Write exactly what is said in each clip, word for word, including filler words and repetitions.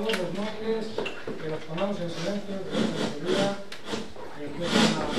todos los móviles, que los pongamos en silencio, que no se olvida, y empiezan a...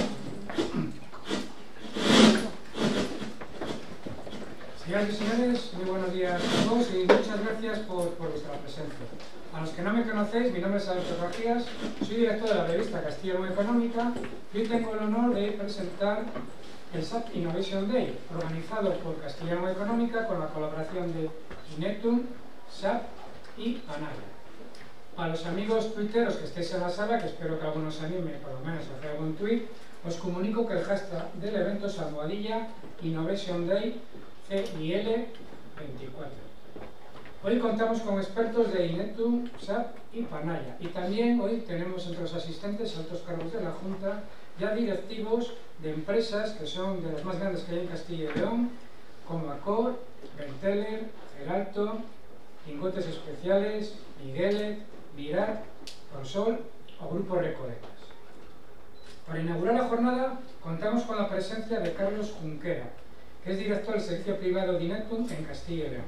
Señoras y señores, muy buenos días a todos y muchas gracias por, por vuestra presencia. A los que no me conocéis, mi nombre es Alberto Garcías, soy director de la revista Castilla y León Económica y hoy tengo el honor de presentar el S A P Innovation Day, organizado por Castilla y León Económica con la colaboración de Inetum, S A P y Panaya. A los amigos tuiteros que estéis en la sala, que espero que algunos se anime por lo menos a hacer algún tuit, os comunico que el hashtag del evento es almohadilla Innovation Day C I L veinticuatro. Hoy contamos con expertos de Inetum, S A P y Panaya. Y también hoy tenemos entre los asistentes altos cargos de la Junta, ya directivos de empresas que son de las más grandes que hay en Castilla y León, como Accor, Benteler, Geralto, Lingotes Especiales, Miguelet, Virat, Consol o Grupo Recoletas. Para inaugurar la jornada contamos con la presencia de Carlos Junquera, que es director del servicio privado de Inetum en Castilla y León.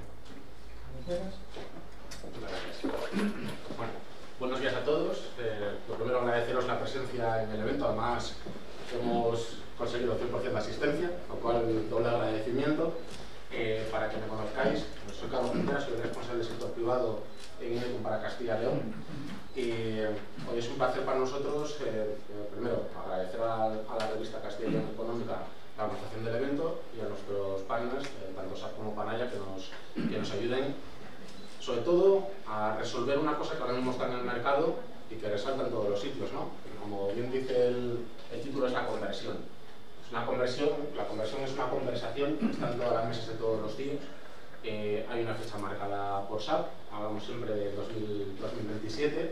Bueno, buenos días a todos. Eh, lo primero, agradeceros la presencia en el evento. Además, hemos conseguido cien por cien de asistencia, lo cual doble agradecimiento. Eh, para que me conozcáis, soy Carlos Junquera, soy el responsable del sector privado en Inetum para Castilla y León. Y hoy es un placer para nosotros, eh, eh, primero, agradecer a, a la revista Castilla y León Económica la organización del evento y a nuestros partners, eh, tanto S A P como Panaya, que nos, que nos ayuden, sobre todo a resolver una cosa que ahora mismo está en el mercado y que resalta en todos los sitios, ¿no? Como bien dice el, el título, es la conversión. Es una conversión, la conversión es una conversación que está en todas las mesas de todos los días. Eh, hay una fecha marcada por S A P, hablamos siempre de dos mil veintisiete,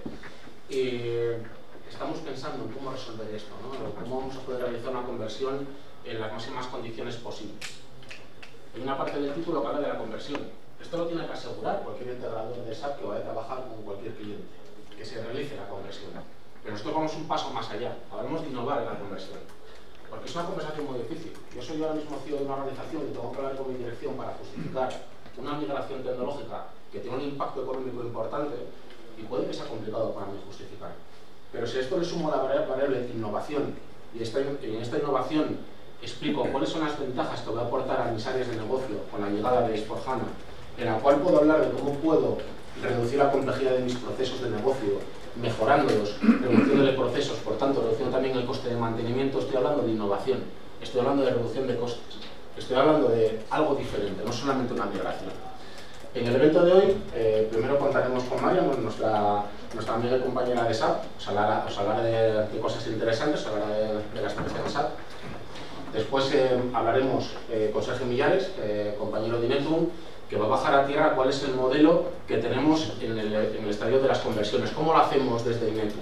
y estamos pensando en cómo resolver esto, ¿no? Cómo vamos a poder realizar una conversión en las máximas condiciones posibles. Hay una parte del título que habla de la conversión. Esto lo tiene que asegurar cualquier integrador de S A P que vaya a trabajar con cualquier cliente, que se realice la conversión. Pero nosotros vamos un paso más allá, hablamos de innovar en la conversión. Porque es una conversación muy difícil. Yo soy ahora mismo C E O de una organización y tengo que hablar con mi dirección para justificar una migración tecnológica que tiene un impacto económico importante y puede que sea complicado para mí justificar. Pero si a esto le sumo la variable de innovación y esta, en esta innovación explico cuáles son las ventajas que voy a aportar a mis áreas de negocio con la llegada de S cuatro HANA, en la cual puedo hablar de cómo puedo reducir la complejidad de mis procesos de negocio, mejorándolos, reduciéndole procesos, por tanto reduciendo también el coste de mantenimiento. Estoy hablando de innovación, estoy hablando de reducción de costes, estoy hablando de algo diferente, no solamente una migración. En el evento de hoy, eh, primero contaremos con Mariam, nuestra, nuestra amiga y compañera de S A P, os hablará, os hablará de, de cosas interesantes, os hablará de, de la experiencia de S A P. Después eh, hablaremos eh, con Sergio Millares, eh, compañero de Inetum, que va a bajar a tierra cuál es el modelo que tenemos en el, en el estadio de las conversiones, cómo lo hacemos desde Inetum.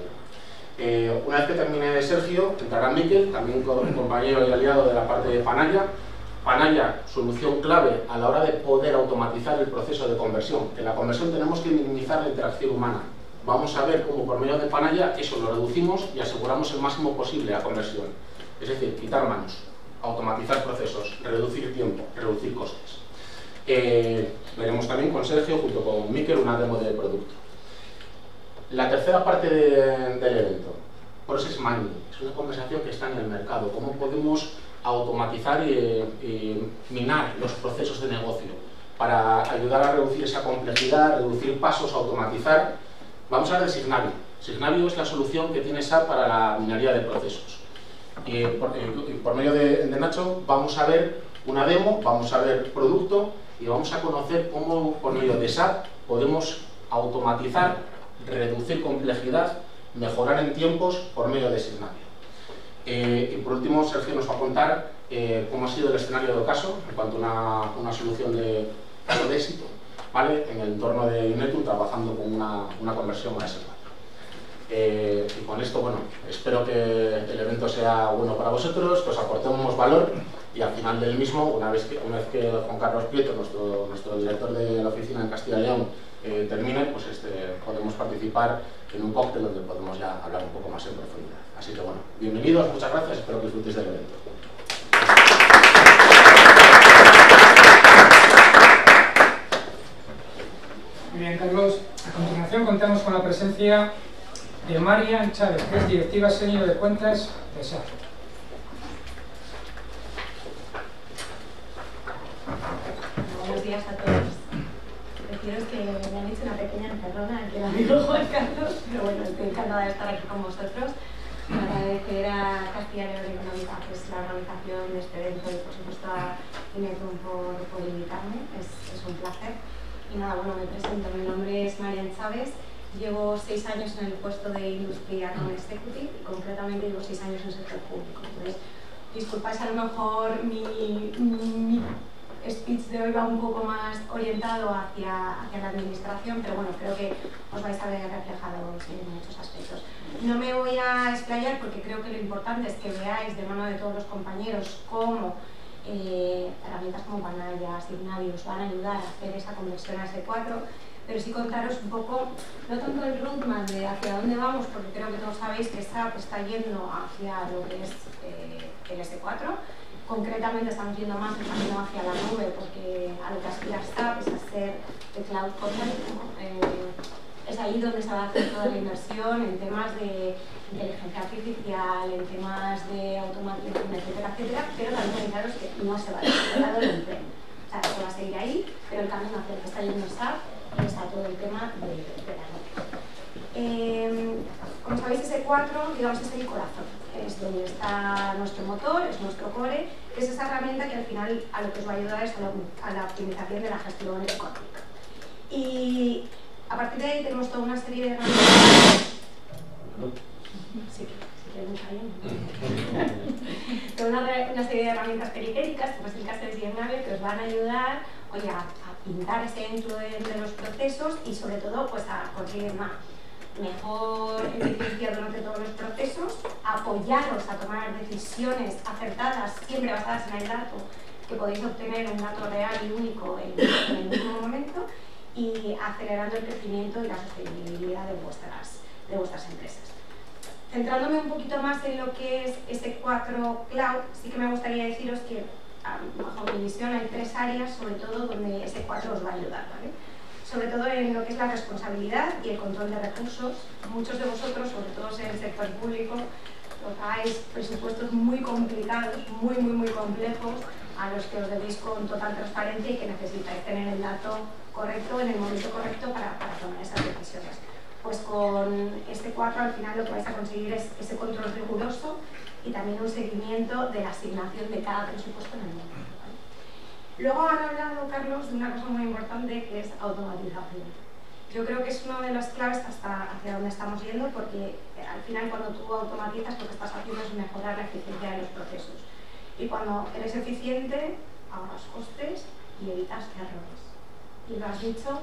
Eh, una vez que termine Sergio, entrará Miquel, también un compañero y aliado de la parte de Panaya. Panaya, solución clave a la hora de poder automatizar el proceso de conversión. En la conversión tenemos que minimizar la interacción humana. Vamos a ver cómo por medio de Panaya eso lo reducimos y aseguramos el máximo posible la conversión. Es decir, quitar manos, automatizar procesos, reducir tiempo, reducir costes. Eh, veremos también con Sergio, junto con Miquel, una demo del producto. La tercera parte de, del evento, Process Mining, es una conversación que está en el mercado. ¿Cómo podemos automatizar y, y minar los procesos de negocio para ayudar a reducir esa complejidad, reducir pasos, automatizar? Vamos a hablar de Signavio. Signavio es la solución que tiene S A P para la minería de procesos. Y por, y por medio de, de Nacho vamos a ver una demo, vamos a ver producto y vamos a conocer cómo por medio de S A P podemos automatizar, reducir complejidad, mejorar en tiempos por medio de Signavio. Eh, y por último, Sergio nos va a contar eh, cómo ha sido el escenario de ocaso en cuanto a una, una solución de caso de éxito, ¿vale?, en el entorno de Inetum, trabajando con una, una conversión a S cuatro. Eh, y con esto, bueno, espero que el evento sea bueno para vosotros, que os aportemos valor y al final del mismo, una vez que, una vez que Juan Carlos Prieto, nuestro, nuestro director de la oficina en Castilla y León, eh, termine, pues este, podemos participar en un cóctel donde podemos ya hablar un poco más en profundidad. Así que bueno, bienvenidos, muchas gracias, espero que disfrutéis del evento. Muy bien, Carlos. A continuación presentación contamos con la presencia de Marian Chávez, que es directiva senior de cuentas de S A P. Buenos días a todos. Deciros que me han hecho una pequeña encerrona aquí el amigo Juan Carlos, pero bueno, estoy encantada de estar aquí con vosotros. Agradecer a Castilla y León Económica pues, la organización de este evento y por supuesto a Inetum por, por invitarme, es, es un placer. Y nada, bueno, me presento, mi nombre es Marian Chávez, llevo seis años en el puesto de Industry Account Executive y concretamente llevo seis años en el sector público. Entonces, disculpáis a lo mejor mi, mi speech de hoy va un poco más orientado hacia, hacia la administración, pero bueno, creo que os vais a ver reflejados en muchos aspectos. No me voy a explayar porque creo que lo importante es que veáis de mano de todos los compañeros cómo eh, herramientas como Panaya, Signavio van a ayudar a hacer esa conversión a ese cuatro, pero sí contaros un poco, no tanto el roadmap de hacia dónde vamos, porque creo que todos sabéis que S A P está yendo hacia lo que es eh, el ese cuatro. Concretamente estamos yendo más el camino hacia la nube, porque a lo que aspira S A P es a ser de cloud company, ¿no? eh, es ahí donde se va a hacer toda la inversión en temas de inteligencia artificial, en temas de automatización, etcétera, etcétera, pero también pensaros que no se va a desarrollar el empleo. O sea, eso va a seguir ahí, pero el camino hacia el que está yendo S A P está todo el tema de, de la nube. Eh, como sabéis, ese cuatro, digamos, es el corazón, es donde está nuestro motor, es nuestro core, que es esa herramienta que al final a lo que os va a ayudar es a la, a la optimización de la gestión económica. Y a partir de ahí tenemos toda una serie de herramientas. Sí, sí que mucha bien. Toda una, una serie de herramientas periféricas, como es el caso de Signavio, que os van a ayudar, oye, a, a pintar ese dentro de, de los procesos y sobre todo pues a conseguir más mejor eficiencia durante todos los procesos, apoyaros a tomar decisiones acertadas, siempre basadas en el dato, que podéis obtener un dato real y único en, en el mismo momento, y acelerando el crecimiento y la sostenibilidad de vuestras, de vuestras empresas. Centrándome un poquito más en lo que es ese cuatro Cloud, sí que me gustaría deciros que bajo mi visión hay tres áreas, sobre todo, donde ese cuatro os va a ayudar, ¿vale? Sobre todo en lo que es la responsabilidad y el control de recursos. Muchos de vosotros, sobre todo en el sector público, tocáis presupuestos muy complicados, muy, muy, muy complejos, a los que os debéis con total transparencia y que necesitáis tener el dato correcto en el momento correcto para, para tomar esas decisiones. Pues con este cuatro al final lo que vais a conseguir es ese control riguroso y también un seguimiento de la asignación de cada presupuesto en el momento. Luego han hablado, Carlos, de una cosa muy importante que es automatización. Yo creo que es una de las claves hasta hacia donde estamos yendo, porque al final cuando tú automatizas lo que estás haciendo es mejorar la eficiencia de los procesos. Y cuando eres eficiente, ahorras costes y evitas errores. Y lo has dicho,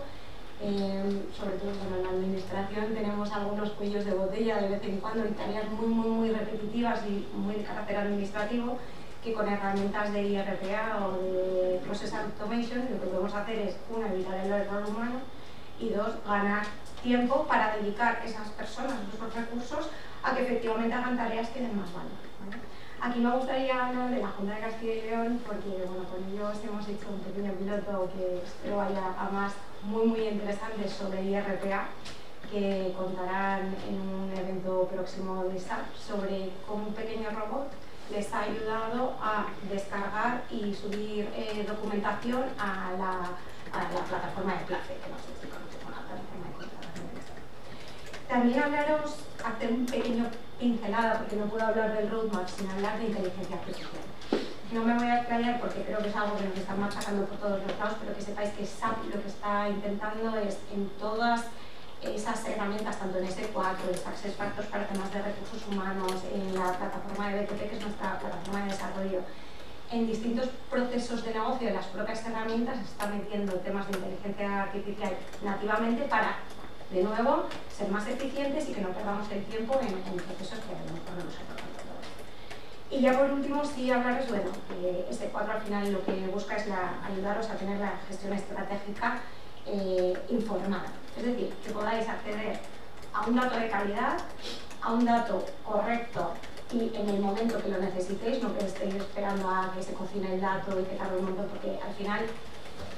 eh, sobre todo bueno, en la administración tenemos algunos cuellos de botella de vez en cuando y tareas muy, muy, muy repetitivas y muy de carácter administrativo, que con herramientas de I R P A o de Process Automation lo que podemos hacer es, una, evitar el error humano y dos, ganar tiempo para dedicar esas personas, esos recursos, a que efectivamente hagan tareas que den más valor, ¿vale? Aquí me gustaría hablar de la Junta de Castilla y León porque bueno, con ellos hemos hecho un pequeño piloto que espero vaya a más muy muy interesante sobre I R P A, que contarán en un evento próximo de S A P sobre cómo un pequeño robot les ha ayudado a descargar y subir eh, documentación a la, a la plataforma de Place, que no sé si conoce con la plataforma de contratación de Estado. También hablaros, hacer un pequeño pincelada, porque no puedo hablar del roadmap sin hablar de inteligencia artificial. No me voy a explayar porque creo que es algo que nos están machacando por todos los lados, pero que sepáis que S A P lo que está intentando es en todas esas herramientas, tanto en ese cuatro, Success Factors para temas de recursos humanos, en la plataforma de B T P, que es nuestra plataforma de desarrollo, en distintos procesos de negocio de las propias herramientas se están metiendo temas de inteligencia artificial nativamente para, de nuevo, ser más eficientes y que no perdamos el tiempo en, en procesos que a lo mejor no nos aportan todo. Y ya por último, sí hablaros, bueno, que este cuatro al final lo que busca es la, ayudaros a tener la gestión estratégica eh, informada. Es decir, que podáis acceder a un dato de calidad, a un dato correcto y en el momento que lo necesitéis, no que estéis esperando a que se cocine el dato y que tarde un montón, porque al final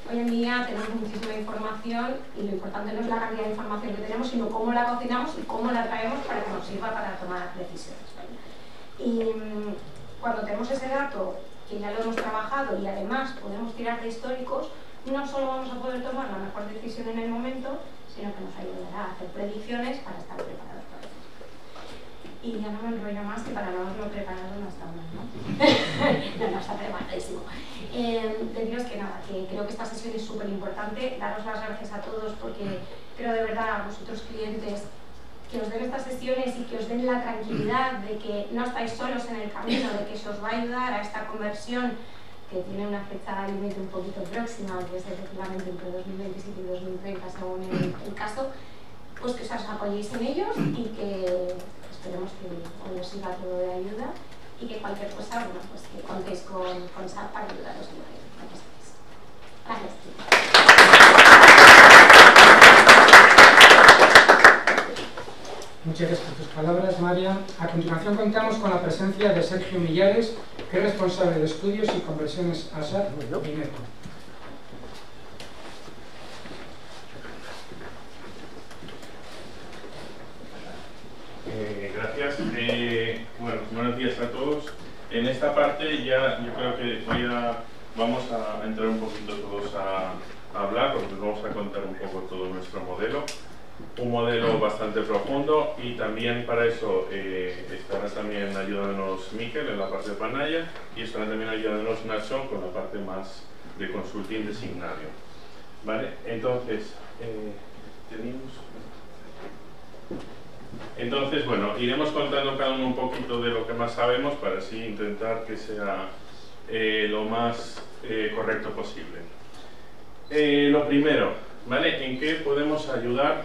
Hoy en día tenemos muchísima información y lo importante no es la cantidad de información que tenemos, sino cómo la cocinamos y cómo la traemos para que nos sirva para tomar decisiones, ¿vale? Y cuando tenemos ese dato, que ya lo hemos trabajado y además podemos tirar de históricos, no solo vamos a poder tomar la mejor decisión en el momento, sino que nos ayudará a hacer predicciones para estar preparados para eso. Y ya no me enrollo más, que para no haberlo preparado no está mal, ¿no? No, no está preparadísimo. Eh, deciros que nada, que creo que esta sesión es súper importante. Daros las gracias a todos porque creo de verdad a vosotros clientes que os den estas sesiones y que os den la tranquilidad de que no estáis solos en el camino, de que eso os va a ayudar a esta conversión que tiene una fecha límite un poquito próxima, que es efectivamente entre dos mil veintisiete y dos mil treinta según el, el caso, pues que os apoyéis en ellos y que esperemos que os sirva todo de ayuda y que cualquier cosa, bueno, pues que contéis con, con S A P para ayudaros en lo que, lo que sabéis. Gracias. Muchas gracias por tus palabras, María. A continuación contamos con la presencia de Sergio Millares, que es responsable de estudios y conversiones a S A P y Ineco. Eh, gracias. Eh, bueno, buenos días a todos. En esta parte ya yo creo que voy a, vamos a entrar un poquito todos a, a hablar, porque vamos a contar un poco todo nuestro modelo. Un modelo bastante profundo y también para eso eh, estará también ayudándonos Miquel en la parte de Panaya y estará también ayudándonos Nacho con la parte más de consulting de Signavio. ¿Vale? Entonces, eh, tenemos... Entonces, bueno, iremos contando cada uno un poquito de lo que más sabemos para así intentar que sea eh, lo más eh, correcto posible. Eh, lo primero, ¿vale? ¿En qué podemos ayudar?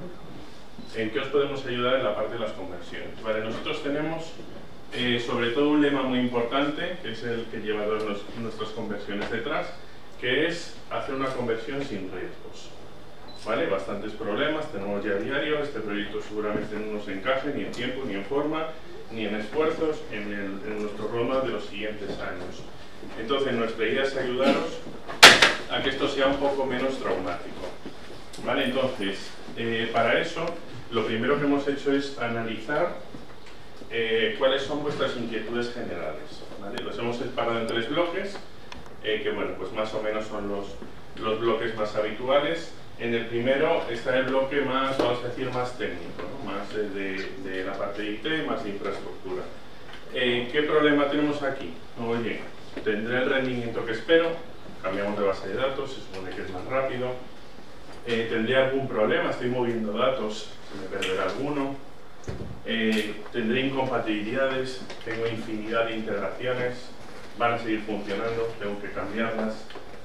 ¿En qué os podemos ayudar en la parte de las conversiones? Vale, nosotros tenemos eh, sobre todo un lema muy importante, que es el que lleva todas los, nuestras conversiones detrás, que es hacer una conversión sin riesgos. ¿Vale? Bastantes problemas tenemos ya a diario. Este proyecto seguramente no nos encaje ni en tiempo, ni en forma, ni en esfuerzos en, el, en nuestro roadmap de los siguientes años. Entonces nuestra idea es ayudaros a que esto sea un poco menos traumático. ¿Vale? Entonces, eh, para eso, lo primero que hemos hecho es analizar eh, cuáles son vuestras inquietudes generales. ¿Vale? Los hemos separado en tres bloques, eh, que bueno, pues más o menos son los, los bloques más habituales. En el primero está el bloque más, vamos a decir, más técnico, ¿no? Más eh, de, de la parte de I T, más de infraestructura. Eh, ¿Qué problema tenemos aquí? Oye, ¿tendré el rendimiento que espero? Cambiamos de base de datos, se supone que es más rápido. Eh, ¿Tendré algún problema? Estoy moviendo datos, se me perderá alguno. Eh, ¿Tendré incompatibilidades? Tengo infinidad de integraciones, van a seguir funcionando, tengo que cambiarlas.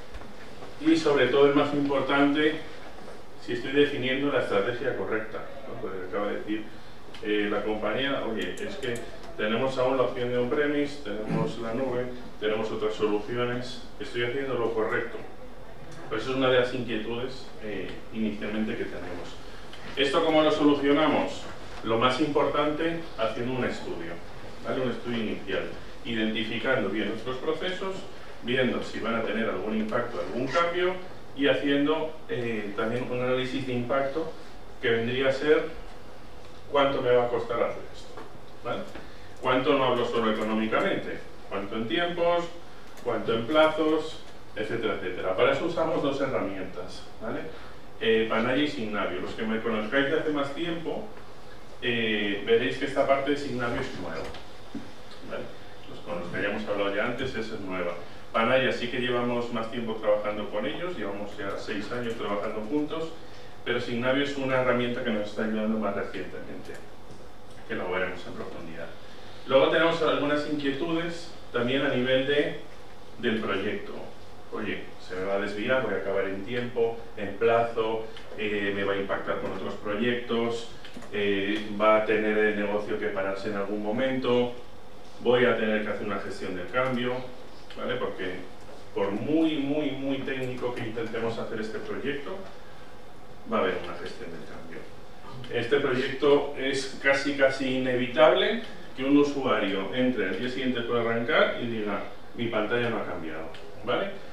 Y sobre todo, el más importante, si estoy definiendo la estrategia correcta, ¿no? Porque acaba de decir eh, la compañía, oye, es que tenemos aún la opción de on-premise, tenemos la nube, tenemos otras soluciones, estoy haciendo lo correcto. Pues eso es una de las inquietudes eh, inicialmente que tenemos. ¿Esto cómo lo solucionamos? Lo más importante, haciendo un estudio, ¿vale? Un estudio inicial, identificando bien nuestros procesos, viendo si van a tener algún impacto, algún cambio, y haciendo eh, también un análisis de impacto que vendría a ser cuánto me va a costar hacer esto, ¿vale? Cuánto no hablo solo económicamente, cuánto en tiempos, cuánto en plazos, etcétera, etcétera. Para eso usamos dos herramientas, ¿vale? Eh, Panaya y Signavio. Los que me conozcáis de hace más tiempo, eh, veréis que esta parte de Signavio es nueva, ¿vale? Los con los que hayamos hablado ya antes, esa es nueva. Panaya sí que llevamos más tiempo trabajando con ellos, llevamos ya seis años trabajando juntos, pero Signavio es una herramienta que nos está ayudando más recientemente, que lo veremos en profundidad. Luego tenemos algunas inquietudes también a nivel de, del proyecto. Oye, se me va a desviar, voy a acabar en tiempo, en plazo, eh, me va a impactar con otros proyectos, eh, va a tener el negocio que pararse en algún momento, voy a tener que hacer una gestión del cambio, ¿vale? Porque por muy, muy, muy técnico que intentemos hacer este proyecto, va a haber una gestión del cambio. Este proyecto es casi, casi inevitable que un usuario entre al día siguiente por arrancar y diga, mi pantalla no ha cambiado, ¿vale?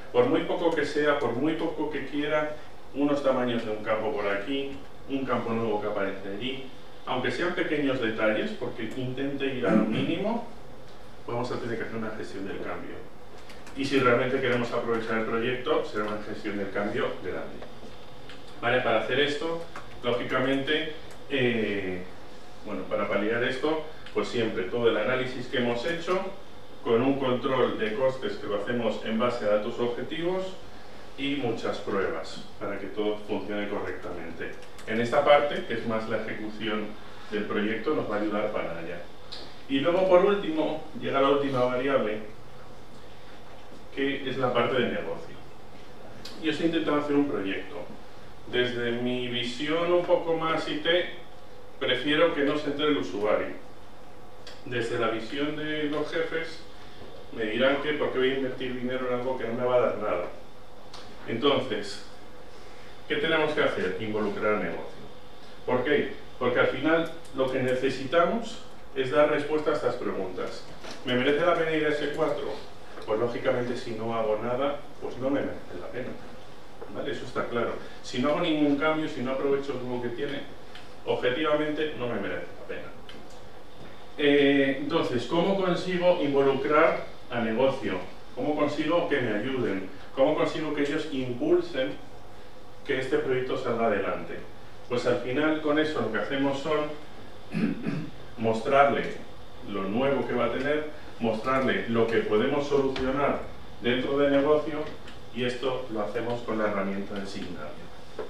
Por muy poco que sea, por muy poco que quiera, unos tamaños de un campo por aquí, un campo nuevo que aparece allí, aunque sean pequeños detalles, porque intente ir al mínimo, vamos a tener que hacer una gestión del cambio. Y si realmente queremos aprovechar el proyecto, será una gestión del cambio grande. ¿Vale? Para hacer esto, lógicamente, eh, bueno, para paliar esto, pues siempre todo el análisis que hemos hecho, con un control de costes que lo hacemos en base a datos objetivos y muchas pruebas para que todo funcione correctamente. En esta parte, que es más la ejecución del proyecto, nos va a ayudar para allá. Y luego, por último, llega la última variable, que es la parte de negocio. Yo estoy intentando hacer un proyecto. Desde mi visión un poco más I T, prefiero que no se entere el usuario. Desde la visión de los jefes, me dirán que por qué voy a invertir dinero en algo que no me va a dar nada. Entonces, ¿qué tenemos que hacer? Involucrar al negocio. ¿Por qué? Porque al final lo que necesitamos es dar respuesta a estas preguntas. ¿Me merece la pena ir a ese cuatro? Pues lógicamente si no hago nada, pues no me merece la pena. ¿Vale? Eso está claro. Si no hago ningún cambio, si no aprovecho lo que tiene, objetivamente no me merece la pena. Eh, entonces, ¿cómo consigo involucrar a negocio? ¿Cómo consigo que me ayuden? ¿Cómo consigo que ellos impulsen que este proyecto salga adelante? Pues al final con eso lo que hacemos son mostrarle lo nuevo que va a tener, mostrarle lo que podemos solucionar dentro del negocio, y esto lo hacemos con la herramienta de Signavio.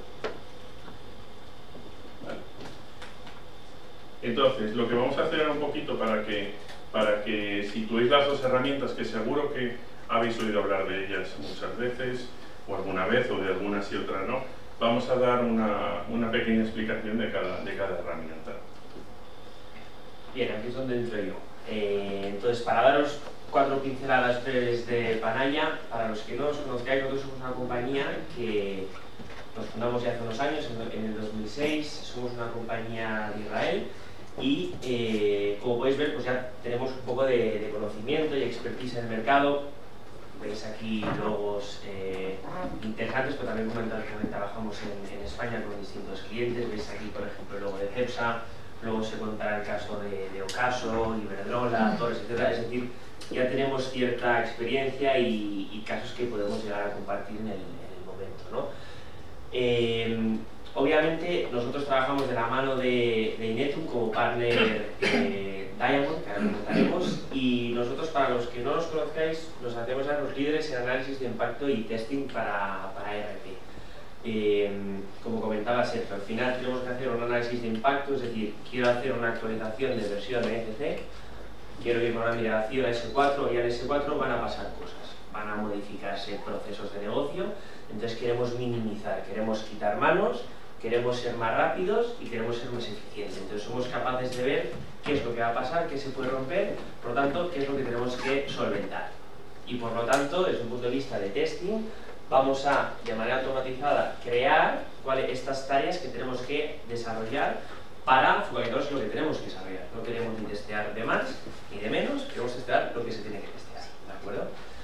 Vale. Entonces, lo que vamos a hacer un poquito para que, para que situéis las dos herramientas, que seguro que habéis oído hablar de ellas muchas veces, o alguna vez, o de algunas y otras no, vamos a dar una, una pequeña explicación de cada, de cada herramienta. Bien, aquí es donde entro yo. Eh, entonces, para daros cuatro pinceladas breves de Panaya, para los que no os conozcáis, nosotros somos una compañía que nos fundamos ya hace unos años, en el dos mil seis, somos una compañía de Israel y, eh, como podéis ver, pues ya tenemos un poco de, de conocimiento y expertise en el mercado. Veis aquí logos eh, interesantes, pero también fundamentalmente trabajamos en, en España con distintos clientes. Veis aquí, por ejemplo, el logo de Cepsa, luego se contará el caso de, de Ocaso, Iberdrola, Torres, etcétera. Es decir, ya tenemos cierta experiencia y, y casos que podemos llegar a compartir en el, en el momento, ¿no? Eh, obviamente, nosotros trabajamos de la mano de, de Inetum como partner eh, Diamond, que ahora comentaremos, y nosotros, para los que no nos conozcáis, nos hacemos a los líderes en análisis de impacto y testing para, para E R P. Eh, como comentaba Sergio, al final tenemos que hacer un análisis de impacto, es decir, quiero hacer una actualización de versión de E C C, quiero ir con una migración a ese cuatro, y en ese cuatro van a pasar cosas, van a modificarse procesos de negocio, entonces queremos minimizar, queremos quitar manos, queremos ser más rápidos y queremos ser más eficientes. Entonces somos capaces de ver qué es lo que va a pasar, qué se puede romper, por lo tanto, qué es lo que tenemos que solventar. Y por lo tanto, desde un punto de vista de testing, vamos a, de manera automatizada, crear cuáles estas tareas que tenemos que desarrollar para focalizarnos en lo que tenemos que desarrollar. No queremos ni testear de más ni de menos, queremos testear lo que se tiene que testear, ¿de acuerdo?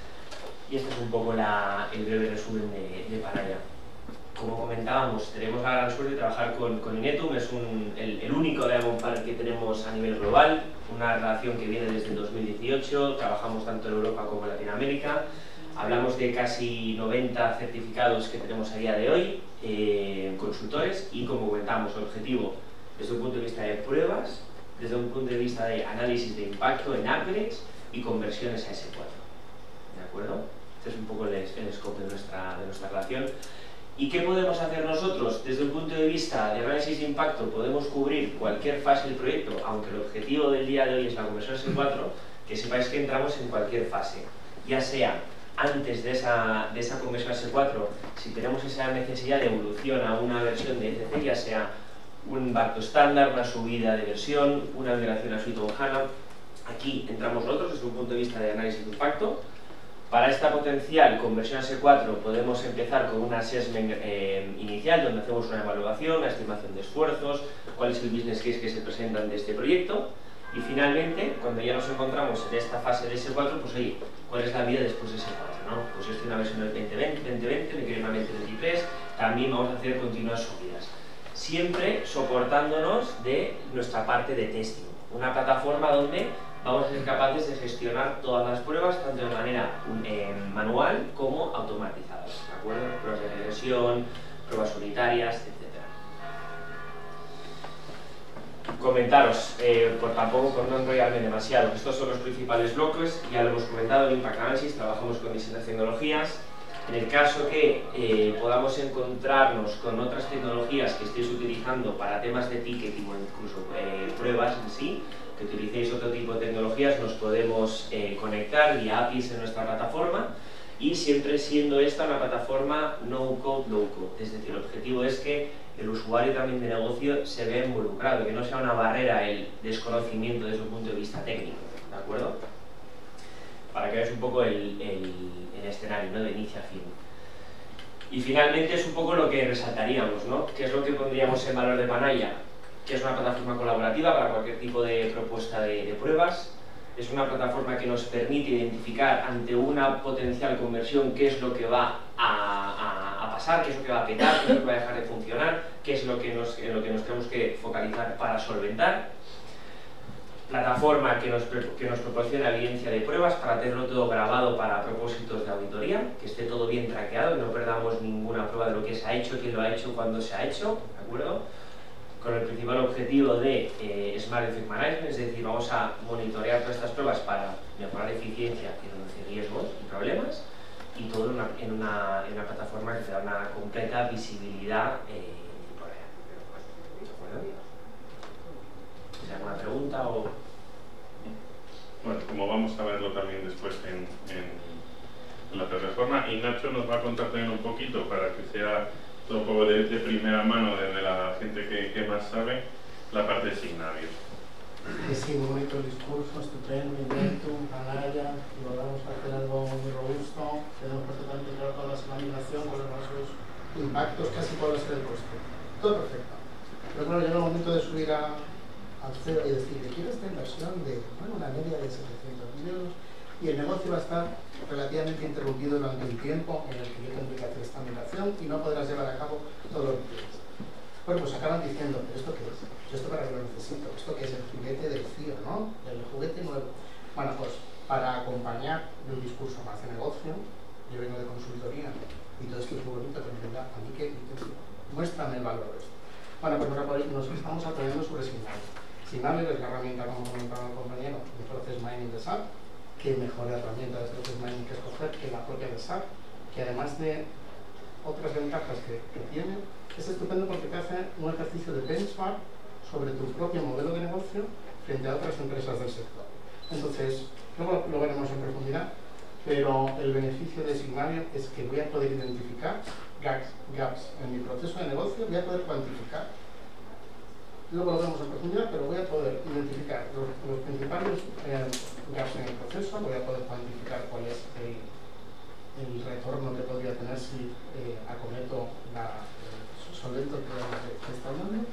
Y este es un poco la, el breve resumen de, de Panaya. Como comentábamos, tenemos la gran suerte de trabajar con, con Inetum, es un, el, el único Diamond Partner que tenemos a nivel global, una relación que viene desde el dos mil dieciocho, trabajamos tanto en Europa como en Latinoamérica. Hablamos de casi noventa certificados que tenemos a día de hoy, eh, consultores, y como comentamos, el objetivo desde un punto de vista de pruebas, desde un punto de vista de análisis de impacto en upgrades y conversiones a ese cuatro. ¿De acuerdo? Este es un poco el, el scope de nuestra, de nuestra relación. ¿Y qué podemos hacer nosotros? Desde un punto de vista de análisis de impacto podemos cubrir cualquier fase del proyecto, aunque el objetivo del día de hoy es la conversión a ese cuatro, que sepáis que entramos en cualquier fase, ya sea antes de esa, de esa conversión a ese cuatro, si tenemos esa necesidad de evolución a una versión de E C C, ya sea un bacto estándar, una subida de versión, una migración a Suite on HANA, aquí entramos nosotros desde un punto de vista de análisis de impacto. Para esta potencial conversión a ese cuatro podemos empezar con un assessment eh, inicial, donde hacemos una evaluación, una estimación de esfuerzos, cuál es el business case que se presenta ante este proyecto. Y finalmente, cuando ya nos encontramos en esta fase de ese cuatro, pues oye, ¿cuál es la vida después de ese cuatro? ¿no? Pues yo estoy en una versión del veinte veinte, veinte veinte, me quiero ir a una veinte veintitrés, también vamos a hacer continuas subidas. Siempre soportándonos de nuestra parte de testing. Una plataforma donde vamos a ser capaces de gestionar todas las pruebas, tanto de manera eh, manual como automatizadas, ¿de acuerdo? Pruebas de regresión, pruebas unitarias, etcétera. Comentaros, eh, por tampoco por no enrollarme demasiado, estos son los principales bloques, ya lo hemos comentado, el Impact Analysis, trabajamos con distintas tecnologías. En el caso que eh, podamos encontrarnos con otras tecnologías que estéis utilizando para temas de ticketing o incluso eh, pruebas en sí, que utilicéis otro tipo de tecnologías, nos podemos eh, conectar vía A P Is en nuestra plataforma, y siempre siendo esta una plataforma no-code, low-code. Es decir, el objetivo es que el usuario también de negocio se vea involucrado, que no sea una barrera el desconocimiento desde un punto de vista técnico, ¿de acuerdo? Para que veáis un poco el, el, el escenario, ¿no? De inicio a fin. Y finalmente es un poco lo que resaltaríamos, ¿no? ¿Qué es lo que pondríamos en valor de Panaya? Que es una plataforma colaborativa para cualquier tipo de propuesta de, de pruebas. Es una plataforma que nos permite identificar ante una potencial conversión qué es lo que va a, a, a pasar, qué es lo que va a petar, qué es lo que va a dejar de funcionar, qué es lo que nos, en lo que nos tenemos que focalizar para solventar. Plataforma que nos, que nos proporciona evidencia de pruebas para tenerlo todo grabado para propósitos de auditoría, que esté todo bien traqueado y no perdamos ninguna prueba de lo que se ha hecho, quién lo ha hecho, cuándo se ha hecho, ¿de acuerdo? Con el principal objetivo de eh, Smart Effect Management, es decir, vamos a monitorear todas estas pruebas para mejorar eficiencia y reducir riesgos y problemas, y todo en una, en una, en una plataforma que te da una completa visibilidad eh, temporal. ¿De acuerdo? ¿Hay alguna pregunta o...? Bueno, como vamos a verlo también después en, en la plataforma, y Nacho nos va a contar también un poquito para que sea todo un poco de, de primera mano desde la gente que, que más sabe, la parte de Signavio. Sí, muy bonito el discurso, estupendo, Inventum, Panaya, logramos hacer algo muy robusto, tenemos perfectamente claro toda la señalización, cuáles son sus impactos, casi cuál va a ser el coste. Todo perfecto. Pero claro, llega el momento de subir a, al cero y decir que quiero esta inversión de, bueno, una media de setecientos mil euros, y el negocio va a estar relativamente interrumpido durante un tiempo en el que yo tendré que hacer esta migración y no podrás llevar a cabo todo lo que quieres. Bueno, pues acaban diciendo, ¿pero esto qué es? ¿Esto para qué lo necesito? ¿Esto qué es el juguete del C I O, no? El juguete nuevo. Bueno, pues para acompañar un discurso más de negocio, yo vengo de consultoría y todo esto es muy bonito, pero venga, a mí que muéstrame el valor de esto. Bueno, pues nos estamos apoyando sobre Signavio. Signavio es la herramienta, como comentaba el compañero, de Process Mining de S A P. Qué mejor herramienta de Process Mining que escoger que la propia de S A P, que además de otras ventajas que, que tiene, es estupendo porque te hace un ejercicio de benchmark sobre tu propio modelo de negocio frente a otras empresas del sector. Entonces, luego lo veremos en profundidad, pero el beneficio de Signavio es que voy a poder identificar gaps, gaps en mi proceso de negocio, voy a poder cuantificar. Luego lo vemos en profundidad, pero voy a poder identificar los, los principales eh, gaps en el proceso, voy a poder cuantificar cuál es el, el retorno que podría tener si eh, acometo la solvento que, que está hablando.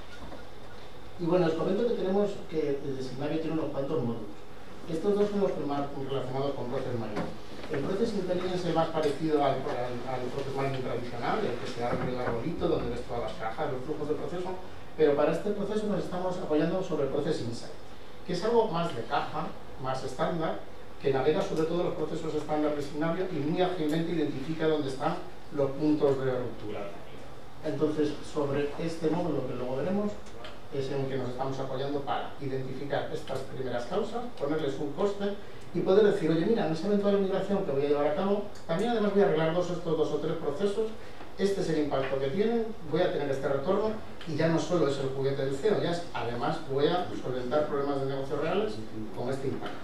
Y bueno, os comento que tenemos que el Signavio tiene unos cuantos módulos. Estos dos son los más relacionados con Process Mining. El Process Intelligence es más parecido al, al, al Process Mining tradicional, el que se abre el arbolito donde ves todas las cajas, los flujos de proceso, pero para este proceso nos estamos apoyando sobre el Process Insight, que es algo más de caja, más estándar, que navega sobre todo los procesos estándar de Signavio y muy ágilmente identifica dónde están los puntos de ruptura. Entonces, sobre este módulo que luego veremos, es en el que nos estamos apoyando para identificar estas primeras causas, ponerles un coste y poder decir, oye, mira, en esa eventual migración que voy a llevar a cabo, también además voy a arreglar dos, estos dos o tres procesos, este es el impacto que tienen, voy a tener este retorno, y ya no solo es el juguete del C E O, ya es, además voy a solventar problemas de negocio reales con este impacto.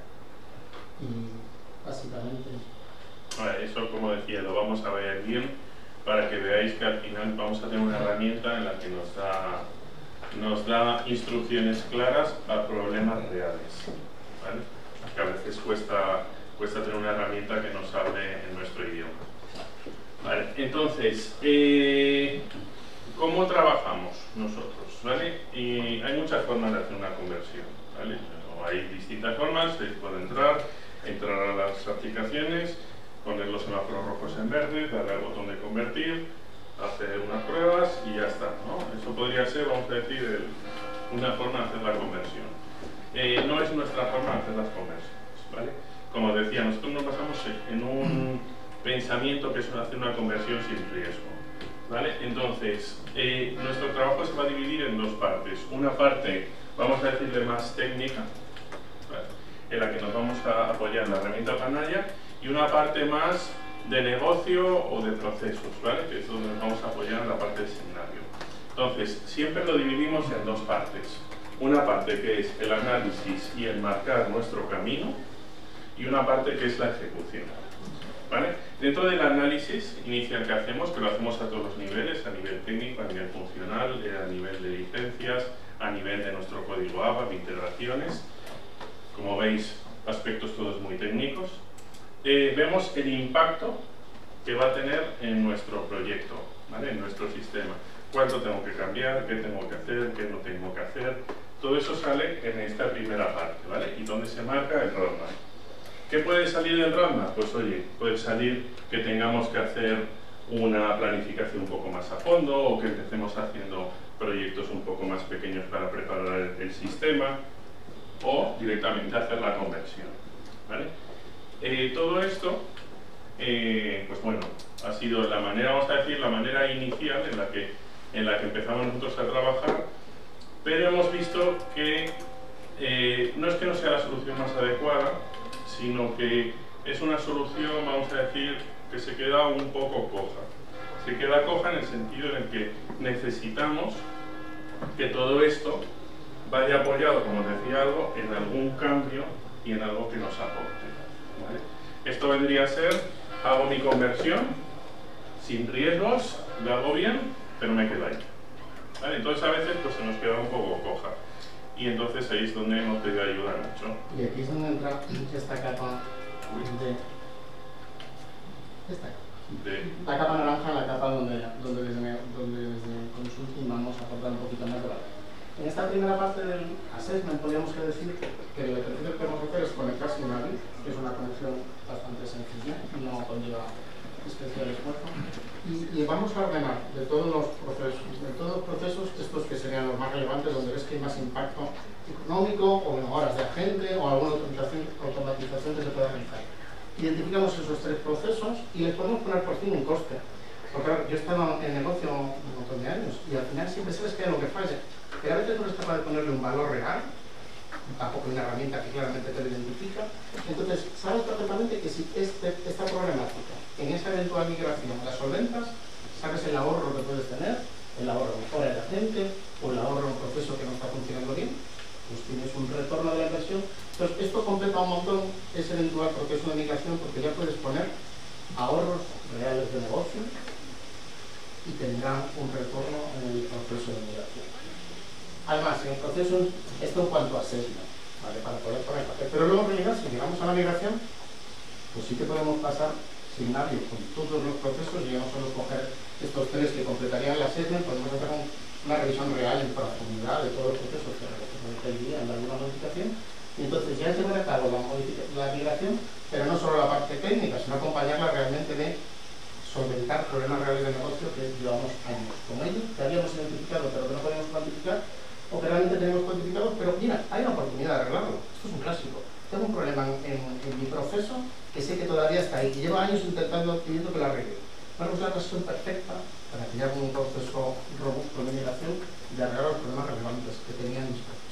Y básicamente... Vale, eso, como decía, lo vamos a ver bien para que veáis que al final vamos a tener una herramienta en la que nos da, nos da instrucciones claras a problemas reales, ¿vale? Que a veces cuesta, cuesta tener una herramienta que nos hable en nuestro idioma. Vale, entonces, eh, ¿cómo trabajamos nosotros? ¿vale? Y hay muchas formas de hacer una conversión, ¿vale? Hay distintas formas, se puede entrar, entrar a las aplicaciones, poner los semáforos rojos en verde, darle al botón de convertir, hacer unas pruebas y ya está, ¿no? Eso podría ser, vamos a decir, el, una forma de hacer la conversión. Eh, no es nuestra forma de hacer las conversiones, ¿vale? Como decía, nosotros nos basamos en un pensamiento que es hacer una conversión sin riesgo, ¿vale? Entonces, eh, nuestro trabajo se va a dividir en dos partes. Una parte, vamos a decirle más técnica, ¿vale?, en la que nos vamos a apoyar en la herramienta Panaya, y una parte más de negocio o de procesos, ¿vale?, que es donde nos vamos a apoyar en la parte de seminario. Entonces, siempre lo dividimos en dos partes. Una parte que es el análisis y el marcar nuestro camino, y una parte que es la ejecución, ¿vale? Dentro del análisis inicial que hacemos, que lo hacemos a todos los niveles, a nivel técnico, a nivel funcional, a nivel de licencias, a nivel de nuestro código A B A P, integraciones, como veis, aspectos todos muy técnicos, eh, vemos el impacto que va a tener en nuestro proyecto, ¿vale?, en nuestro sistema. Cuánto tengo que cambiar, qué tengo que hacer, qué no tengo que hacer. Todo eso sale en esta primera parte, ¿vale?, y donde se marca el roadmap. ¿Qué puede salir del roadmap? Pues oye, puede salir que tengamos que hacer una planificación un poco más a fondo, o que empecemos haciendo proyectos un poco más pequeños para preparar el, el sistema, o directamente hacer la conversión, ¿vale? Eh, todo esto, eh, pues bueno, ha sido la manera, vamos a decir, la manera inicial en la que, en la que empezamos nosotros a trabajar, pero hemos visto que eh, no es que no sea la solución más adecuada, sino que es una solución, vamos a decir, que se queda un poco coja. Se queda coja en el sentido en el que necesitamos que todo esto vaya apoyado, como os decía, algo en algún cambio y en algo que nos aporte, ¿vale? Esto vendría a ser, hago mi conversión sin riesgos, lo hago bien, pero me quedo ahí, ¿vale? Entonces a veces pues, se nos queda un poco coja. Y entonces ahí es donde hemos pedido ayuda mucho. Y aquí es donde entra esta capa de... Esta capa. De... La capa naranja, la capa donde, donde, desde, donde desde Consulting vamos a aportar un poquito más de valor. En esta primera parte del assessment podríamos decir que el ejercicio que vamos a hacer es conectar sin nadie, que es una conexión bastante sencilla, no conlleva especial esfuerzo. Y, y vamos a ordenar de todos los procesos, de todos los procesos, estos que serían los más relevantes, donde ves que hay más impacto económico, o en horas de agente, o alguna automatización, automatización que se pueda realizar. Identificamos esos tres procesos y les podemos poner por fin un coste. Porque claro, yo he estado en negocio un montón de años y al final siempre sabes que hay lo que falla, pero a veces no eres capaz de ponerle un valor real, tampoco hay una herramienta que claramente te lo identifica. Entonces, sabes perfectamente que si este, esta problemática, en esa eventual migración, la solventas, sabes el ahorro que puedes tener, el ahorro mejora de la gente, o el ahorro en un proceso que no está funcionando bien, pues tienes un retorno de la inversión. Entonces, esto completa un montón ese eventual proceso de migración, porque ya puedes poner ahorros reales de negocio y tendrán un retorno en el proceso de migración. Además, en el proceso, esto en cuanto a assessment, ¿vale?, para poder poner papel. Pero luego, en realidad, si llegamos a la migración, pues sí que podemos pasar sin nadie con todos los procesos, y no solo coger estos tres que completarían el assessment, podemos hacer un, una revisión real en profundidad de todos los procesos que requerirían de alguna modificación, y entonces ya llevar a cabo la, la migración, pero no solo la parte técnica, sino acompañarla realmente de solventar problemas reales de negocio que llevamos años con ellos, que habíamos identificado pero que no podíamos cuantificar, o que realmente tenemos cuantificados, pero mira, hay una oportunidad de arreglarlo. Esto es un clásico. Tengo un problema en, en mi proceso que sé que todavía está ahí, y llevo años intentando, pidiendo que lo arregle. Bueno, es la ocasión perfecta para que haya un proceso robusto de migración y de arreglar los problemas relevantes que tenían mis procesos.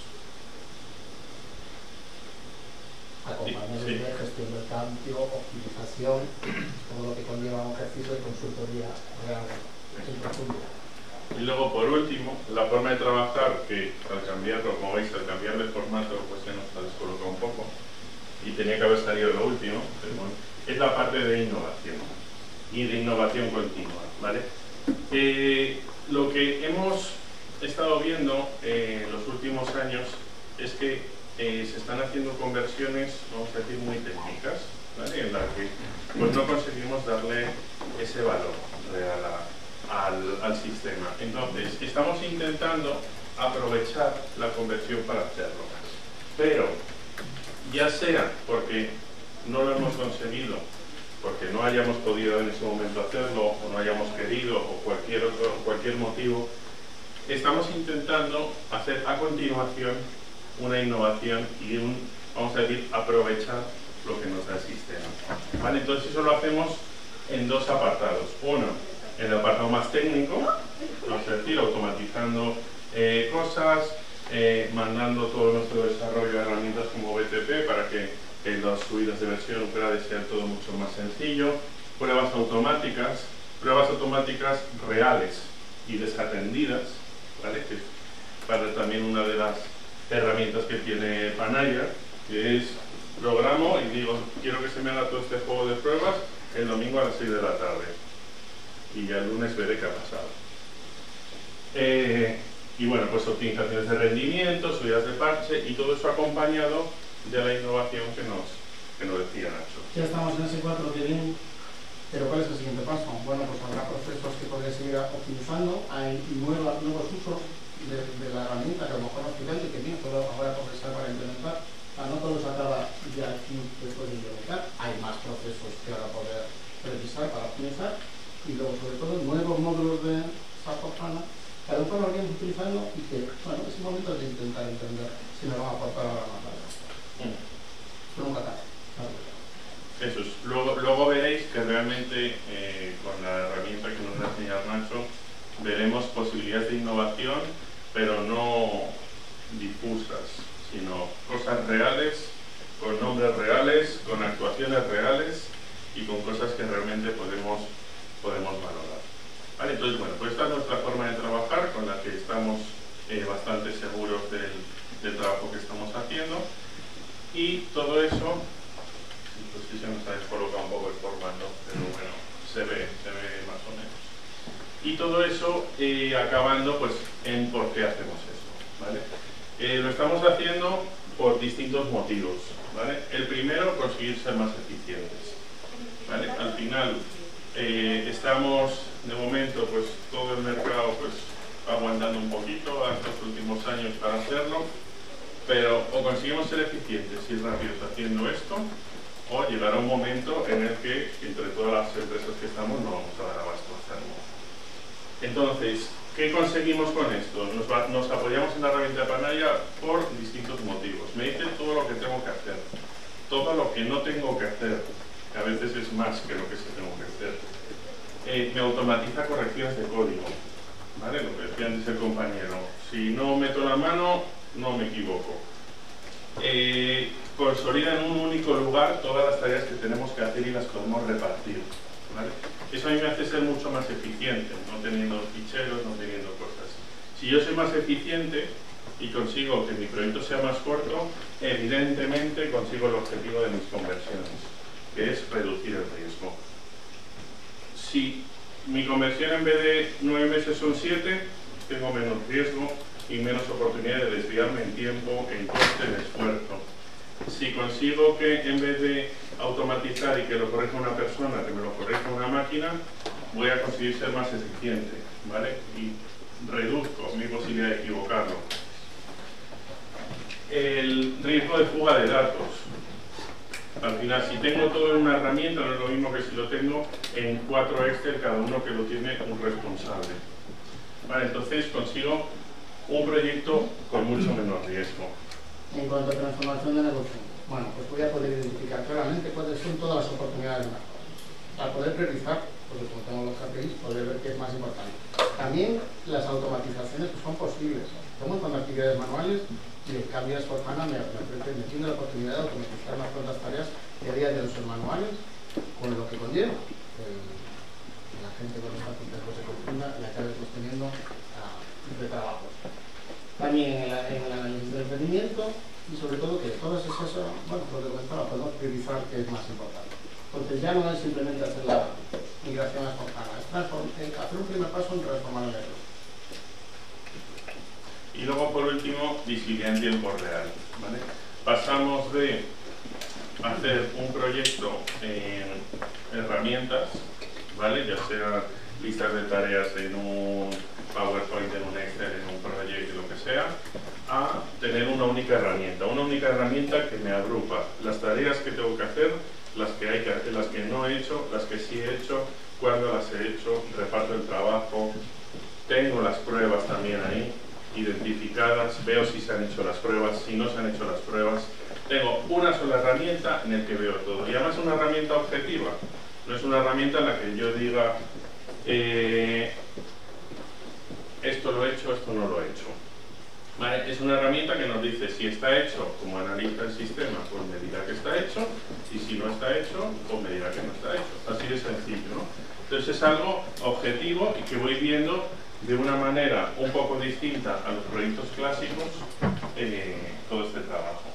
Acompañamiento, sí, sí. Gestión del cambio, optimización, todo lo que conlleva un ejercicio de consultoría real en profundidad. Y luego, por último, la forma de trabajar, que al cambiarlo, como veis, al cambiar de formato, pues se nos ha descolocado un poco, y tenía que haber salido lo último, pero bueno, es la parte de innovación, y de innovación continua, ¿vale? Eh, lo que hemos estado viendo eh, en los últimos años es que Eh, se están haciendo conversiones, vamos a decir, muy técnicas, ¿vale?, en las que pues, no conseguimos darle ese valor real a, al, al sistema. Entonces, estamos intentando aprovechar la conversión para hacerlo. Pero, ya sea porque no lo hemos conseguido, porque no hayamos podido en ese momento hacerlo, o no hayamos querido, o cualquier otro, cualquier motivo, estamos intentando hacer a continuación una innovación y un, vamos a decir, aprovechar lo que nos da el sistema. ¿Vale? Entonces eso lo hacemos en dos apartados. Uno, en el apartado más técnico, vamos a decir, automatizando eh, cosas, eh, mandando todo nuestro desarrollo a herramientas como B T P para que eh, las subidas de versión upgrade sean todo mucho más sencillo, pruebas automáticas, pruebas automáticas reales y desatendidas, ¿vale? Que es para también una de las herramientas que tiene Panaya, que es programo y digo, quiero que se me haga todo este juego de pruebas el domingo a las seis de la tarde y ya el lunes veré qué ha pasado. Eh, y bueno, pues optimizaciones de rendimiento, subidas de parche y todo eso acompañado de la innovación que nos, que nos decía Nacho. Ya estamos en ese cuatro que viene, pero ¿cuál es el siguiente paso? Bueno, pues habrá procesos que podréis seguir optimizando, hay nuevos, nuevos usos de, de la herramienta que a lo mejor nos piden y que bien, todo ahora progresar para implementar. Ah, no todo se acaba ya aquí después de implementar, hay más procesos que ahora poder revisar para optimizar y luego sobre todo nuevos módulos de SAP por HANA que a lo mejor lo habríamos utilizando y que, bueno, es el momento de intentar entender si me van a aportar ahora más valor. Mm. Pero nunca tarde. Eso es. Luego, luego veréis que realmente eh, con la herramienta que nos va a enseñar Nacho veremos posibilidades de innovación, pero no difusas, sino cosas reales, con nombres reales, con actuaciones reales y con cosas que realmente podemos, podemos valorar. ¿Vale? Entonces, bueno, pues esta es nuestra forma de trabajar, con la que estamos eh, bastante seguros del, del trabajo que estamos haciendo. Y todo eso, pues sí se nos ha descolocado un poco el formato, pero bueno, se ve, se ve más o menos. Y todo eso eh, acabando pues en por qué hacemos esto, ¿vale? Eh, lo estamos haciendo por distintos motivos, ¿vale? El primero, conseguir ser más eficientes, ¿vale? Al final eh, estamos, de momento, pues todo el mercado pues aguantando un poquito hasta los últimos años para hacerlo, pero o conseguimos ser eficientes y rápidos haciendo esto, o llegará un momento en el que entre todas las empresas que estamos no vamos a dar abasto a hacerlo. Entonces, ¿qué conseguimos con esto? Nos, va, nos apoyamos en la herramienta de Panaya por distintos motivos. Me dice todo lo que tengo que hacer, todo lo que no tengo que hacer, que a veces es más que lo que sí tengo que hacer. Eh, me automatiza correcciones de código, ¿vale? Lo que decía antes el compañero. Si no meto la mano, no me equivoco. Eh, consolida en un único lugar todas las tareas que tenemos que hacer y las podemos repartir, ¿vale? Eso a mí me hace ser mucho más eficiente, no teniendo ficheros, no teniendo cosas. Si yo soy más eficiente y consigo que mi proyecto sea más corto, evidentemente consigo el objetivo de mis conversiones, que es reducir el riesgo. Si mi conversión en vez de nueve meses son siete, tengo menos riesgo y menos oportunidad de desviarme en tiempo, en coste, en esfuerzo. Si consigo que en vez de automatizar y que lo corrija una persona, que me lo corrija una máquina, voy a conseguir ser más eficiente, ¿vale? Y reduzco mi posibilidad de equivocarlo. El riesgo de fuga de datos. Al final, si tengo todo en una herramienta, no es lo mismo que si lo tengo en cuatro Excel, cada uno que lo tiene un responsable. Vale, entonces consigo un proyecto con mucho menos riesgo. En cuanto a transformación de negocio, bueno, pues voy a poder identificar claramente cuáles son todas las oportunidades de mejora. Para poder priorizar, porque como tengo los K P Is, poder ver qué es más importante. También las automatizaciones que son posibles. Tengo un montón de actividades manuales y el Cambias por HANA me, me, me tiene la oportunidad de automatizar más cuantas tareas que a día de hoy son manuales, con lo que conlleva. El, la gente con los pacientes pues se confunda y acabe sosteniendo uh, de trabajos. También en, la, en el análisis del rendimiento y sobre todo que todas esas, bueno, lo que comentaba, podemos priorizar qué es más importante. Entonces ya no es simplemente hacer la migración a HANA, es hacer un primer paso en transformar el error. Y luego, por último, visibilidad en tiempo real, ¿vale? Pasamos de hacer un proyecto en herramientas, ¿vale? Ya sea listas de tareas en un PowerPoint, en un Excel, en un proyecto, lo que sea, tener una única herramienta, una única herramienta que me agrupa las tareas que tengo que hacer, las que, hay que hacer, las que no he hecho, las que sí he hecho, cuándo las he hecho, reparto el trabajo, tengo las pruebas también ahí identificadas, veo si se han hecho las pruebas, si no se han hecho las pruebas. Tengo una sola herramienta en la que veo todo, y además es una herramienta objetiva, no es una herramienta en la que yo diga eh, esto lo he hecho, esto no lo he hecho. ¿Vale? Es una herramienta que nos dice si está hecho, como analiza el sistema, pues me dirá que está hecho, y si no está hecho, pues me dirá que no está hecho. Así de sencillo, ¿no? Entonces es algo objetivo y que voy viendo de una manera un poco distinta a los proyectos clásicos eh, todo este trabajo.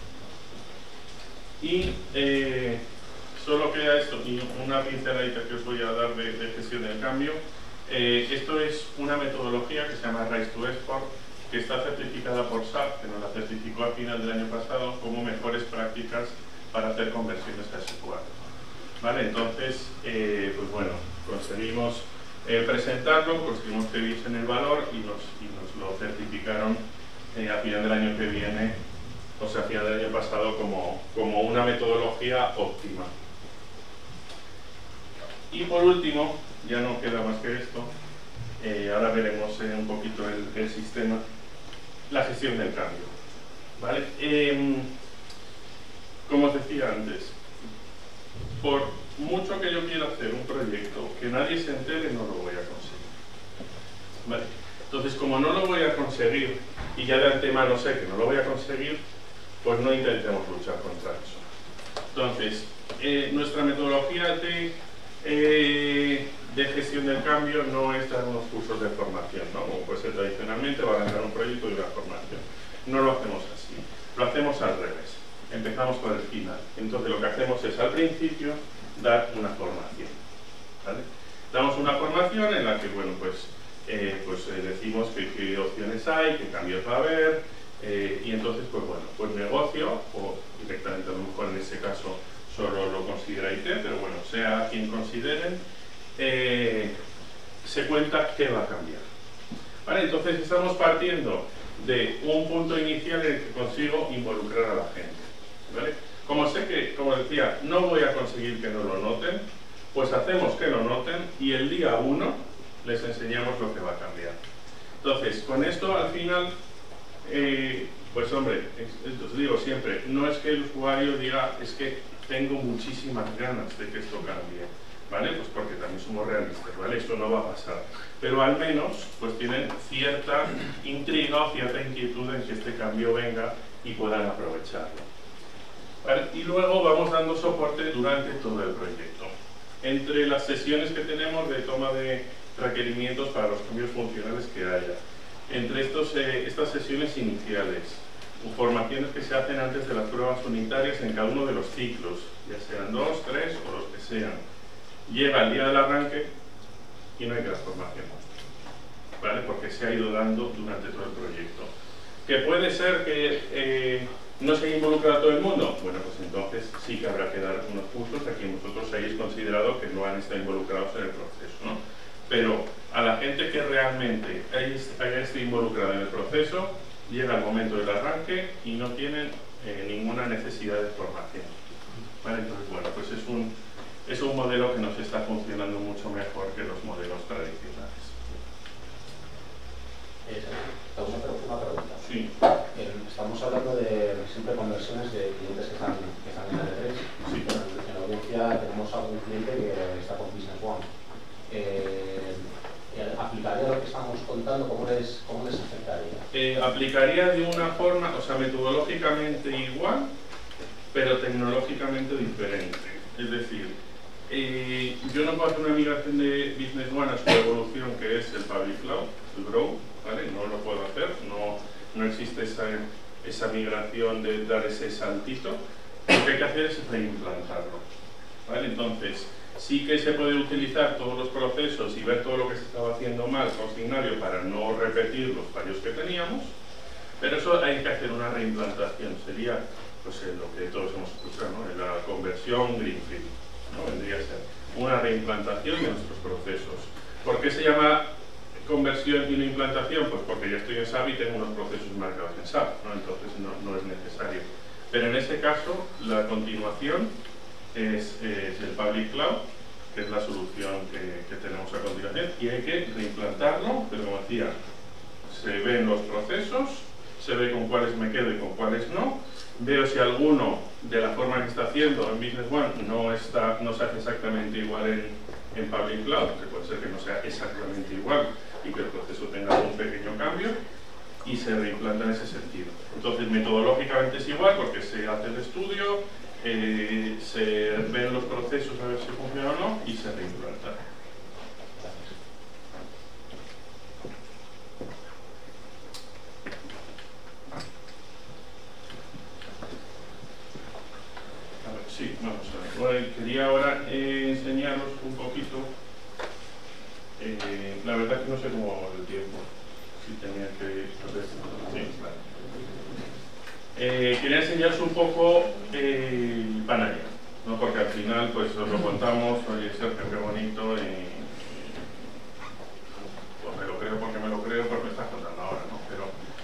Y eh, solo queda esto y una pinceladita que os voy a dar de, de gestión del cambio. Eh, esto es una metodología que se llama Rise to Export, que está certificada por S A P, que nos la certificó a final del año pasado como mejores prácticas para hacer conversiones a S cuatro. ¿Vale? Entonces, eh, pues bueno, conseguimos eh, presentarlo, conseguimos que viesen el valor y nos, y nos lo certificaron eh, a final del año que viene, o sea, a final del año pasado, como, como una metodología óptima. Y por último, ya no queda más que esto, eh, ahora veremos eh, un poquito el, el sistema, la gestión del cambio. ¿Vale? Eh, como os decía antes, por mucho que yo quiera hacer un proyecto que nadie se entere, no lo voy a conseguir. ¿Vale? Entonces, como no lo voy a conseguir, y ya de antemano sé que no lo voy a conseguir, pues no intentemos luchar contra eso. Entonces, eh, nuestra metodología de, eh, de gestión del cambio no es dar unos cursos de formación, ¿no? Como puede ser tradicionalmente, va a ganar un proyecto y una formación. No lo hacemos así, lo hacemos al revés. Empezamos por el final. Entonces lo que hacemos es al principio dar una formación. ¿Vale? Damos una formación en la que, bueno, pues, eh, pues eh, decimos que, qué opciones hay, qué cambios va a haber, eh, y entonces, pues bueno, pues negocio, o directamente a lo mejor en ese caso solo lo considera I T, pero bueno, sea quien consideren, eh, se cuenta qué va a cambiar. ¿Vale? Entonces estamos partiendo de un punto inicial en el que consigo involucrar a la gente. ¿Vale? Como sé que, como decía, no voy a conseguir que no lo noten, pues hacemos que lo noten y el día uno les enseñamos lo que va a cambiar. Entonces, con esto al final, eh, pues hombre, os digo siempre, no es que el usuario diga, es que tengo muchísimas ganas de que esto cambie, ¿vale? Pues porque también somos realistas, ¿vale? Esto no va a pasar. Pero al menos, pues tienen cierta intriga o cierta inquietud en que este cambio venga y puedan aprovecharlo. ¿Vale? Y luego vamos dando soporte durante todo el proyecto. Entre las sesiones que tenemos de toma de requerimientos para los cambios funcionales que haya, entre estos, eh, estas sesiones iniciales, formaciones que se hacen antes de las pruebas unitarias en cada uno de los ciclos, ya sean dos, tres o los que sean. Llega el día del arranque y no hay que dar formación, ¿vale? Porque se ha ido dando durante todo el proyecto. Que puede ser que eh, no se involucra a todo el mundo, bueno, pues entonces sí que habrá que dar unos cursos a quien vosotros hayáis considerado que no han estado involucrados en el proceso, ¿no? Pero a la gente que realmente haya estado involucrada en el proceso, llega el momento del arranque y no tienen eh, ninguna necesidad de formación. ¿Vale? Entonces, bueno, pues es un, es un modelo que nos está funcionando mucho mejor que los modelos tradicionales. Eh, una pregunta. Sí. Eh, estamos hablando de siempre conversiones de clientes que están, que están en el E tres. Sí. Bueno, en la audiencia tenemos algún cliente que está con Business One. Eh, ¿Aplicaría lo que estamos contando? ¿Cómo les, cómo les afectaría? Eh, aplicaría de una forma, o sea, metodológicamente igual, pero tecnológicamente diferente. Es decir, eh, yo no puedo hacer una migración de Business One a su evolución, que es el Public Cloud, el Grow, ¿vale? No lo puedo hacer, no, no existe esa, esa migración de dar ese saltito. Lo que hay que hacer es reimplantarlo, ¿vale? Entonces, sí que se puede utilizar todos los procesos y ver todo lo que se estaba haciendo mal con Signario para no repetir los fallos que teníamos, pero eso hay que hacer una reimplantación. Sería pues, lo que todos hemos escuchado, ¿no? La conversión Greenfield, ¿no? Vendría a ser una reimplantación de nuestros procesos. ¿Por qué se llama conversión y no implantación? Pues porque ya estoy en S A P y tengo unos procesos marcados en S A P, ¿no? Entonces no, no es necesario. Pero en ese caso, la continuación es, es el Public Cloud, que es la solución que, que tenemos a continuación, y hay que reimplantarlo, pero como decía, se ven los procesos, se ve con cuáles me quedo y con cuáles no, veo si alguno de la forma que está haciendo en Business One no, está, no se hace exactamente igual en, en Public Cloud, que puede ser que no sea exactamente igual y que el proceso tenga un pequeño cambio, y se reimplanta en ese sentido. Entonces, metodológicamente es igual porque se hace el estudio, eh, se ven los procesos a ver si funciona o no y se reimplanta. A ver, sí, vamos a ver. Bueno, quería ahora eh, enseñaros un poquito. Eh, la verdad que no sé cómo va el tiempo. Si tenía que hacer. Sí, claro. Eh, quería enseñaros un poco eh, Panaya, ¿no? Porque al final pues os lo contamos, oye Sergio, qué bonito, y pues me lo creo porque me lo creo porque me estás contando ahora, ¿no? Pero,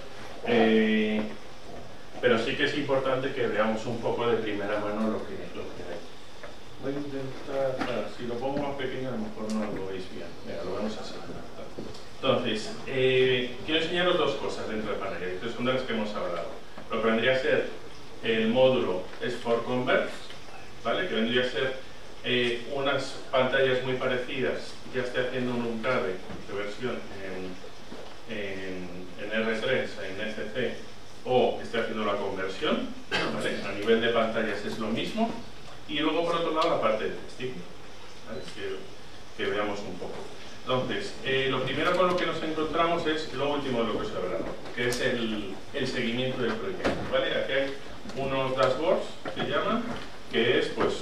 eh, pero sí que es importante que veamos un poco de primera mano lo que, lo que hay. Voy a intentar, si lo pongo más pequeño a lo mejor no lo veis bien. Mira, lo vemos así. Entonces, eh, quiero enseñaros dos cosas dentro de Panaya, que son de las que hemos hablado. Lo que vendría a ser el módulo S cuatro Converge, ¿vale? Que vendría a ser eh, unas pantallas muy parecidas. Ya estoy haciendo un UNCADE de versión en, en, en R tres, en S C, o estoy haciendo la conversión, ¿vale? A nivel de pantallas es lo mismo. Y luego, por otro lado, la parte de testing, ¿vale? que, que veamos un poco. Entonces, eh, lo primero con lo que nos encontramos es lo último de lo que os he hablado, que es el, el seguimiento del proyecto, ¿vale? Aquí hay unos dashboards, que llaman, que es, pues,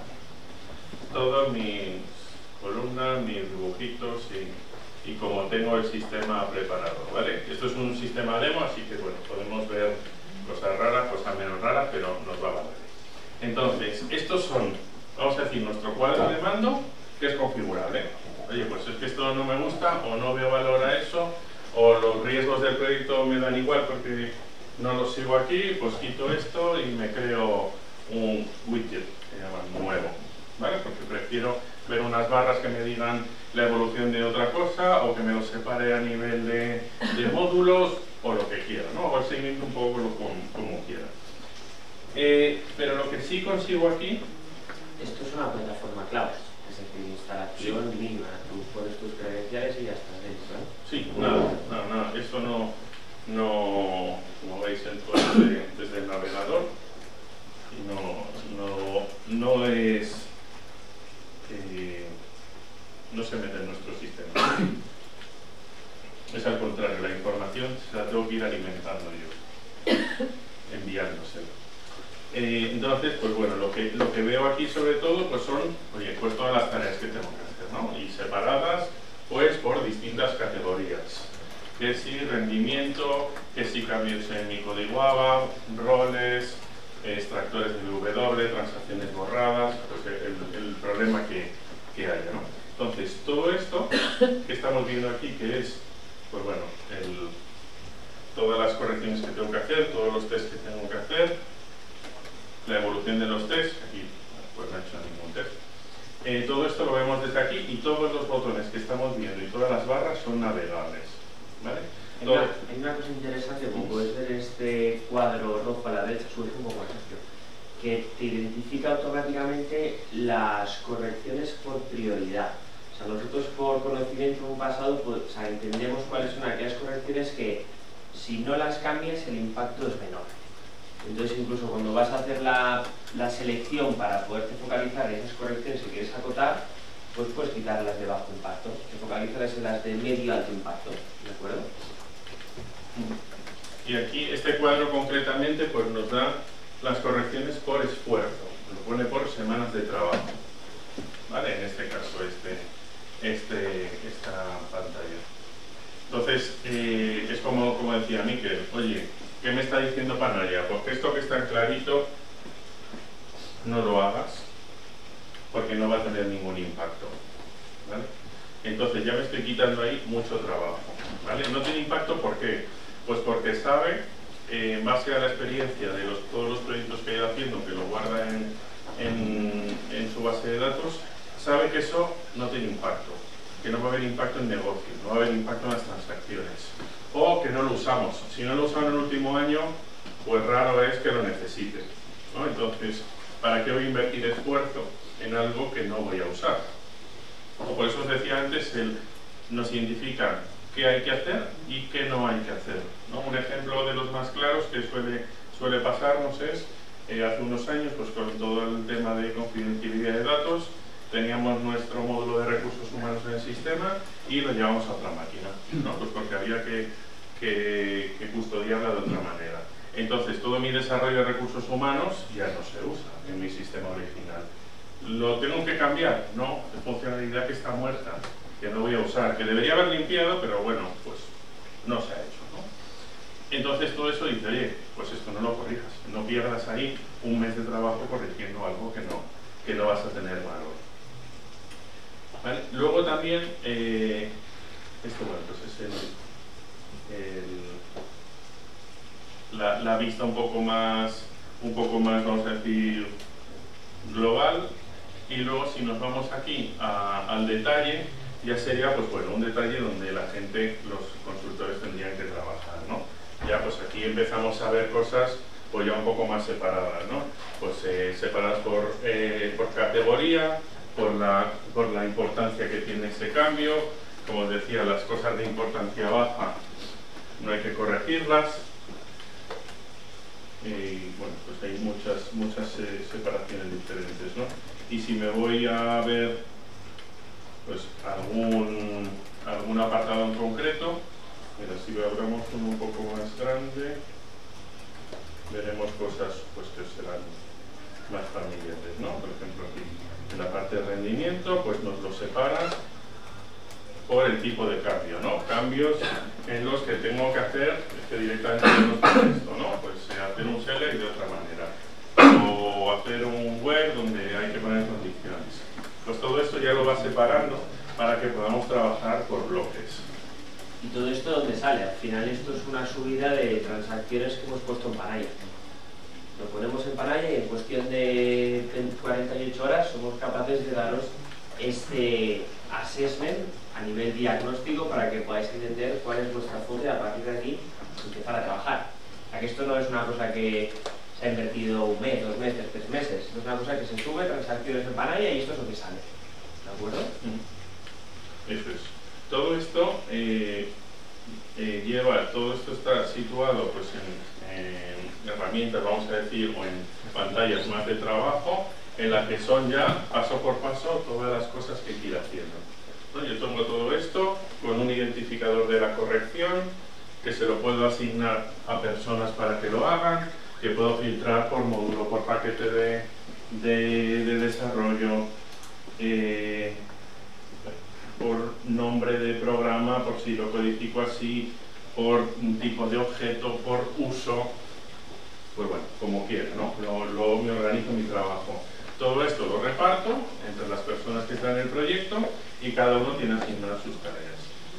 todas mis columnas, mis dibujitos y, y como tengo el sistema preparado, ¿vale? Esto es un sistema demo, así que, bueno, podemos ver cosas raras, cosas menos raras, pero nos va a valer. Entonces, estos son, vamos a decir, nuestro cuadro de mando, que es configurable. Oye, pues es que esto no me gusta, o no veo valor a eso, o los riesgos del proyecto me dan igual porque no los sigo aquí, pues quito esto y me creo un widget, que llaman nuevo, ¿vale? Porque prefiero ver unas barras que me digan la evolución de otra cosa, o que me lo separe a nivel de, de módulos, o lo que quiera, ¿no? O el seguimiento un poco como, como quiera. Eh, pero lo que sí consigo aquí... Esto es una plataforma cloud. Es decir, instalación sí. mínima, tú pones tus credenciales y ya estás dentro, ¿no? Sí, nada, nada, nada, eso no, no, como veis, entro desde, desde el navegador y no, no, no es, eh, no se mete en nuestro sistema. Es al contrario, la información se la tengo que ir alimentando yo, enviándosela. Eh, entonces, pues bueno, lo que, lo que veo aquí sobre todo pues son, oye, pues todas las tareas que tengo que hacer, ¿no? Y separadas, pues, por distintas categorías. Que si rendimiento, que si cambios en mi código A B A, roles, extractores de W, transacciones borradas, pues el, el problema que, que haya, ¿no? Entonces, todo esto que estamos viendo aquí, que es, pues bueno, el, todas las correcciones que tengo que hacer, todos los tests que tengo que hacer, la evolución de los tests, aquí pues no he hecho ningún test. Eh, todo esto lo vemos desde aquí y todos los botones que estamos viendo y todas las barras son navegables, ¿vale? Hay una, hay una cosa interesante, como puedes ver este cuadro rojo a la derecha, sube un poco más rápido, que te identifica automáticamente las correcciones por prioridad. O sea, nosotros por conocimiento pasado pues, o sea, entendemos cuáles son aquellas correcciones que si no las cambias el impacto es menor. Entonces, incluso cuando vas a hacer la, la selección para poderte focalizar en esas correcciones que quieres acotar, pues puedes quitarlas de bajo impacto, te focalizas en las de medio alto impacto, ¿de acuerdo? Y aquí este cuadro concretamente pues nos da las correcciones por esfuerzo, lo pone por semanas de trabajo, ¿vale? En este caso, este, este, esta pantalla. Entonces, eh, es como, como decía Miquel, oye, ¿qué me está diciendo Panaya? Porque esto que está clarito, no lo hagas, porque no va a tener ningún impacto, ¿vale? Entonces ya me estoy quitando ahí mucho trabajo, ¿vale? No tiene impacto, ¿por qué? Pues porque sabe, eh, en base a la experiencia de los, todos los proyectos que ha ido haciendo, que lo guarda en, en, en su base de datos, sabe que eso no tiene impacto, que no va a haber impacto en negocio, no va a haber impacto en las transacciones, o que no lo usamos. Si no lo usamos en el último año, pues raro es que lo necesite, ¿no? Entonces, ¿para qué voy a invertir esfuerzo en algo que no voy a usar? Por eso os decía antes, el, nos identifican qué hay que hacer y qué no hay que hacer, ¿no? Un ejemplo de los más claros que suele, suele pasarnos es, eh, hace unos años, pues con todo el tema de confidencialidad de datos, teníamos nuestro módulo de recursos humanos en el sistema y lo llevamos a otra máquina, ¿no? Pues porque había que, que, que custodiarla de otra manera. Entonces, todo mi desarrollo de recursos humanos ya no se usa en mi sistema original. ¿Lo tengo que cambiar? No, es funcionalidad que está muerta, que no voy a usar, que debería haber limpiado, pero bueno, pues no se ha hecho, ¿no? Entonces todo eso dice, oye, pues esto no lo corrijas, no pierdas ahí un mes de trabajo corrigiendo algo que no, que no vas a tener valor. ¿Vale? Luego también, eh, esto bueno, pues es el, el, la, la vista un poco más, un poco más, vamos a decir, global. Y luego si nos vamos aquí a, al detalle, ya sería pues bueno, un detalle donde la gente, los consultores tendrían que trabajar, ¿no? Ya pues aquí empezamos a ver cosas pues ya un poco más separadas, ¿no? Pues eh, separadas por, eh, por categoría, por la, por la importancia que tiene ese cambio. Como os decía, las cosas de importancia baja no hay que corregirlas. Y bueno, pues hay muchas, muchas eh, separaciones diferentes, ¿no? Y si me voy a ver pues algún, algún apartado en concreto, mira, si abramos uno un poco más grande, veremos cosas pues que serán más familiares, ¿no? Por ejemplo aquí en la parte de rendimiento pues nos lo separa por el tipo de cambio, ¿no? Cambios en los que tengo que hacer, es que directamente no tengo esto, ¿no? Pues eh, hacer un select de otra manera, o hacer un web donde hay que poner condiciones. Pues todo esto ya lo va separando para que podamos trabajar por bloques. ¿Y todo esto dónde sale? Al final esto es una subida de transacciones que hemos puesto en Panaya. Lo ponemos en Panaya y en cuestión de cuarenta y ocho horas somos capaces de daros este assessment a nivel diagnóstico para que podáis entender cuál es vuestra fuente y a partir de aquí empezar a trabajar. O sea que esto no es una cosa que se ha invertido un mes, dos meses, tres meses. Es una cosa que se sube, transacciones en Panaya y esto es lo que sale. ¿De acuerdo? Eso es. Todo esto eh, eh, lleva, todo esto está situado pues en, en herramientas, vamos a decir, o en pantallas más de trabajo, en las que son ya paso por paso todas las cosas que hay que ir haciendo, ¿no? Yo tengo todo esto con un identificador de la corrección, que se lo puedo asignar a personas para que lo hagan, que puedo filtrar por módulo, por paquete de, de, de desarrollo, eh, por nombre de programa, por si lo codifico así, por un tipo de objeto, por uso, pues bueno, como quiera, ¿no? Luego me organizo mi trabajo. Todo esto lo reparto entre las personas que están en el proyecto y cada uno tiene asignadas sus tareas.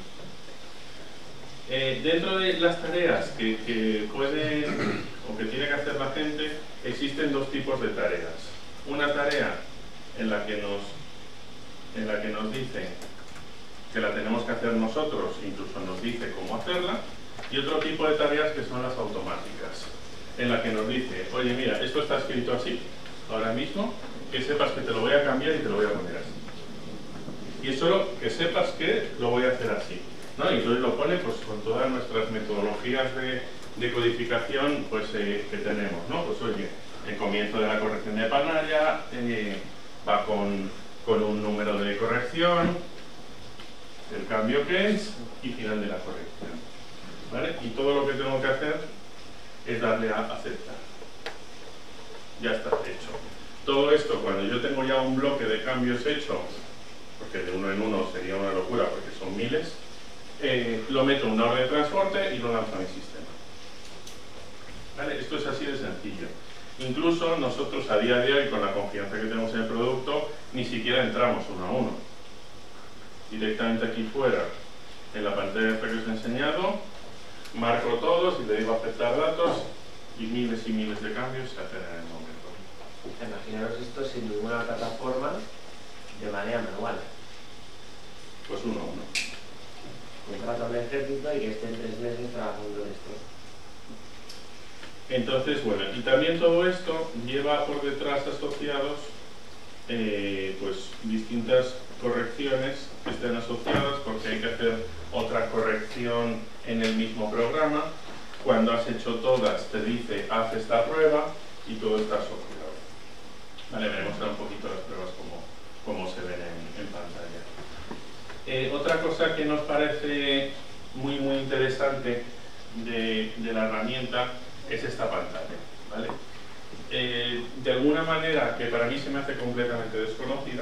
Eh, dentro de las tareas que, que pueden o que tiene que hacer la gente, existen dos tipos de tareas. Una tarea en la que nos, en la que nos dice que la tenemos que hacer nosotros, incluso nos dice cómo hacerla, y otro tipo de tareas que son las automáticas, en la que nos dice, oye mira, esto está escrito así, ahora mismo, que sepas que te lo voy a cambiar y te lo voy a poner así. Y es solo que sepas que lo voy a hacer así, ¿no? Y entonces lo pone pues con todas nuestras metodologías de, de codificación pues, eh, que tenemos, ¿no? Pues oye, el comienzo de la corrección de Panaya eh, va con, con un número de corrección, el cambio que es y final de la corrección, ¿vale? Y todo lo que tengo que hacer es darle a aceptar. Ya está hecho. Todo esto, cuando yo tengo ya un bloque de cambios hecho, porque de uno en uno sería una locura porque son miles, eh, lo meto en una orden de transporte y lo lanzo a mi sistema. ¿Vale? Esto es así de sencillo. Incluso nosotros a día de hoy, con la confianza que tenemos en el producto, ni siquiera entramos uno a uno. directamente aquí fuera, en la pantalla que os he enseñado, marco todos y le digo aceptar datos y miles y miles de cambios se hacen en el momento. Imaginaros esto sin ninguna plataforma, de manera manual. Pues uno a uno. Contrato al ejército y que estén tres meses trabajando en esto. Entonces, bueno, y también todo esto lleva por detrás asociados eh, pues distintas correcciones que estén asociadas, porque hay que hacer otra corrección en el mismo programa. Cuando has hecho todas te dice haz esta prueba y todo está asociado. Vale, veremos ahora un poquito las pruebas como, como se ven en, en pantalla. Eh, otra cosa que nos parece muy muy interesante de, de la herramienta es esta pantalla, ¿vale? Eh, de alguna manera, que para mí se me hace completamente desconocida,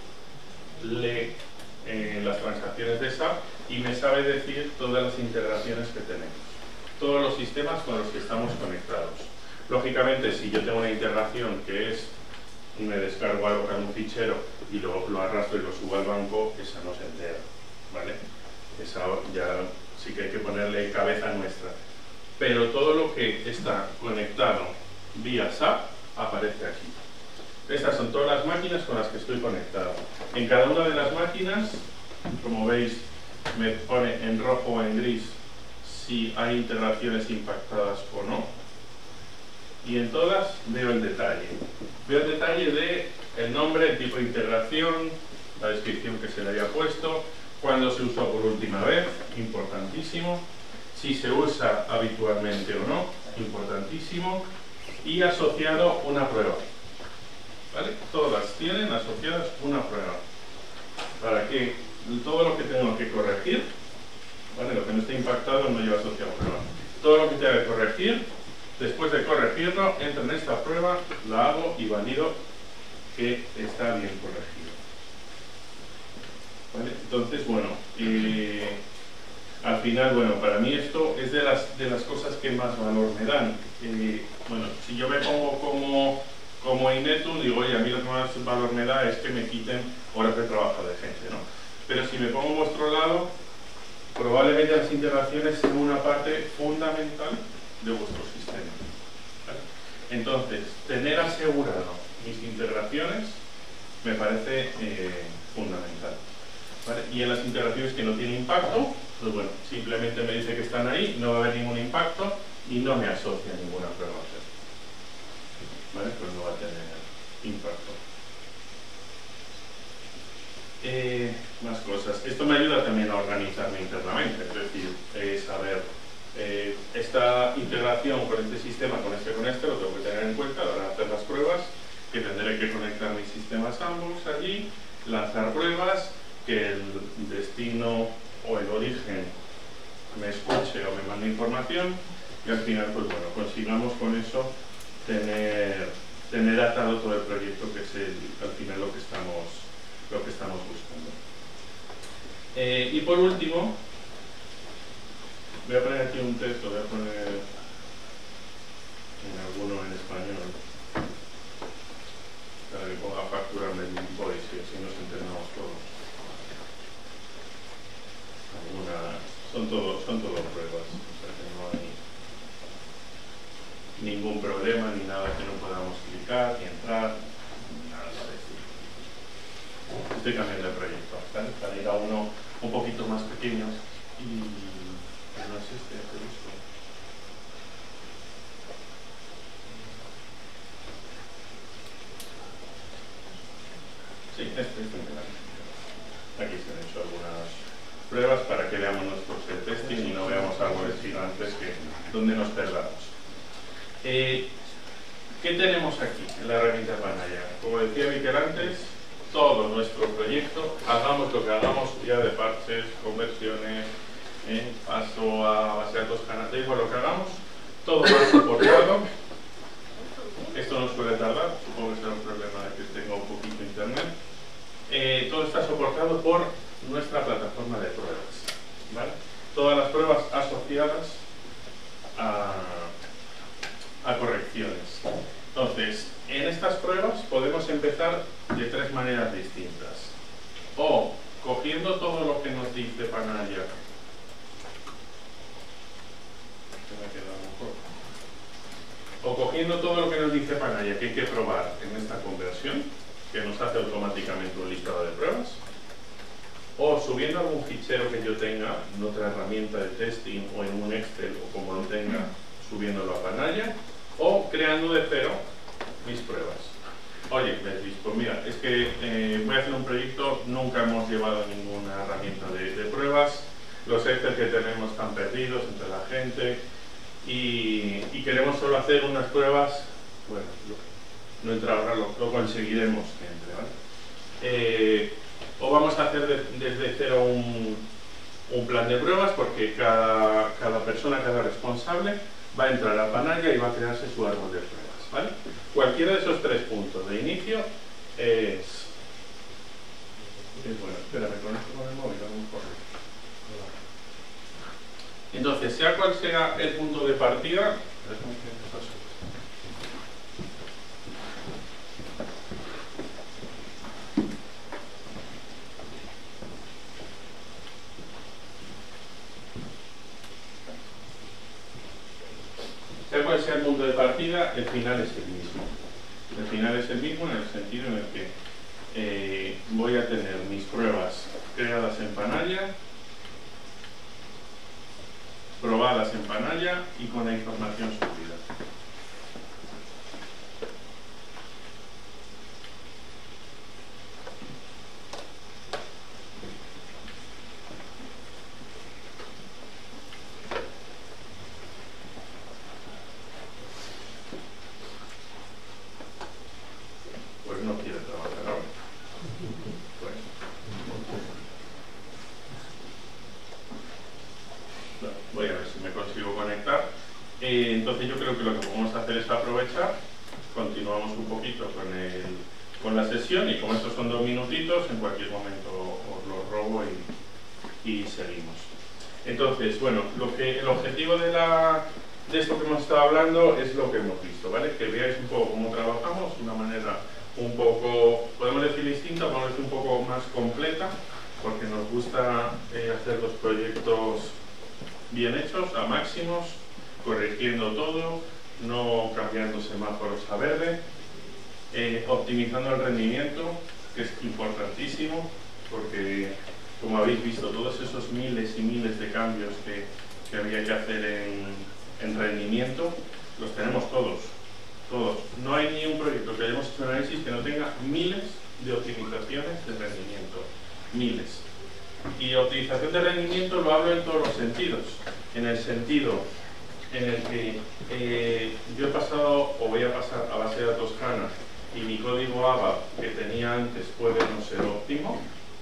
lee eh, las transacciones de S A P y me sabe decir todas las integraciones que tenemos, todos los sistemas con los que estamos conectados. Lógicamente, si yo tengo una integración que es, me descargo algo en un fichero y lo, lo arrastro y lo subo al banco, esa no se entera, ¿vale? Esa ya sí que hay que ponerle cabeza nuestra. Pero todo lo que está conectado vía S A P aparece aquí. Estas son todas las máquinas con las que estoy conectado. En cada una de las máquinas, como veis, me pone en rojo o en gris si hay integraciones impactadas o no. Y en todas veo el detalle. Veo el detalle de el nombre, el tipo de integración, la descripción que se le haya puesto, cuándo se usó por última vez, importantísimo, si se usa habitualmente o no, importantísimo, y asociado una prueba. ¿Vale? Todas tienen asociadas una prueba. Para que todo lo que tengo que corregir, ¿vale? Lo que no esté impactado no lleva asociado prueba. Todo lo que tenga que corregir, después de corregirlo, entro en esta prueba, la hago y valido que está bien corregido. ¿Vale? Entonces, bueno, eh, al final, bueno, para mí esto es de las, de las cosas que más valor me dan. Eh, bueno, si yo me pongo como, como Inetu, digo, oye, a mí lo que más valor me da es que me quiten horas de trabajo de gente, ¿no? Pero si me pongo a vuestro lado, probablemente las integraciones sean una parte fundamental de vuestro sistema. ¿Vale? Entonces, tener asegurado mis integraciones me parece eh, fundamental. ¿Vale? Y en las integraciones que no tienen impacto, pues bueno, simplemente me dice que están ahí, no va a haber ningún impacto y no me asocia ninguna prueba. ¿Vale? Pues no va a tener impacto. Eh, más cosas. Esto me ayuda también a organizarme internamente, es decir, eh, saber eh, esta integración con este sistema, con este, con este, lo tengo que tener en cuenta a la hora de hacer las pruebas, que tendré que conectar mis sistemas ambos allí, lanzar pruebas, que el destino o el origen me escuche o me mande información y al final, pues bueno, consigamos con eso tener, tener atado todo el proyecto, que es el, al final lo que estamos, lo que estamos buscando. Eh, y por último, voy a poner aquí un texto, voy a poner en alguno en español para que ponga facturarme el invoice y así nos entendamos todos. Alguna, son todo, son todo pruebas, o sea que no hay ningún problema ni nada que no podamos clicar ni entrar, ni nada parecido. Estoy cambiando el proyecto, ¿vale? Para ir a uno un poquito más pequeño y no es este, este esto. Sí, este, este. Aquí se han hecho algunas pruebas para que veamos nuestros testing y no veamos árboles gigantes que, donde nos perdamos. Eh, ¿Qué tenemos aquí en la herramienta Panaya? Como decía Miquel antes, todo nuestro proyecto, hagamos lo que hagamos, ya de parches, conversiones, eh, paso a base de datos canatejos, lo que hagamos, todo va soportado. Esto no suele tardar, supongo que será un problema de que tenga un poquito internet. Eh, todo está soportado por nuestra plataforma de pruebas, ¿vale? Todas las pruebas asociadas a, a correcciones. Entonces, en estas pruebas podemos empezar de tres maneras distintas. O cogiendo todo lo que nos dice Panaya, o cogiendo todo lo que nos dice Panaya que hay que probar en esta conversión, que nos hace automáticamente un listado de pruebas, o subiendo algún fichero que yo tenga en otra herramienta de testing o en un Excel o como lo tenga, subiéndolo a Panaya, o creando de cero mis pruebas. Oye, Beatriz, pues mira, es que eh, voy a hacer un proyecto, nunca hemos llevado ninguna herramienta de, de pruebas, los Excel que tenemos están perdidos entre la gente y, y queremos solo hacer unas pruebas, bueno, no entra ahora, lo, lo conseguiremos que entre, ¿vale? Eh, o vamos a hacer de, desde cero un, un plan de pruebas porque cada, cada persona, cada responsable va a entrar a Panaya y va a crearse su árbol de pruebas, ¿vale? Cualquiera de esos tres puntos de inicio es... es bueno, espera, me conecto con el móvil, a lo mejor. Entonces, sea cual sea el punto de partida, sea cual sea el punto de partida, el final es el mismo. El final es el mismo en el sentido en el que eh, voy a tener mis pruebas creadas en Panaya, probadas en Panaya y con la información subida. Pues no quiere trabajar ahora. Bueno. Voy a ver si me consigo conectar. Eh, entonces yo creo que lo que vamos a hacer es aprovechar, continuamos un poquito con, el, con la sesión y como estos son dos minutitos, en cualquier momento os los robo y, y seguimos. Entonces, bueno, lo que, el objetivo de, la, de esto que hemos estado hablando es lo que hemos visto, ¿vale? Que veáis un poco cómo trabajamos, de una manera un poco, podemos decir distinta, podemos decir un poco más completa, porque nos gusta eh, hacer los proyectos bien hechos, a máximos, corrigiendo todo, no cambiando semáforos a verde, eh, optimizando el rendimiento, que es importantísimo, porque como habéis visto, todos esos miles y miles de cambios que, que había que hacer en, en rendimiento, los tenemos todos, todos. No hay ni un proyecto que hayamos hecho análisis que no tenga miles de optimizaciones de rendimiento, miles. Y optimización de rendimiento lo hablo en todos los sentidos, en el sentido en el que eh, yo he pasado o voy a pasar a base de datos HANA y mi código A B A que tenía antes puede no ser óptimo,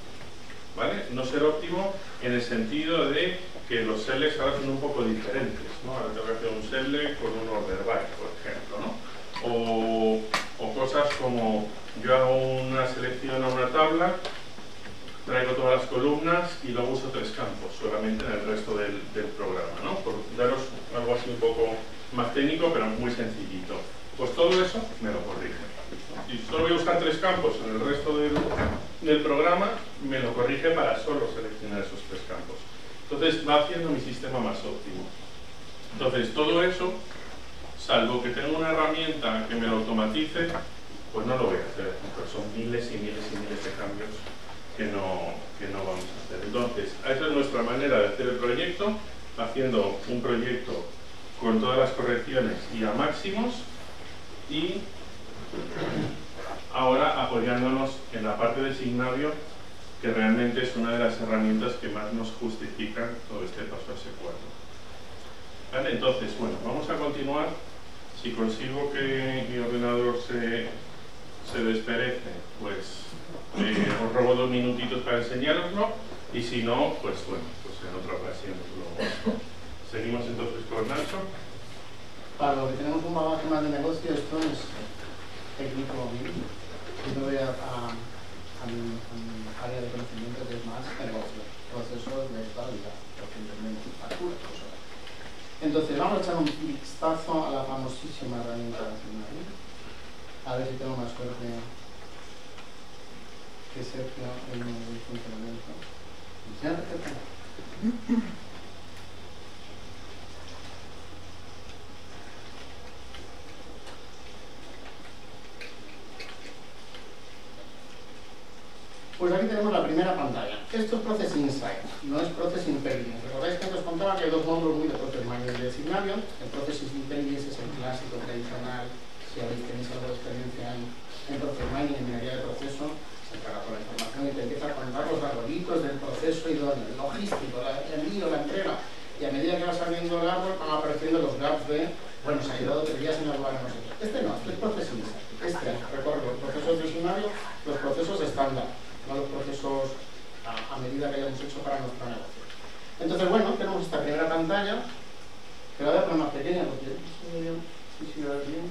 ¿vale? No ser óptimo en el sentido de que los selects ahora son un poco diferentes, ¿no? Ahora tengo que hacer un select con un order by, por ejemplo, ¿no? O, o cosas como yo hago una selección a una tabla, traigo todas las columnas y luego uso tres campos solamente en el resto del, del programa, ¿no? Por daros algo así un poco más técnico, pero muy sencillito. Pues todo eso me lo corrige. Si solo voy a usar tres campos en el resto del, del programa, me lo corrige para solo seleccionar esos tres campos. Entonces va haciendo mi sistema más óptimo. Entonces todo eso, salvo que tenga una herramienta que me lo automatice, pues no lo voy a hacer. Pues son miles y miles y miles de cambios que no, que no vamos a hacer. Entonces, esa es nuestra manera de hacer el proyecto, haciendo un proyecto con todas las correcciones y a máximos, y ahora apoyándonos en la parte de Signavio, que realmente es una de las herramientas que más nos justifican todo este paso a ese cuatro. ¿Vale? Entonces, bueno, vamos a continuar. Si consigo que mi ordenador se, se desperece, pues eh, os robo dos minutitos para enseñároslo, y si no, pues bueno, pues en otra ocasión lo... Seguimos entonces con Nacho. Para lo que tenemos un bagaje más de negocio, esto es técnico. Yo me voy a, a, a, mi, a mi área de conocimiento, que es más negocio, procesos de toda la vida, porque entendemos facturas, cosas. Entonces, vamos a echar un vistazo a la famosísima herramienta de Signavio. A ver si tengo más suerte. que Sergio en el funcionamiento. Ya, perfecto. Pues aquí tenemos la primera pantalla. Esto es Process Insight, no es Process Intelligence. Recordáis que os contaba que hay dos módulos muy de Process Mining y de Signavio. El Process Intelligence es el clásico tradicional. Si habéis tenéis algo de experiencia en, en Process Mining, en minería de proceso, se encarga con la información y te empieza a contar los arbolitos del proceso y del logístico, la, el envío, la entrega. Y a medida que va saliendo el árbol van apareciendo los gaps de, bueno, se ha quedado tres días sin arrobar no sé qué. Este no, este es Process Insight. Este recorre los procesos de Signavio, los procesos estándar, no los procesos a, a medida que hayamos hecho para nuestro negocio. Entonces, bueno, tenemos esta primera pantalla, que la voy a poner más pequeña porque sí, sí, va bien.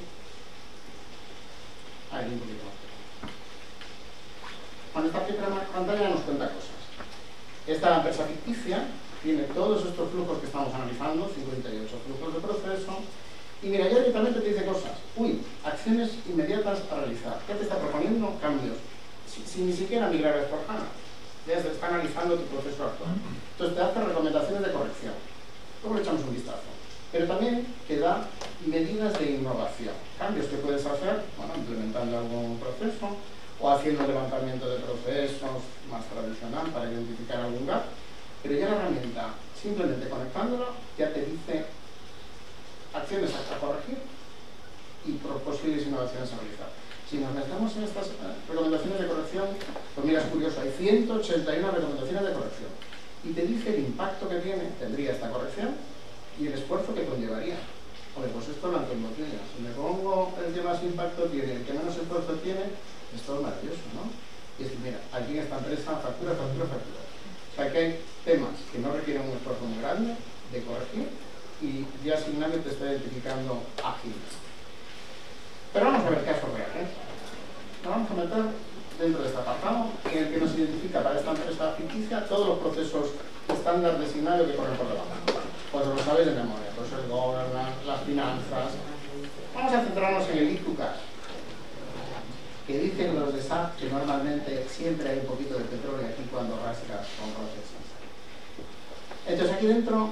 Ahí, un poquito más pequeña. Bueno, esta primera pantalla nos cuenta cosas. Esta empresa ficticia tiene todos estos flujos que estamos analizando, cincuenta y ocho flujos de proceso, y mira, ya directamente te dice cosas. Uy, acciones inmediatas a realizar. ¿Qué te está proponiendo? Cambios. Sin si ni siquiera migrar a S cuatro HANA, ya se está analizando tu proceso actual. Entonces te hace recomendaciones de corrección. Luego le echamos un vistazo. Pero también te da medidas de innovación. Cambios que puedes hacer, bueno, implementando algún proceso o haciendo levantamiento de procesos más tradicional para identificar algún gap. Pero ya la herramienta, simplemente conectándola, ya te dice acciones a corregir y posibles innovaciones a realizar. Si nos metemos en estas eh, recomendaciones de corrección, pues mira, es curioso, hay ciento ochenta y una recomendaciones de corrección. Y te dice el impacto que tiene, tendría esta corrección, y el esfuerzo que conllevaría. Oye, pues esto lo han botella. Si me pongo el que más impacto tiene, el que menos esfuerzo tiene, esto es maravilloso, ¿no? Y es que, mira, aquí en esta empresa, factura, factura, factura. O sea que hay temas que no requieren un esfuerzo muy grande de corregir, y ya Signavio te está identificando ágil. Pero vamos a ver casos reales. Nos vamos a meter dentro de este apartado en el que nos identifica para esta empresa ficticia todos los procesos estándar de Signavio que corren por debajo. Pues lo sabéis de memoria, pues el governance, las finanzas. Vamos a centrarnos en el I to Cash, que dicen los de S A P que normalmente siempre hay un poquito de petróleo aquí cuando rascas con procesos. Entonces aquí dentro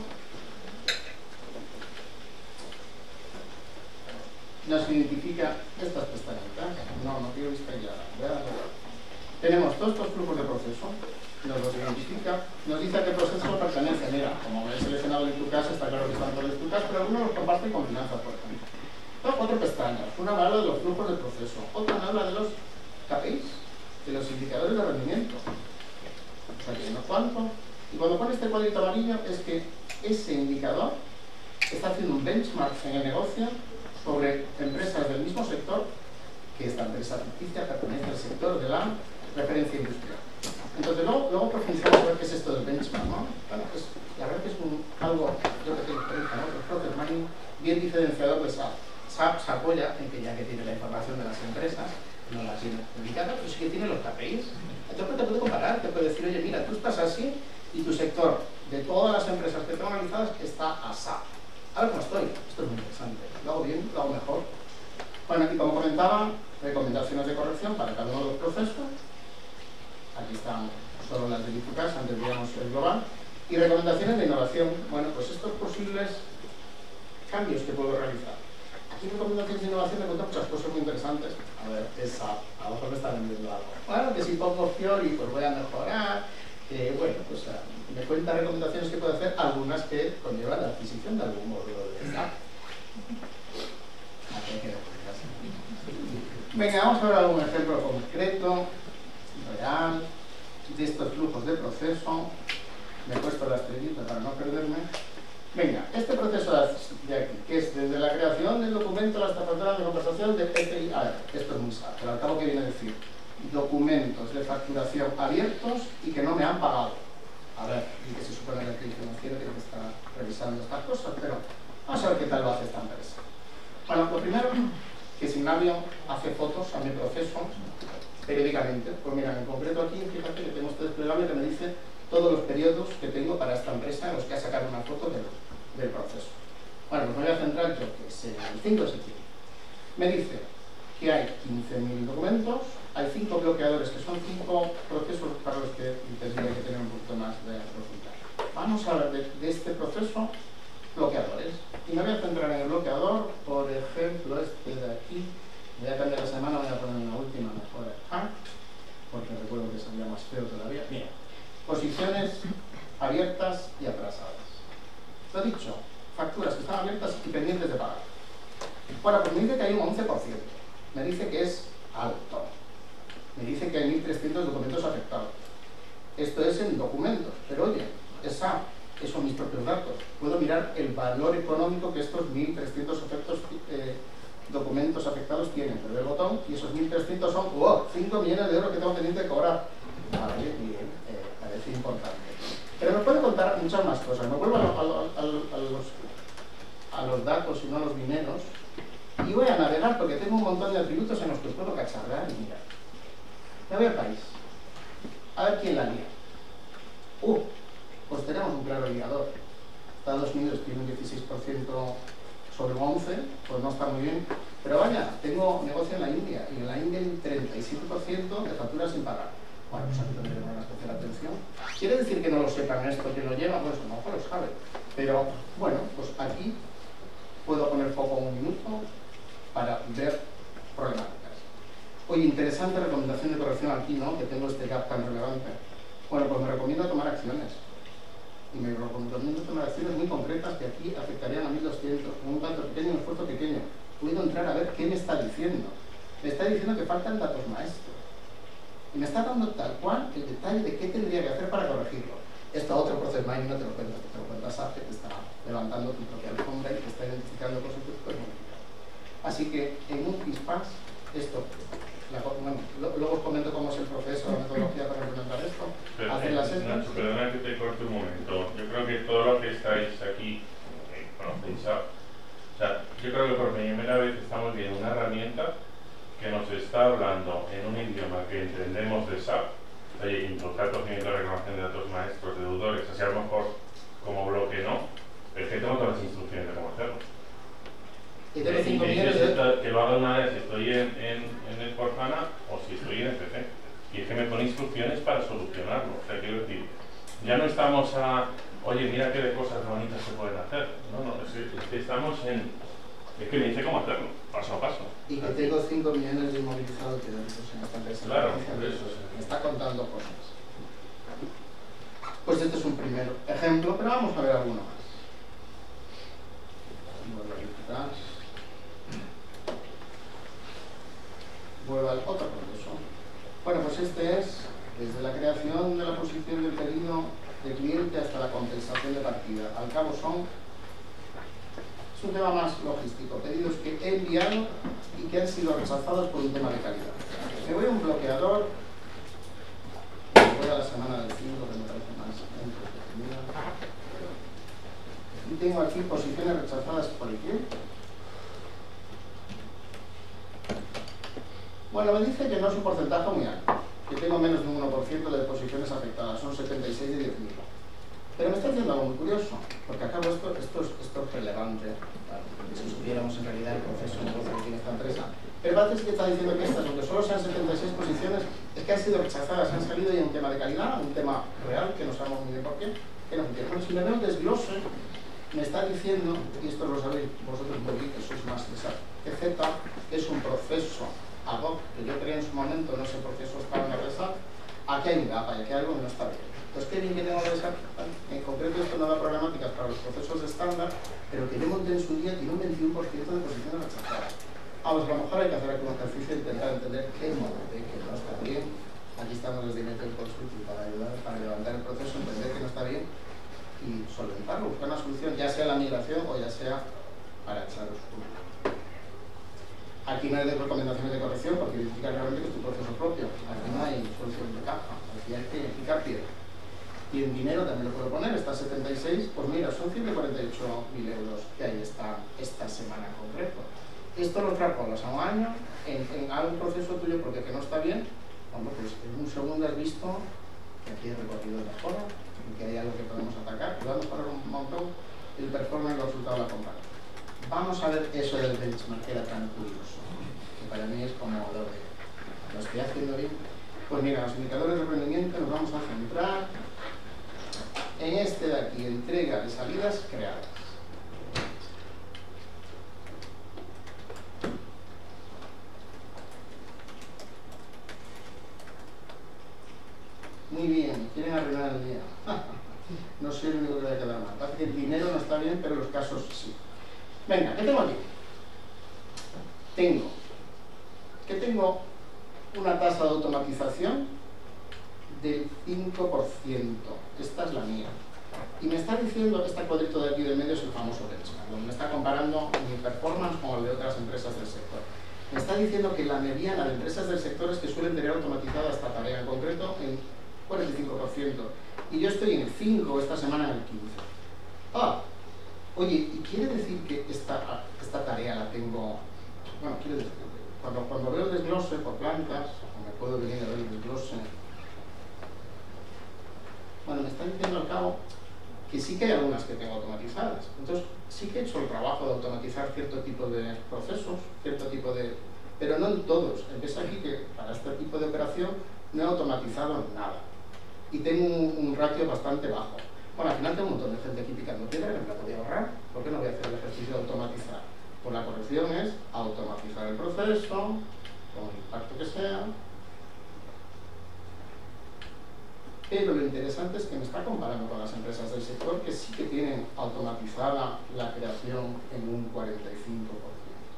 nos identifica estas pestañitas. No, no quiero ya. Tenemos todos estos flujos de proceso, nos los identifica, nos dice a qué proceso pertenece. Mira, como he seleccionado el tu casa, está claro que están todos en tu casa, pero algunos los comparte con finanzas, por ejemplo. Tengo cuatro pestañas. Una me habla de los flujos de proceso, otra me habla de los K P Is, de los indicadores de rendimiento. O sea, que no cuánto. Y cuando pone este cuadrito amarillo es que ese indicador está haciendo un benchmark en el negocio sobre empresas del mismo sector que esta empresa ficticia pertenece al sector de la referencia industrial. Entonces luego, luego profundizamos a ver qué es esto del benchmark, ¿no? Bueno, pues la verdad que es un, algo, yo que tengo experiencia, ¿no? El Process Mining bien diferenciador de S A P. S A P se apoya en que ya que tiene la información de las empresas, no la tiene publicada, pero sí que tiene los K P Is. Entonces te puede comparar, te puede decir, oye, mira, tú estás así y tu sector de todas las empresas que tengo analizadas está a S A P. A ver cómo estoy. Esto es muy interesante. Lo hago bien, lo hago mejor. Bueno, y como comentaba, recomendaciones de corrección para cada uno de los procesos. Aquí están solo las de Lifucas, antes veíamos el global. Y recomendaciones de innovación. Bueno, pues estos posibles cambios que puedo realizar. Aquí recomendaciones de innovación me cuentan muchas cosas muy interesantes. A ver, esa, a lo mejor me está vendiendo algo. Bueno, que si pongo Fiori, pues voy a mejorar. Eh, bueno, pues uh, me cuenta recomendaciones que puedo hacer, algunas que conllevan la adquisición de algún módulo de S A P. Venga, vamos a ver algún ejemplo concreto, real, de estos flujos de proceso. Me he puesto la estrellita para no perderme. Venga, este proceso de aquí, que es desde la creación del documento hasta la de conversación de P T I. A ver, esto es muy simple, pero al cabo que viene a decir documentos de facturación abiertos y que no me han pagado. A ver, y que se supone que el financiero tiene que estar revisando estas cosas, pero vamos a ver qué tal lo hace esta empresa. Bueno, lo primero, que Signavio hace fotos a mi proceso periódicamente. Pues mira, en concreto aquí, fíjate que tengo este desplegable que me dice todos los periodos que tengo para esta empresa en los que ha sacado una foto del, del proceso. Bueno, pues me voy a centrar yo, que es el cinco de septiembre. Me dice que hay quince mil documentos, hay cinco bloqueadores, que son cinco procesos para los que tendría que tener un poquito más de resultado. Vamos a hablar de, de este proceso, bloqueadores. Y me voy a centrar en el bloqueador, por ejemplo, este de aquí. Voy a cambiar la semana, voy a poner una última mejor acá, porque recuerdo que salía más feo todavía. Bien, posiciones abiertas y atrasadas. Lo dicho, facturas que están abiertas y pendientes de pagar. Bueno, pues me dice que hay un once por ciento. Me dice que es alto. Me dice que hay mil trescientos documentos afectados. Esto es en documentos, pero oye, esa, esos son mis propios datos. Puedo mirar el valor económico que estos mil trescientos efectos, eh, documentos afectados tienen. Le doy el botón y esos mil trescientos son wow, cinco millones de euros que tengo pendiente de cobrar. Vale, bien, eh, parece importante. Pero me puede contar muchas más cosas. Me vuelvo a, lo, a, lo, a, lo, a, los, a los datos y no a los dineros y voy a navegar porque tengo un montón de atributos en los que puedo cacharrear y mirar. Me voy al país. A ver quién la lía. Uh, pues tenemos un claro liador. Estados Unidos tiene un dieciséis por ciento sobre un once por ciento, pues no está muy bien. Pero vaya, tengo negocio en la India y en la India hay un treinta y siete por ciento de facturas sin pagar. Bueno, pues aquí tendremos una especial atención. ¿Quiere decir que no lo sepan esto, que lo llevan? Pues a lo mejor lo saben. Pero bueno, pues aquí puedo poner foco un minuto para ver problemáticas. Oye, interesante recomendación de corrección aquí, ¿no? Que tengo este gap tan relevante. Bueno, pues me recomiendo tomar acciones. Y me recomiendo tomar acciones muy concretas que aquí afectarían a mil doscientos, con un dato pequeño, un esfuerzo pequeño. Puedo entrar a ver qué me está diciendo. Me está diciendo que faltan datos maestros. Y me está dando tal cual el detalle de qué tendría que hacer para corregirlo. Esto otro process mining no te lo cuenta, te lo cuenta S A P, que te está levantando tu propia alfombra y te está identificando cosas que puedes modificar. Así que en un pispás, esto, la, bueno, lo, luego os comento cómo es el proceso, la metodología para implementar esto. Pero, hacer las eh, Nacho, perdona que te corte un momento. Yo creo que todo lo que estáis aquí eh, conocéis S A P. O sea, yo creo que por primera vez estamos viendo una herramienta que nos está hablando en un idioma que entendemos de S A P, oye, introducir el procedimiento de reclamación de datos maestros, de deudores, así a lo mejor como bloque no, pero es que tengo todas las instrucciones de cómo hacerlo. Y tengo cinco Eh, y millones de... de... que lo haga una vez si estoy en, en, en el Porfana o si estoy en F C. Y es que me pone instrucciones para solucionarlo. O sea, quiero decir, ya no estamos a, oye, mira qué de cosas bonitas se pueden hacer. No, no, es que, es que estamos en... Es que me dice cómo hacerlo, paso a paso. Y que tengo cinco millones de inmovilizados que dentro en esta empresa. Claro, por eso. Me está contando cosas. Pues este es un primer ejemplo, pero vamos a ver alguno más. Vuelvo a quitar. Vuelvo al otro proceso. Bueno, pues este es desde la creación de la posición del pedido de cliente hasta la compensación de partida. Al cabo son... Es un tema más logístico, pedidos que he enviado y que han sido rechazados por un tema de calidad. Me voy a un bloqueador, me voy a la semana del cinco, que me parece más entretenida. Y tengo aquí posiciones rechazadas por el cliente. Bueno, me dice que no es un porcentaje muy alto, que tengo menos de un uno por ciento de posiciones afectadas, son setenta y seis de diez mil. Pero me está diciendo algo muy curioso, porque acabo esto, esto, es, esto es relevante, claro, si supiéramos en realidad el proceso de negocio que tiene esta empresa. Pero parece que está diciendo que estas, aunque solo sean setenta y seis posiciones, es que han sido rechazadas, han salido y un tema de calidad, un tema real, que no sabemos muy bien por qué, que no funciona. Bueno, si me veo un desglose, me está diciendo, y esto lo sabéis vosotros muy bien, que sois más de S A P, que Z es un proceso ad hoc, que yo creé en su momento, no sé por qué eso está en la S A P, aquí hay un gap, aquí hay algo que no está bien. Entonces, qué bien que tengo que saber, en concreto esto no da problemáticas para los procesos de estándar, pero que yo monté en su día tiene un veintiuno por ciento de posiciones rechazadas. Vamos, a lo mejor hay que hacer aquí un ejercicio e intentar entender qué modo de que no está bien. Aquí estamos desde Inventor Consulting para ayudar, para levantar el proceso, entender que no está bien y solventarlo, buscar una solución, ya sea la migración o ya sea para echar los puntos. Aquí no hay recomendaciones de corrección porque identifica realmente que es tu proceso propio. Aquí no hay solución de caja, aquí hay que identificar piedra. Y en dinero también lo puedo poner, está setenta y seis, pues mira, son ciento cuarenta y ocho mil euros que hay esta, esta semana en concreto. Esto lo extrapolas a un año, en, en algún proceso tuyo porque que no está bien, bueno, pues en un segundo has visto que aquí hay recorrido de mejora, y que hay algo que podemos atacar, y vamos a poner un montón el performance y el resultado de la compra. Vamos a ver eso del benchmark que era tan curioso. Que para mí es como doble. Lo estoy haciendo bien. Pues mira, los indicadores de rendimiento nos vamos a centrar en este de aquí, entrega de salidas creadas. Muy bien, quieren arruinar el día. No soy el único que va a quedar mal. Parece que el dinero no está bien, pero los casos sí. Venga, ¿qué tengo aquí? Tengo que tengo una tasa de automatización del cinco por ciento. Esta es la mía. Y me está diciendo, este cuadrito de aquí del medio es el famoso benchmark, donde me está comparando mi performance con el de otras empresas del sector. Me está diciendo que la mediana de empresas del sector es que suelen tener automatizada esta tarea, en concreto en cuarenta y cinco por ciento. Y yo estoy en el cinco, esta semana en el quince. Ah, oye, ¿y quiere decir que esta, esta tarea la tengo? Bueno, quiere decir, cuando, cuando veo el desglose por plantas, o me puedo venir a ver el desglose, bueno, me está diciendo al cabo que sí que hay algunas que tengo automatizadas. Entonces, sí que he hecho el trabajo de automatizar cierto tipo de procesos, cierto tipo de... pero no en todos. Empieza aquí que para este tipo de operación no he automatizado nada. Y tengo un, un ratio bastante bajo. Bueno, al final tengo un montón de gente aquí picando piedra que me la podía ahorrar. ¿Por qué no voy a hacer el ejercicio de automatizar? Pues la corrección es automatizar el proceso, con el impacto que sea. Pero lo interesante es que me está comparando con las empresas del sector que sí que tienen automatizada la creación en un cuarenta y cinco por ciento.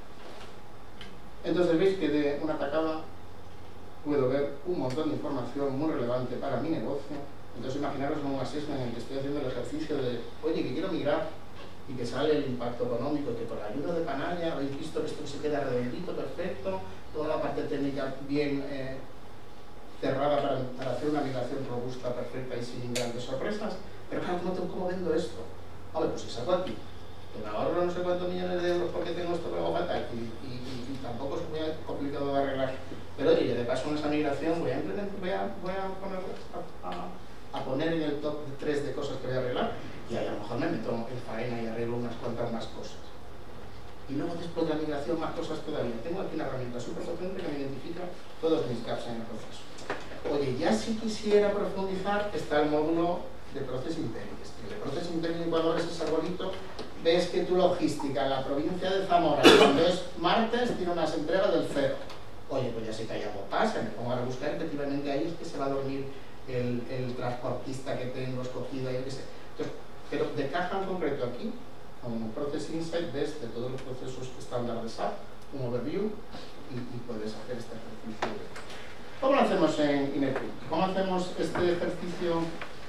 Entonces veis que de una tacada puedo ver un montón de información muy relevante para mi negocio. Entonces imaginaros en un assessment en el que estoy haciendo el ejercicio de, oye, que quiero migrar, y que sale el impacto económico, que con la ayuda de Panalla habéis visto que esto se queda redondito, perfecto, toda la parte técnica bien eh, cerrada para, para hacer una migración robusta, perfecta y sin grandes sorpresas. Pero claro, ¿cómo, tengo, cómo vendo esto? Vale, pues si saco aquí, que me ahorro no sé cuántos millones de euros porque tengo esto luego fatal y, y, y, y tampoco es muy complicado de arreglar. Pero oye, de paso en esa migración voy a, voy a, voy a, poner, a, a, a poner en el top tres de cosas que voy a arreglar y a lo mejor me meto en faena y arreglo unas cuantas más cosas. Y luego después de la migración más cosas todavía. Tengo aquí una herramienta súper potente que me identifica todos mis gaps en el proceso. Oye, ya si quisiera profundizar está el módulo de Process Intelligence. El de Process Intelligence, cuando ves ese arbolito, ves que tu logística en la provincia de Zamora, cuando es martes, tiene unas entregas del cero. Oye, pues ya sé que hay algo pasa, me pongo a buscar, efectivamente ahí es que se va a dormir el, el transportista que tengo escogido, yo qué sé. Entonces, pero de caja en concreto aquí, con Process Insight, ves de todos los procesos estándar de S A P, un overview, y, y puedes hacer este ejercicio. ¿Cómo lo hacemos en Inetum? ¿Cómo hacemos este ejercicio?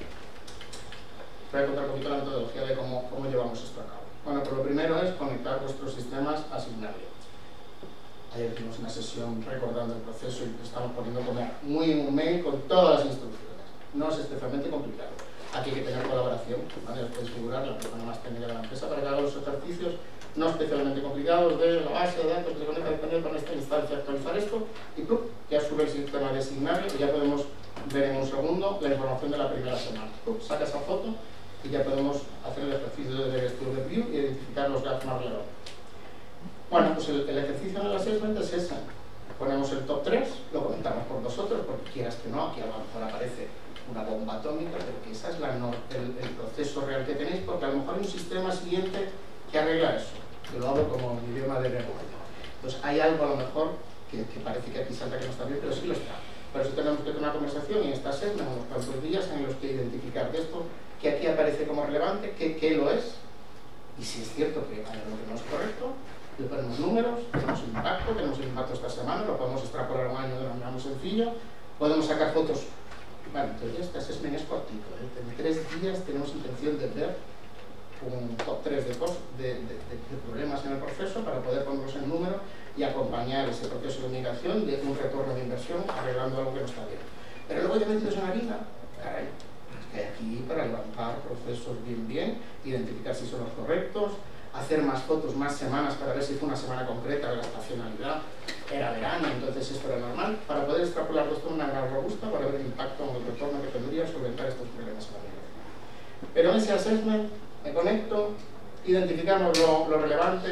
Voy a contar un poquito la metodología de cómo, cómo llevamos esto a cabo. Bueno, pues lo primero es conectar vuestros sistemas a Signavio. Ayer tuvimos una sesión recordando el proceso y estamos poniendo como muy en un mail con todas las instrucciones. No es especialmente complicado. Aquí hay que tener colaboración, ¿vale? Os podéis figurar la persona más técnica de la empresa para que haga los ejercicios no especialmente complicados de la base de datos que se conecta a depender con esta instancia, actualizar esto y ¡plup! Ya sube el sistema de Signavio y ya podemos ver en un segundo la información de la primera semana. ¡Plup! Saca esa foto y ya podemos hacer el ejercicio de Review Review y identificar los gaps más relevantes. Bueno, pues el, el ejercicio en el assessment es ese. Ponemos el top tres, lo comentamos por vosotros, porque quieras que no, aquí a lo mejor aparece una bomba atómica, pero que esa es la no, el, el proceso real que tenéis, porque a lo mejor hay un sistema siguiente que arregla eso. Yo lo hablo como mi idioma de negocio. Entonces hay algo a lo mejor que, que parece que aquí salta que no está bien, pero sí lo está. Por eso tenemos que tener una conversación y en esta sesión, unos cuantos días en los que identificar de esto que aquí aparece como relevante, que, que lo es, y si es cierto que hay algo que no es correcto, le ponemos números, tenemos el impacto, tenemos el impacto esta semana, lo podemos extrapolar a un año de una manera muy sencilla, podemos sacar fotos. Vale, entonces este assessment es cortito, ¿eh? En tres días tenemos intención de ver un top tres de, de, de, de problemas en el proceso para poder ponerlos en número y acompañar ese proceso de migración de un retorno de inversión arreglando algo que no está bien. Pero luego ya metidos en harina, caray, es que hay aquí para levantar procesos bien bien, identificar si son los correctos, hacer más fotos, más semanas para ver si fue una semana concreta de la estacionalidad, era verano, entonces esto era normal, para poder extrapolarlo esto en una gran robusta para ver el impacto o el retorno que tendría solventar estos problemas en la migración. Pero en ese assessment me conecto, identificamos lo, lo relevante,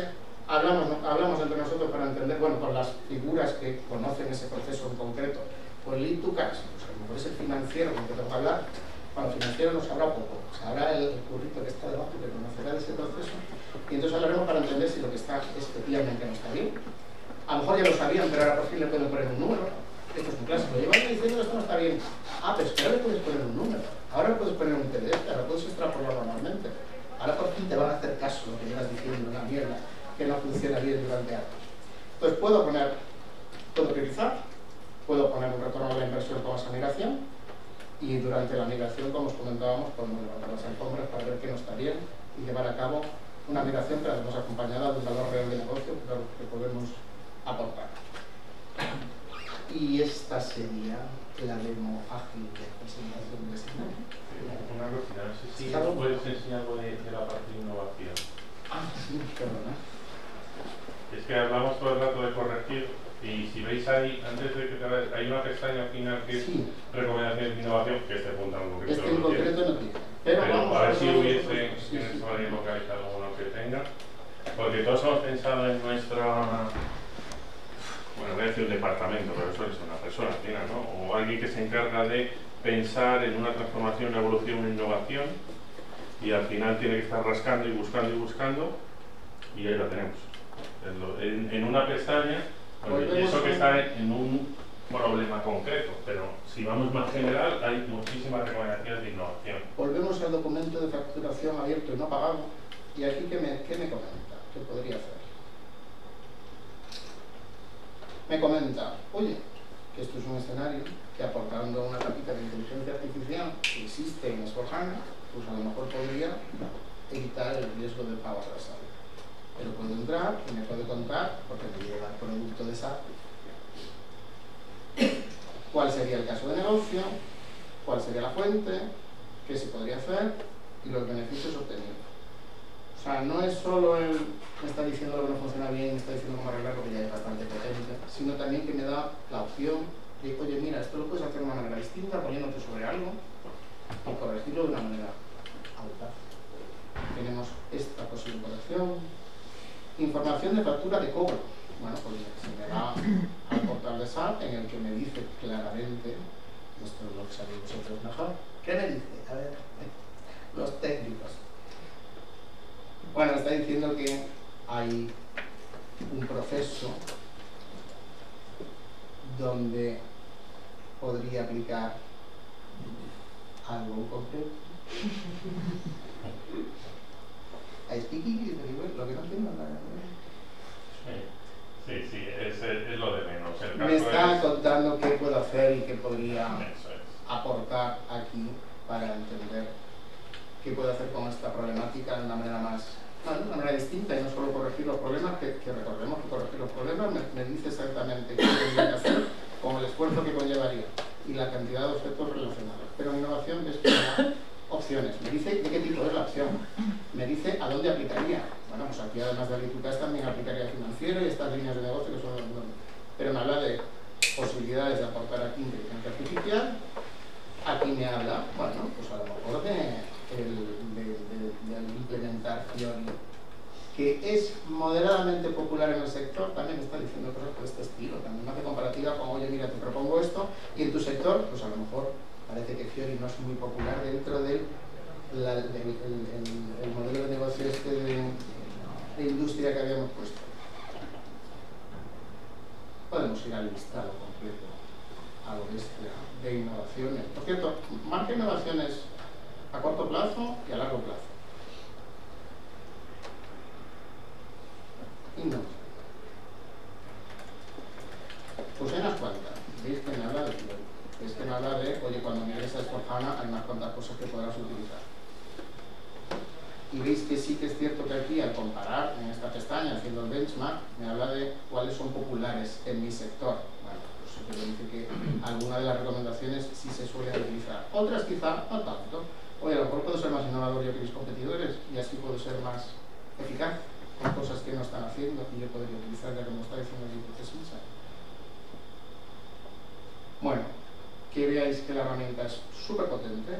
hablamos, hablamos entre nosotros para entender, bueno, con las figuras que conocen ese proceso en concreto. Pues lead to cash, pues a lo mejor es el financiero con el que tengo que hablar. Bueno, el financiero no sabrá poco, sabrá el, el currito que está debajo, que conocerá de ese proceso, y entonces hablaremos para entender si lo que está efectivamente no está bien. A lo mejor ya lo sabían, pero ahora por fin le pueden poner un número. Esto es un clásico. Llevan diciendo que esto no está bien. Ah, pero es que ahora le puedes poner un número. Ahora le puedes poner un P D F, ahora puedes extrapolarlo normalmente. Ahora por fin te van a hacer caso lo que llevas diciendo, una mierda que no funciona bien durante años. Entonces puedo poner, puedo priorizar, puedo poner un retorno de la inversión como esa migración, y durante la migración, como os comentábamos, podemos levantar las alfombras para ver qué no está bien y llevar a cabo una migración que además acompañada de un valor real de negocio que podemos aportar. Y esta sería la demo ágil de presentación de este tema. Una cosita, no sé si puedes enseñar algo de, de la parte de innovación. Ah, sí, perdona. Es que hablamos todo el rato de corregir. Y si veis ahí, antes de que te vayas, hay una pestaña al final que es sí. recomendaciones de innovación, que este punto en concreto este en no concreto no tiene. Pero, Pero vamos a ver a si hubiese, sí, si en sí. esto alguien localiza alguno que tenga. Porque todos hemos pensado en nuestra... Bueno, voy a decir un departamento, pero eso es una persona al final, ¿no? O alguien que se encarga de pensar en una transformación, una evolución, una innovación, y al final tiene que estar rascando y buscando y buscando, y ahí lo tenemos. En, en una pestaña. Bueno, y eso que está en un problema concreto, pero si vamos más general, hay muchísimas recomendaciones de innovación. Volvemos al documento de facturación abierto y no pagado. ¿Y aquí qué me, qué me comenta? ¿Qué podría hacer? Me comenta, oye, que esto es un escenario que aportando una capita de inteligencia artificial que existe en S cuatro HANA, pues a lo mejor podría evitar el riesgo de pago atrasado. Pero puedo entrar y me puede contar, porque me lleva el producto de S A P, cuál sería el caso de negocio, cuál sería la fuente, qué se podría hacer y los beneficios obtenidos. O sea, no es solo el me está diciendo lo que no funciona bien, me está diciendo cómo arreglarlo, que ya es bastante potente, sino también que me da la opción de, oye, mira, esto lo puedes hacer de una manera distinta, poniéndote sobre algo y corregirlo de una manera audaz. Tenemos esta posible corrección. Información de factura de cobro. Bueno, pues se me va al portal de S A P en el que me dice claramente, esto es lo que sabéis vosotros mejor, ¿qué me dice? A ver, los técnicos. Bueno, está diciendo que hay un proceso donde podría aplicar algo en concreto. I speak English very well, lo que no entiendo es nada. Sí, sí, es, es lo de menos. El Me caso está es... contando qué puedo hacer y qué podría Eso es. aportar aquí para entender qué puedo hacer con esta problemática de una manera más, bueno, de una manera distinta y no solo corregir los problemas, que, que recordemos que corregir los problemas me, me dice exactamente qué tendría que hacer con el esfuerzo que conllevaría y la cantidad de objetos relacionados. Pero en innovación es que me da opciones. Me dice de qué tipo es la opción. Me dice a dónde aplicaría. Bueno, pues aquí además de agricultura también aplicaría financiero y estas líneas de negocio que son los nombres. Pero me habla de posibilidades de aportar aquí inteligencia artificial. Aquí me habla, bueno, pues a lo mejor de, el, de, de, de implementar Fiori, que es moderadamente popular en el sector, también está diciendo cosas por este estilo, también me hace comparativa con, oye, mira, te propongo esto, y en tu sector, pues a lo mejor parece que Fiori no es muy popular dentro del la, el, el, el, el modelo de negocio este de, de industria que habíamos puesto. Podemos ir al listado completo, a lo bestia, de innovaciones. Por cierto, marca innovaciones a corto plazo y a largo plazo. Innovación. Pues hay unas cuantas. Veis que me habla de Fiori. Veis que me habla de, oye, cuando mires a S cuatro HANA hay unas cuantas cosas que podrás utilizar. Y veis que sí que es cierto que aquí, al comparar en esta pestaña, haciendo el benchmark, me habla de cuáles son populares en mi sector. Bueno, pues se puede decir que alguna de las recomendaciones sí se suelen utilizar. Otras quizá no tanto. Oye, a lo mejor puedo ser más innovador yo que mis competidores y así puedo ser más eficaz con cosas que no están haciendo y yo podría utilizar, ya como está diciendo aquí el proceso. Bueno, que veáis que la herramienta es súper potente.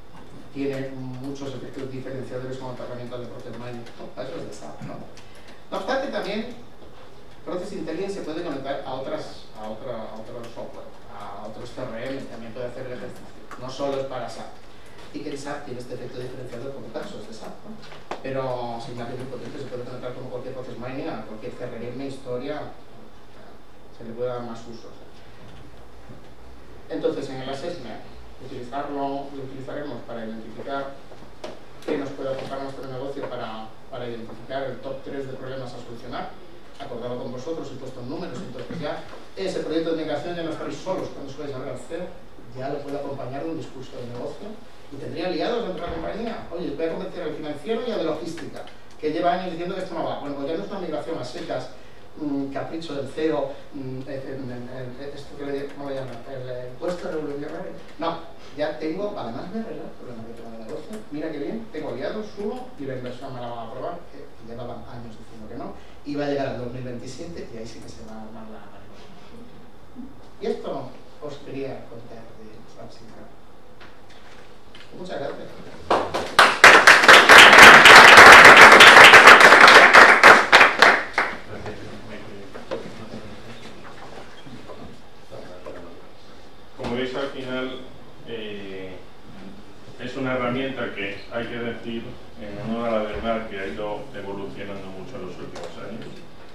Tiene muchos efectos diferenciadores con otras herramientas de Process Mining. No, eso es de S A P, ¿no? No obstante, también Process Intelligence se puede conectar a, otras, a, otra, a otros software, a otros C R M, también puede hacer el ejercicio. No solo es para S A P. Y que el S A P tiene este efecto diferenciador como caso, es de S A P, ¿no? Pero sin cambio muy potente, se puede conectar como cualquier Process Mining a cualquier C R M, historia, se le puede dar más usos. Entonces, en el assessment, utilizarlo, lo utilizaremos para identificar qué nos puede aportar nuestro negocio para, para identificar el top tres de problemas a solucionar, acordado con vosotros y puesto en números. Entonces ya ese proyecto de migración ya no estaréis solos cuando subáis a ver al C E O, ya lo puede acompañar de un discurso de negocio y tendría aliados dentro de la compañía. Oye, voy a convencer al financiero y al de logística, que lleva años diciendo que esto no va. Bueno, pues ya no es una migración a secas, mmm, capricho del C E O, mmm, esto que le, ¿cómo le llaman? El, el puesto de revolucionario. No, ya tengo, además de arreglar el problema que tengo de negocio, mira que bien, tengo aliados, uno, y la inversión me la van a aprobar, que llevaban años diciendo que no, y va a llegar al dos mil veintisiete y ahí sí que se va a armar la negociación. Y esto os quería contar de Sapsica. Muchas gracias. Como veis, al final eh, es una herramienta que hay que decir, en honor a la verdad, que ha ido evolucionando mucho en los últimos años.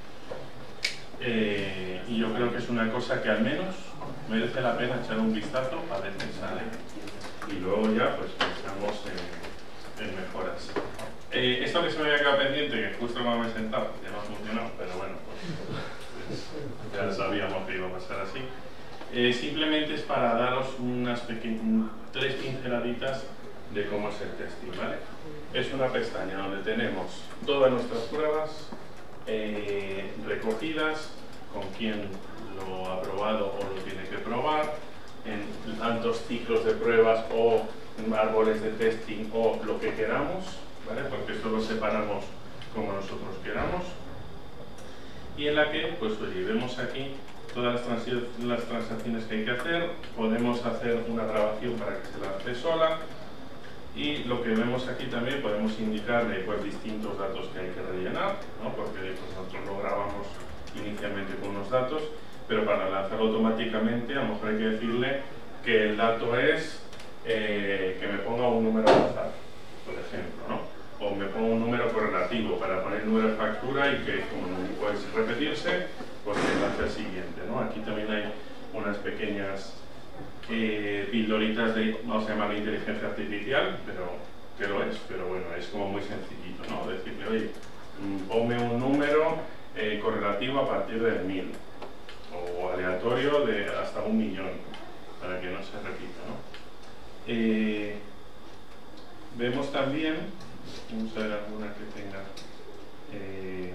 Eh, y yo creo que es una cosa que al menos merece la pena echar un vistazo a ver qué sale. Y luego ya pues pensamos en, en mejoras. Eh, esto que se me había quedado pendiente, que justo cuando me he sentado, ya no ha funcionado, pero bueno, pues, pues ya sabíamos que iba a pasar así. Eh, simplemente es para daros unas pequeñas, tres pinceladitas de cómo es el testing, ¿vale? Es una pestaña donde tenemos todas nuestras pruebas eh, recogidas, con quién lo ha probado o lo tiene que probar, en tantos ciclos de pruebas o árboles de testing o lo que queramos, ¿vale? Porque esto lo separamos como nosotros queramos. Y en la que, pues oye, vemos aquí todas las, trans las transacciones que hay que hacer, podemos hacer una grabación para que se lance sola, y lo que vemos aquí también podemos indicarle pues distintos datos que hay que rellenar, ¿no? Porque pues, nosotros lo grabamos inicialmente con unos datos, pero para lanzarlo automáticamente a lo mejor hay que decirle que el dato es eh, que me ponga un número al azar, por ejemplo, ¿no? O me ponga un número correlativo para poner el número de factura y que como puede repetirse, pues que lance el siguiente, ¿no? Aquí también hay unas pequeñas eh, pildoritas de, vamos a llamarlo inteligencia artificial, pero que lo es, pero bueno, es como muy sencillito, ¿no? Decirle, oye, ponme un número eh, correlativo a partir de mil, o aleatorio de hasta un millón, para que no se repita, ¿no? Eh, vemos también, vamos a ver alguna que tenga eh,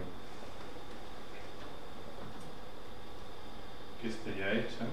que esté ya hecha,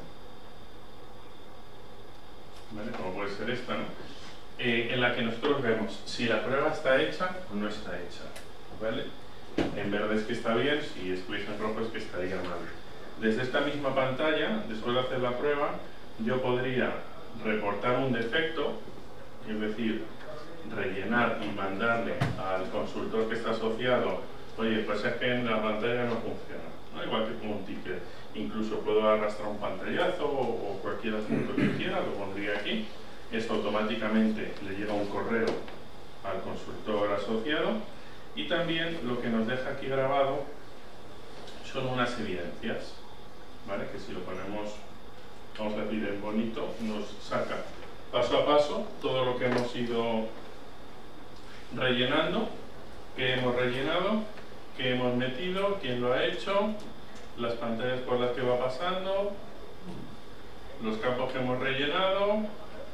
¿vale? Como puede ser esta, ¿no? Eh, en la que nosotros vemos si la prueba está hecha o no está hecha, ¿vale? En verde es que está bien, si estuviese en rojo es que estaría mal. Desde esta misma pantalla, después de hacer la prueba, yo podría reportar un defecto, es decir, rellenar y mandarle al consultor que está asociado, oye, pues es que en la pantalla no funciona, ¿no? Igual que como un ticket. Incluso puedo arrastrar un pantallazo o, o cualquier asunto que quiera, lo pondría aquí. Esto automáticamente le llega un correo al consultor asociado, y también lo que nos deja aquí grabado son unas evidencias, ¿vale? Que si lo ponemos, vamos a decir en bonito, nos saca paso a paso todo lo que hemos ido rellenando, que hemos rellenado, que hemos metido, quién lo ha hecho, las pantallas por las que va pasando, los campos que hemos rellenado,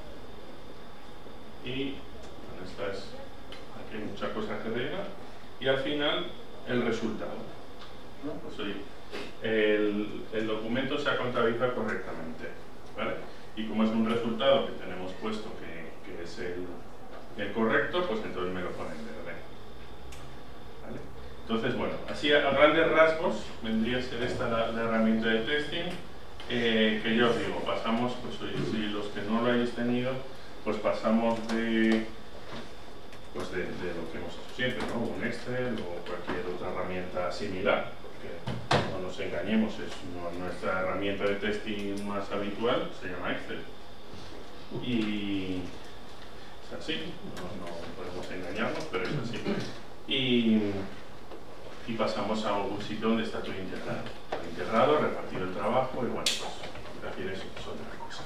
y bueno, esta es, aquí hay muchas cosas que rellenar, y al final el resultado, ¿no? Pues oye, el, el documento se ha contabilizado correctamente, ¿vale? Y como es un resultado que tenemos puesto que, que es el, el correcto, pues entonces me lo pone en verde, ¿vale? Entonces, bueno, así a grandes rasgos vendría a ser esta la, la herramienta de testing, eh, que yo os digo, pasamos, pues oye, si los que no lo hayáis tenido, pues pasamos de, pues de, de lo que hemos hecho siempre, ¿no? Un Excel o cualquier otra otra herramienta similar, porque no nos engañemos, es nuestra herramienta de testing más habitual, se llama Excel. Y es así, no, no podemos engañarnos, pero es así. Y, y pasamos a un sitio donde está todo integrado. Todo integrado, repartido el trabajo y bueno, pues aplicaciones es otra cosa.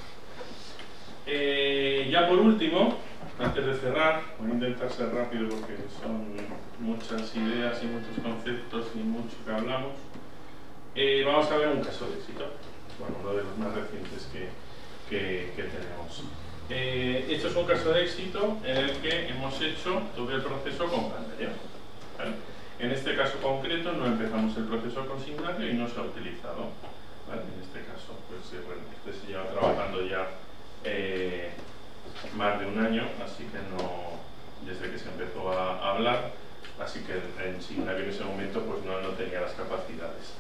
Eh, ya por último, antes de cerrar, voy a intentar ser rápido porque son muchas ideas y muchos conceptos y mucho que hablamos. Eh, vamos a ver un caso de éxito, bueno, uno de los más recientes que, que, que tenemos. Eh, esto es un caso de éxito en el que hemos hecho todo el proceso con pantalla, ¿vale? En este caso concreto no empezamos el proceso consignario y no se ha utilizado, ¿vale? En este caso, pues eh, bueno, este se lleva trabajando ya eh, más de un año, así que no, desde que se empezó a hablar, así que el signario en ese momento pues no, no tenía las capacidades.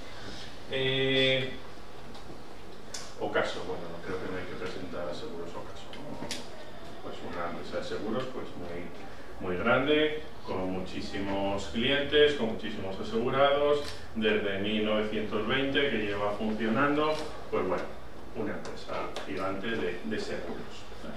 Eh, Ocaso, bueno, no creo que no hay que presentar a Seguros Ocaso, ¿no? Pues una empresa de seguros pues muy, muy grande, con muchísimos clientes, con muchísimos asegurados, desde mil novecientos veinte que lleva funcionando, pues bueno, una empresa gigante de, de seguros.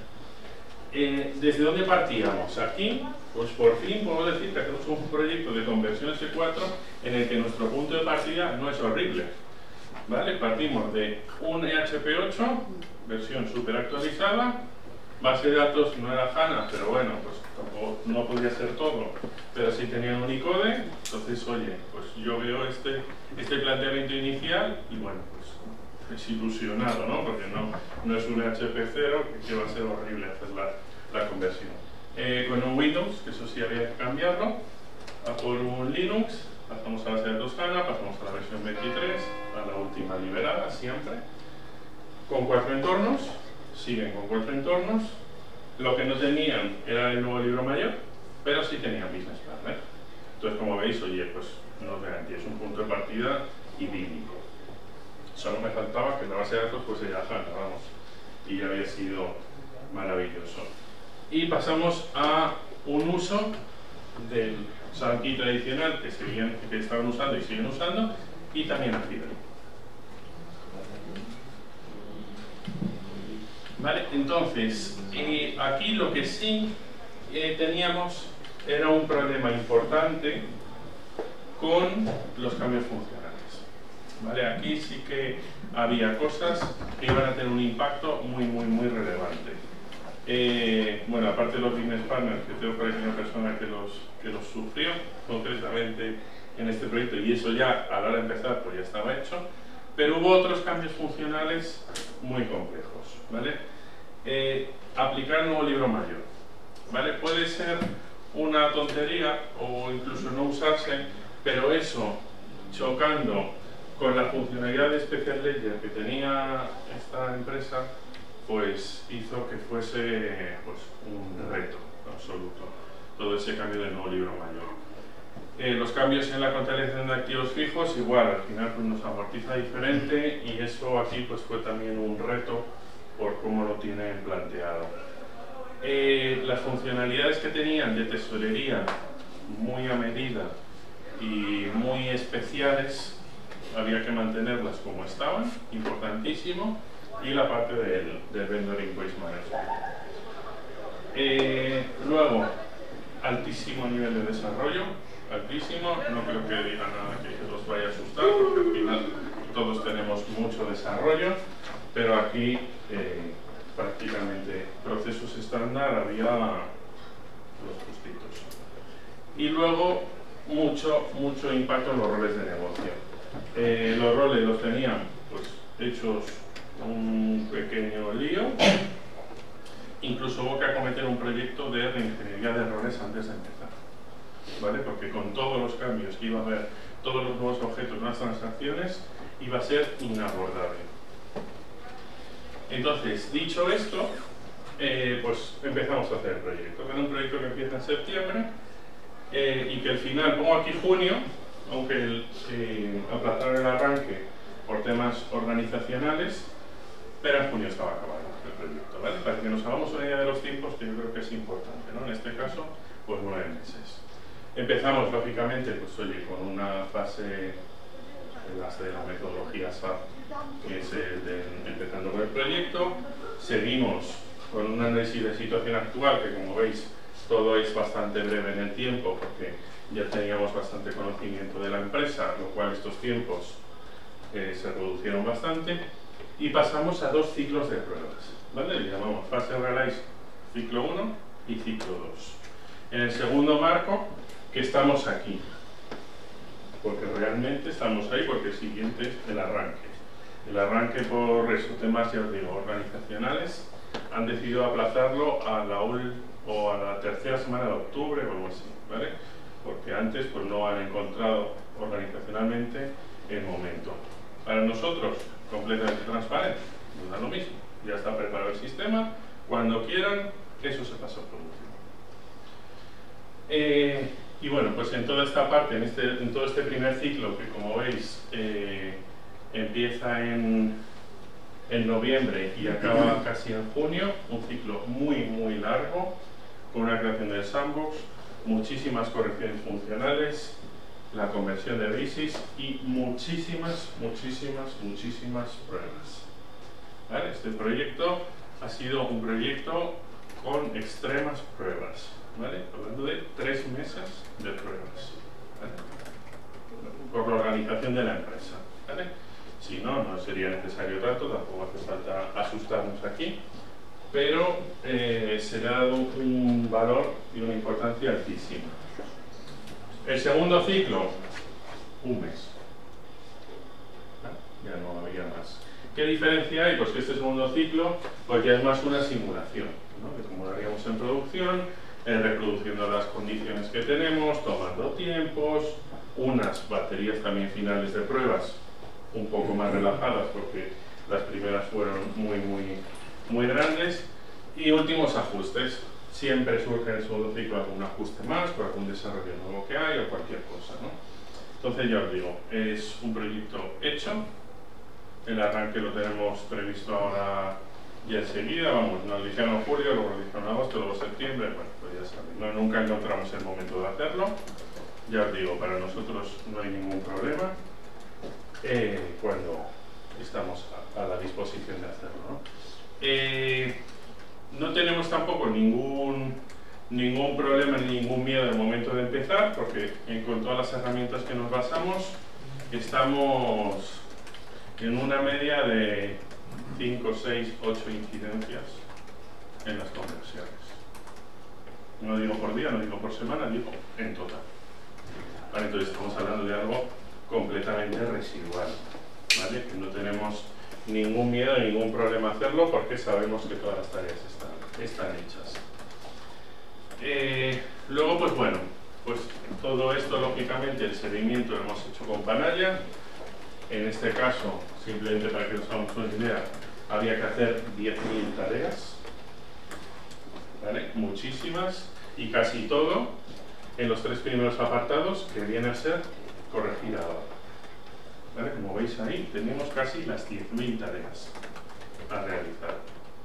Eh, ¿Desde dónde partíamos? Aquí, pues por fin podemos decir que hacemos un proyecto de conversión ese cuatro en el que nuestro punto de partida no es horrible, ¿vale? Partimos de un E H P ocho, versión súper actualizada, base de datos no era HANA, pero bueno, pues tampoco, no podía ser todo, pero sí tenía un Unicode, entonces oye, pues yo veo este, este planteamiento inicial y bueno, pues es ilusionado, ¿no? Porque no, no es un E H P cero, que, que va a ser horrible hacer la, la conversión. Eh, con un Windows, que eso sí había que cambiarlo, a por un Linux, pasamos a la base de datos HANA, pasamos a la versión veintitrés, a la última liberada, siempre, con cuatro entornos, siguen con cuatro entornos. Lo que no tenían era el nuevo libro mayor, pero sí tenían Business Partner. Entonces, como veis, oye, pues nos garantía, es un punto de partida idílico. Solo me faltaba que la base de datos fuese ya HANA, vamos, y ya había sido maravilloso. Y pasamos a un uso del Sankey tradicional que, seguían, que estaban usando y siguen usando, y también a Fidel. Vale, entonces, eh, aquí lo que sí eh, teníamos era un problema importante con los cambios funcionales. Vale, aquí sí que había cosas que iban a tener un impacto muy, muy, muy relevante. Eh, bueno, aparte de los business partners, que tengo por ahí una persona que los, que los sufrió concretamente en este proyecto, y eso ya a la hora de empezar pues ya estaba hecho, pero hubo otros cambios funcionales muy complejos, ¿vale? Eh, aplicar el nuevo libro mayor, ¿vale? Puede ser una tontería o incluso no usarse, pero eso, chocando con la funcionalidad de Special Ledger que tenía esta empresa, pues hizo que fuese pues, un reto absoluto todo ese cambio del nuevo libro mayor. Eh, los cambios en la contabilización de activos fijos, igual, al final pues, nos amortiza diferente, y eso aquí pues, fue también un reto por cómo lo tienen planteado. Eh, las funcionalidades que tenían de tesorería muy a medida y muy especiales, había que mantenerlas como estaban, importantísimo, y la parte del, del Vendor Invoice Management. Eh, luego, altísimo nivel de desarrollo, altísimo, no creo que diga nada que los vaya a asustar, porque al final todos tenemos mucho desarrollo, pero aquí eh, prácticamente procesos estándar había los justitos. Y luego, mucho, mucho impacto en los roles de negocio. Eh, los roles los tenían pues, hechos un pequeño lío, incluso hubo que acometer un proyecto de reingeniería de errores antes de empezar, ¿vale? Porque con todos los cambios que iba a haber, todos los nuevos objetos, nuevas transacciones, iba a ser inabordable. Entonces, dicho esto, eh, pues empezamos a hacer el proyecto. Era un proyecto que empieza en septiembre eh, y que al final, pongo aquí junio, aunque el, eh, aplazaron el arranque por temas organizacionales, pero en junio estaba acabado el proyecto, ¿vale? Para que nos hagamos una idea de los tiempos, que yo creo que es importante, ¿no? En este caso, pues nueve meses. Empezamos, lógicamente, pues oye, con una fase, la de la metodología S A P, que es el de, empezando con el proyecto. Seguimos con un análisis de situación actual, que como veis, todo es bastante breve en el tiempo, porque ya teníamos bastante conocimiento de la empresa, lo cual estos tiempos eh, se reducieron bastante. Y pasamos a dos ciclos de pruebas, ¿vale? Le llamamos fase Realize ciclo uno y ciclo dos. En el segundo marco, que estamos aquí, porque realmente estamos ahí, porque el siguiente es el arranque. El arranque por esos temas, ya os digo, organizacionales, han decidido aplazarlo a la, ul o a la tercera semana de octubre o algo así, ¿vale? Porque antes pues, no han encontrado organizacionalmente el momento. Para nosotros, completamente transparente, nos da lo mismo. Ya está preparado el sistema, cuando quieran, eso se pasa a producción. Eh, y bueno, pues en toda esta parte, en, este, en todo este primer ciclo, que como veis, eh, empieza en, en noviembre y acaba casi en junio, un ciclo muy, muy largo, con una creación del sandbox, muchísimas correcciones funcionales, la conversión de basis y muchísimas, muchísimas, muchísimas pruebas. ¿Vale? Este proyecto ha sido un proyecto con extremas pruebas, ¿vale? Hablando de tres meses de pruebas, ¿vale? Por la organización de la empresa, ¿vale? Si no, no sería necesario tanto, tampoco hace falta asustarnos aquí, pero eh, se le ha dado un valor y una importancia altísima. El segundo ciclo, un mes. ¿Ah? Ya no había más. ¿Qué diferencia hay? Pues que este segundo ciclo pues ya es más una simulación, ¿no? De cómo lo haríamos en producción, eh, reproduciendo las condiciones que tenemos, tomando tiempos, unas baterías también finales de pruebas un poco más relajadas porque las primeras fueron muy, muy, muy grandes, y últimos ajustes. Siempre surge en el segundo ciclo algún ajuste más por algún desarrollo nuevo que hay o cualquier cosa, ¿no? Entonces ya os digo, es un proyecto hecho, el arranque lo tenemos previsto ahora ya enseguida, vamos, nos dijeron julio, luego nos dijeron agosto, luego septiembre, bueno, pues ya sabéis, no, nunca encontramos el momento de hacerlo, ya os digo, para nosotros no hay ningún problema eh, cuando estamos a, a la disposición de hacerlo, ¿no? Eh, No tenemos tampoco ningún, ningún problema ni ningún miedo al momento de empezar, porque en, con todas las herramientas que nos basamos, estamos en una media de cinco, seis, ocho incidencias en las conversiones. No digo por día, no digo por semana, digo en total. Vale, entonces estamos hablando de algo completamente residual, ¿vale? Que no tenemos ningún miedo, ningún problema hacerlo, porque sabemos que todas las tareas están, están hechas. Eh, luego, pues bueno, pues todo esto, lógicamente, el seguimiento lo hemos hecho con Panaya. En este caso, simplemente para que nos hagamos una idea, había que hacer diez mil tareas, ¿vale? Muchísimas, y casi todo en los tres primeros apartados, que viene a ser corregir ahora. ¿Vale? Como veis ahí, tenemos casi las diez mil tareas a realizar.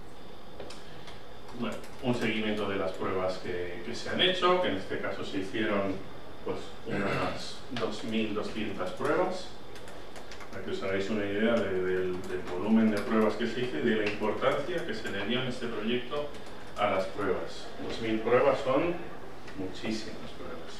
Bueno, un seguimiento de las pruebas que, que se han hecho, que en este caso se hicieron pues, unas dos mil doscientas pruebas, para que os hagáis una idea de, del, del volumen de pruebas que se hizo y de la importancia que se le dio en este proyecto a las pruebas. dos mil pruebas son muchísimas pruebas.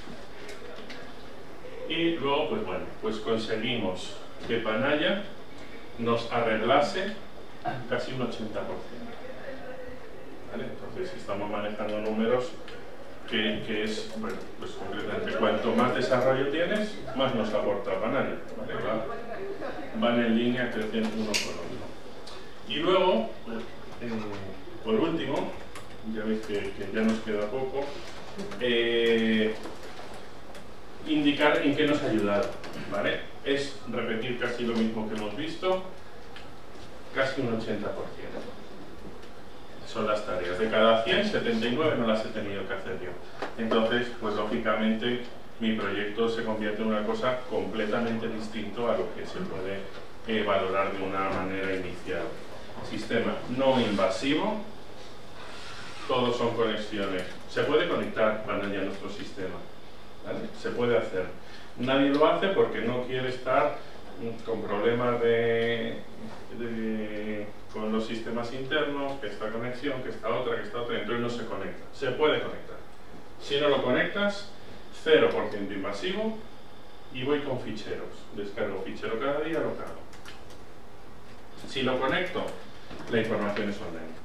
Y luego, pues bueno, pues conseguimos que Panaya nos arreglase casi un ochenta por ciento. ¿Vale? Entonces estamos manejando números que, que es, bueno, pues concretamente, cuanto más desarrollo tienes, más nos aporta Panaya. ¿Vale? Va, van en línea creciendo uno por otro. Y luego, eh, por último, ya veis que, que ya nos queda poco, eh, indicar en qué nos ha ayudado, ¿vale? Es repetir casi lo mismo que hemos visto, casi un ochenta por ciento. Son las tareas. De cada cien, setenta y nueve no las he tenido que hacer yo. Entonces, pues lógicamente, mi proyecto se convierte en una cosa completamente distinta a lo que se puede eh, valorar de una manera inicial. Sistema no invasivo, todos son conexiones. Se puede conectar Panaya a nuestro sistema. ¿vale? Se puede hacer. Nadie lo hace porque no quiere estar con problemas de, de, con los sistemas internos, que esta conexión, que esta otra, que esta otra, entonces no se conecta. Se puede conectar. Si no lo conectas, cero por ciento invasivo y voy con ficheros. Descargo fichero cada día, lo cargo. Si lo conecto, la información es online.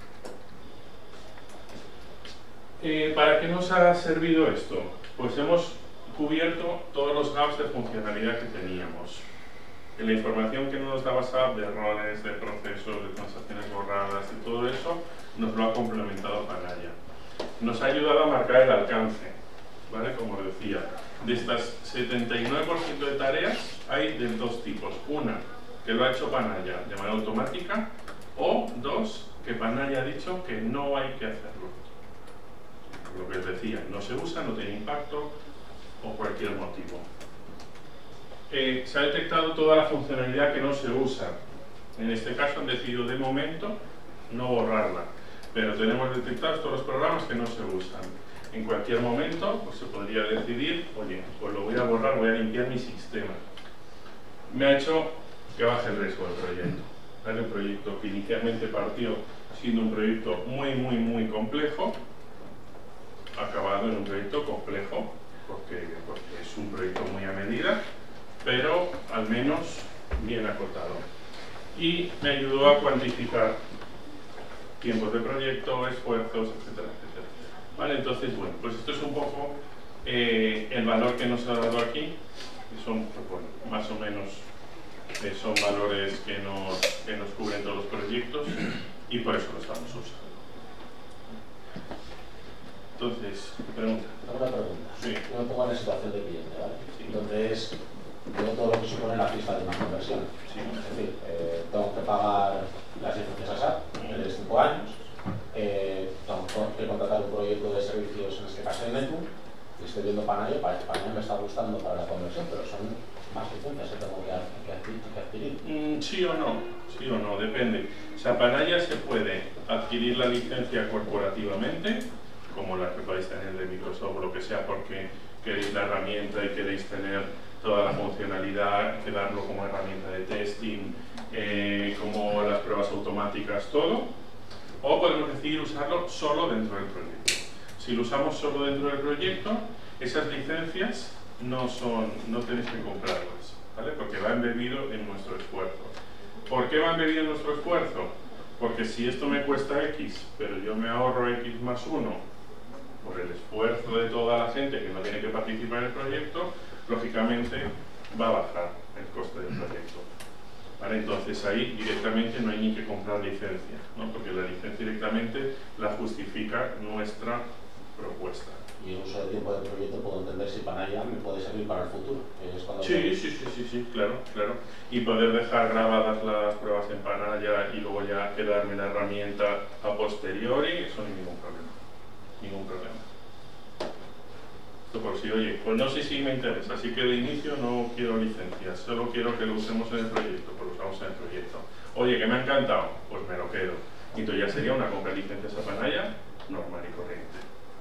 Eh, ¿Para qué nos ha servido esto? Pues hemos cubierto todos los gaps de funcionalidad que teníamos. La información que nos daba S A P de errores, de procesos, de transacciones borradas y todo eso, nos lo ha complementado Panaya. Nos ha ayudado a marcar el alcance, ¿vale? Como decía, de estas setenta y nueve por ciento de tareas hay de dos tipos. Una, que lo ha hecho Panaya de manera automática, o dos, que Panaya ha dicho que no hay que hacerlo. Lo que les decía, no se usa, no tiene impacto, o cualquier motivo. Eh, se ha detectado toda la funcionalidad que no se usa. En este caso han decidido de momento no borrarla, pero tenemos detectados todos los programas que no se usan. En cualquier momento pues, se podría decidir, oye, pues lo voy a borrar, voy a limpiar mi sistema. Me ha hecho que baje el riesgo del proyecto. ¿Vale? Un proyecto que inicialmente partió siendo un proyecto muy, muy, muy complejo, ha acabado en un proyecto complejo, porque, porque es un proyecto muy a medida, pero al menos bien acotado. Y me ayudó a cuantificar tiempos de proyecto, esfuerzos, etcétera, etcétera. Vale, entonces, bueno, pues esto es un poco eh, el valor que nos ha dado aquí, que son, bueno, más o menos, eh, son valores que nos, que nos cubren todos los proyectos y por eso lo estamos usando. Entonces, pregunta. Una pregunta. Sí. Yo me pongo en la situación de cliente, ¿vale? Sí. Entonces, veo todo lo que supone la fiesta de una conversión. Sí. Es decir, eh, tengo que pagar las licencias a S A P de cinco años, eh, tengo que contratar un proyecto de servicios, en este caso de Netum, y estoy viendo Panaya, Panaya me está gustando para la conversión, pero son más licencias que tengo que adquirir. Que adquirir. Mm, sí o no, sí o no, depende. O sea, Panaya se puede adquirir la licencia corporativamente, como la que podéis tener de Microsoft o lo que sea, porque queréis la herramienta y queréis tener toda la funcionalidad, que darlo como herramienta de testing, eh, como las pruebas automáticas, todo. O podemos decidir usarlo solo dentro del proyecto. Si lo usamos solo dentro del proyecto, esas licencias no son, no tenéis que comprarlas, ¿vale? Porque va embebido en nuestro esfuerzo. ¿Por qué va embebido en nuestro esfuerzo? Porque si esto me cuesta X, pero yo me ahorro X más uno, por el esfuerzo de toda la gente que no tiene que participar en el proyecto, lógicamente va a bajar el coste del proyecto. ¿Vale? Entonces ahí directamente no hay ni que comprar licencia, ¿no? Porque la licencia directamente la justifica nuestra propuesta. Y el uso del tiempo del proyecto puedo entender si Panaya me puede servir para el futuro. Que es cuando Sí, puedo... sí, sí, sí, sí, claro, claro. Y poder dejar grabadas las pruebas en Panaya y luego ya quedarme la herramienta a posteriori, eso no hay ningún problema. Ningún problema. Esto por si, oye, pues no sé si me interesa, así que de inicio no quiero licencias, solo quiero que lo usemos en el proyecto, pues lo usamos en el proyecto. Oye, que me ha encantado, pues me lo quedo. Y entonces ya sería una compra de licencias a Panaya normal y corriente.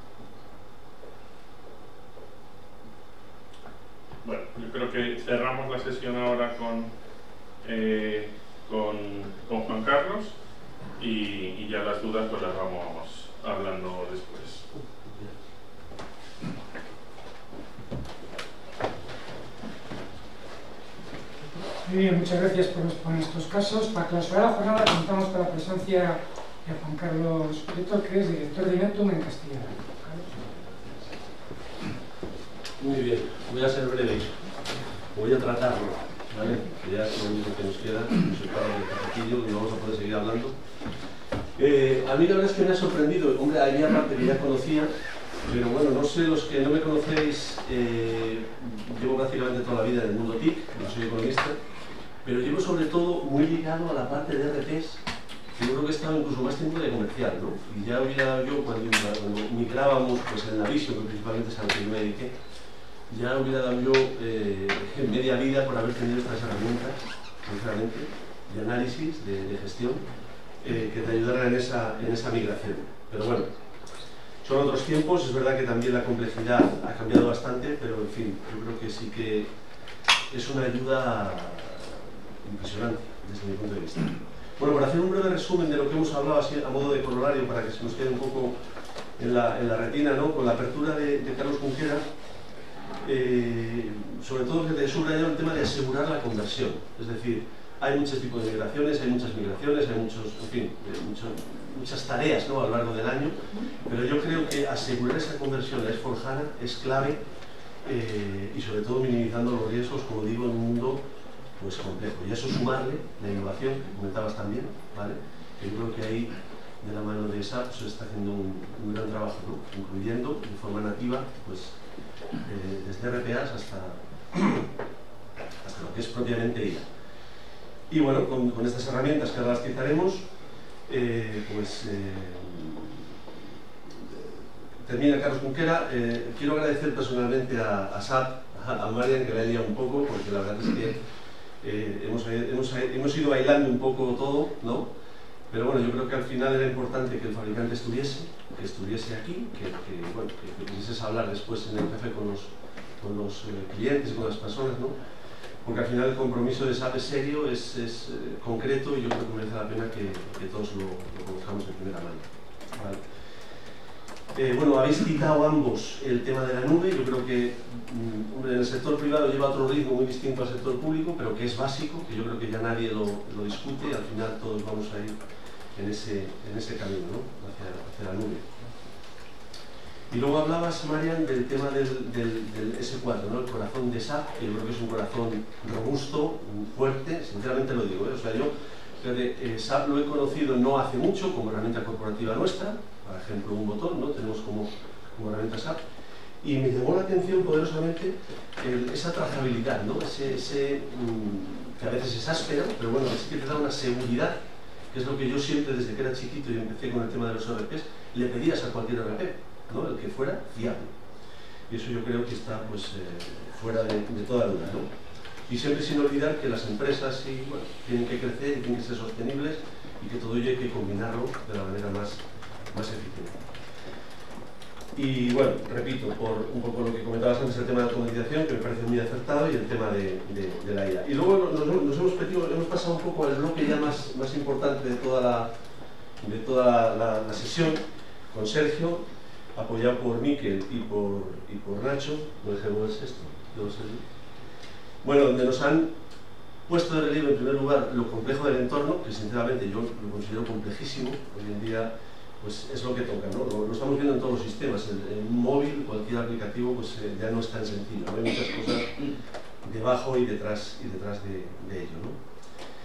Bueno, yo creo que cerramos la sesión ahora con, eh, con, con Juan Carlos y, y ya las dudas pues las vamos hablando después. Muy bien, muchas gracias por exponer estos casos. Para clausurar la jornada contamos con la presencia de Juan Carlos Prieto, que es director de Netum en Castilla. Muy bien, voy a ser breve, voy a tratarlo, ¿vale? Que ya es lo único que nos queda, soy para el cajetillo y vamos a poder seguir hablando. Eh, a mí la verdad es que me ha sorprendido, hombre, había parte que ya conocía, pero bueno, no sé, los que no me conocéis, eh, llevo prácticamente toda la vida en el mundo T I C, no soy economista, pero llevo sobre todo muy ligado a la parte de R Ps, que yo creo que he estado incluso más tiempo de comercial, ¿no? Y ya hubiera dado yo, cuando, cuando migrábamos pues, en Navisio, que principalmente es a lo que yo me dediqué, ya hubiera dado yo eh, media vida por haber tenido estas herramientas, sinceramente, de análisis, de, de gestión, eh, que te ayudaran en esa, en esa migración. Pero bueno, son otros tiempos, es verdad que también la complejidad ha cambiado bastante, pero en fin, yo creo que sí que es una ayuda impresionante desde mi punto de vista. Bueno, por hacer un breve resumen de lo que hemos hablado así a modo de corolario para que se nos quede un poco en la, en la retina, ¿no? Con la apertura de, de Carlos Junquera, eh, sobre todo que te subrayado el tema de asegurar la conversión, es decir, hay muchos tipos de migraciones, hay muchas migraciones, hay muchos, en fin, mucho, muchas tareas, ¿no?, a lo largo del año, pero yo creo que asegurar esa conversión a S cuatro HANA es clave, eh, y sobre todo minimizando los riesgos, como digo, en un mundo pues complejo. Y eso sumarle la innovación, que comentabas también, ¿vale? Que yo creo que ahí, de la mano de S A P, se está haciendo un, un gran trabajo, ¿no?, incluyendo de forma nativa, pues, eh, desde R P As hasta, hasta lo que es propiamente I A. Y bueno, con, con estas herramientas que ahora las citaremos, eh, pues eh, termina Carlos Junquera. Eh, quiero agradecer personalmente a, a S A P, a, a Marian, que la he liado un poco, porque la verdad es que eh, hemos, hemos, hemos ido bailando un poco todo, ¿no? Pero bueno, yo creo que al final era importante que el fabricante estuviese, que estuviese aquí, que, que, bueno, que, que pudieses hablar después en el café con los, con los eh, clientes y con las personas, ¿no? Porque al final el compromiso de S A P es serio, es, es eh, concreto, y yo creo que merece la pena que, que todos lo, lo conozcamos de primera mano, ¿vale? Eh, bueno, habéis citado ambos el tema de la nube. Yo creo que mm, en el sector privado lleva otro ritmo muy distinto al sector público, pero que es básico, que yo creo que ya nadie lo, lo discute, y al final todos vamos a ir en ese, en ese camino, ¿no?, hacia, hacia la nube. Y luego hablabas, Marian, del tema del, del, del S cuatro, ¿no?, el corazón de S A P, que yo creo que es un corazón robusto, fuerte, sinceramente lo digo, ¿eh? O sea, yo eh, S A P lo he conocido no hace mucho como herramienta corporativa nuestra, por ejemplo, un botón, ¿no?, tenemos como, como herramienta S A P, y me llamó la atención poderosamente el, esa trazabilidad, ¿no?, ese, ese mmm, que a veces es áspero, pero bueno, es que te da una seguridad, que es lo que yo siempre, desde que era chiquito y empecé con el tema de los R Ps, le pedías a cualquier R P, ¿no?, el que fuera fiable. Y eso yo creo que está, pues, eh, fuera de, de toda duda, ¿no? Y siempre sin olvidar que las empresas, sí, bueno, tienen que crecer y tienen que ser sostenibles, y que todo ello hay que combinarlo de la manera más, más eficiente. Y bueno, repito, por un poco lo que comentabas antes, el tema de automatización, que me parece muy acertado, y el tema de, de, de la I A. Y luego nos, nos hemos, metido, hemos pasado un poco al bloque ya más, más importante de toda la, de toda la, la sesión, con Sergio, apoyado por Miquel y por, y por Nacho. No dejemos esto, no sé. Bueno, donde nos han puesto de relieve, en primer lugar, lo complejo del entorno, que sinceramente yo lo considero complejísimo. Hoy en día, pues es lo que toca, ¿no? Lo, lo estamos viendo en todos los sistemas. En, en un móvil, cualquier aplicativo, pues eh, ya no es tan sencillo, ¿no? Hay muchas cosas debajo y detrás, y detrás de, de ello, ¿no?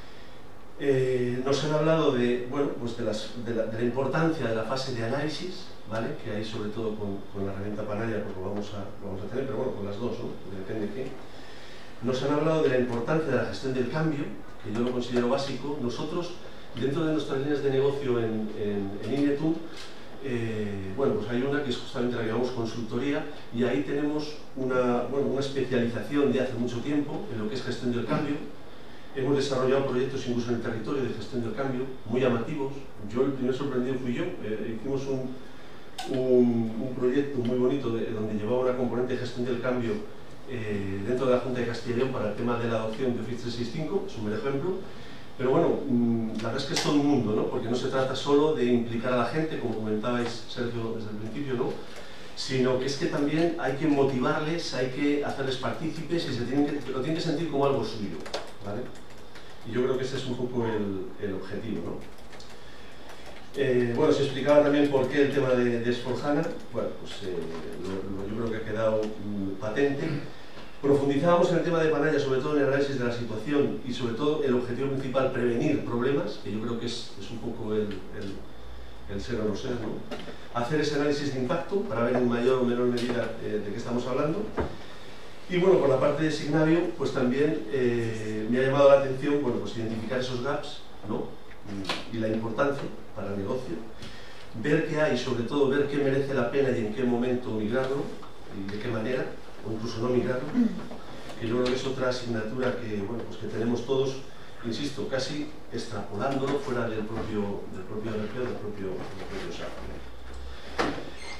Eh, nos han hablado de, bueno, pues de, las, de, la, de la importancia de la fase de análisis, ¿vale?, que hay sobre todo con, con la herramienta Panaya, porque lo vamos, a, lo vamos a tener, pero bueno, con las dos, ¿no?, depende de qué. Nos han hablado de la importancia de la gestión del cambio, que yo lo considero básico. Nosotros, dentro de nuestras líneas de negocio en, en, en Inetum, eh, bueno, pues hay una que es justamente la que llamamos consultoría, y ahí tenemos una, bueno, una especialización de hace mucho tiempo en lo que es gestión del cambio. Hemos desarrollado proyectos incluso en el territorio de gestión del cambio, muy llamativos. Yo, el primer sorprendido fui yo. Eh, hicimos un, un, un proyecto muy bonito de, donde llevaba una componente de gestión del cambio eh, dentro de la Junta de Castilla y León para el tema de la adopción de Office trescientos sesenta y cinco, es un buen ejemplo. Pero bueno, mmm, la verdad es que es todo un mundo, ¿no?, porque no se trata solo de implicar a la gente, como comentabais, Sergio, desde el principio, ¿no?, sino que es que también hay que motivarles, hay que hacerles partícipes, y se tienen que, lo tienen que sentir como algo suyo, ¿vale? Y yo creo que ese es un poco el, el objetivo, ¿no? Eh, bueno, se explicaba también por qué el tema de, de S cuatro HANA. Bueno, pues eh, lo, lo, yo creo que ha quedado mm, patente. Profundizábamos en el tema de Panaya, sobre todo en el análisis de la situación, y sobre todo el objetivo principal, prevenir problemas, que yo creo que es, es un poco el, el, el ser o no ser, ¿no? Hacer ese análisis de impacto para ver en mayor o menor medida eh, de qué estamos hablando. Y bueno, por la parte de Signavio, pues también eh, me ha llamado la atención, bueno, pues identificar esos gaps, ¿no?, y la importancia para el negocio, ver qué hay, sobre todo ver qué merece la pena y en qué momento migrarlo, y de qué manera, o incluso no migrarlo, que yo creo que es otra asignatura que, bueno, pues que tenemos todos, insisto, casi extrapolándolo fuera del propio, del propio R P, del propio, del propio S A P.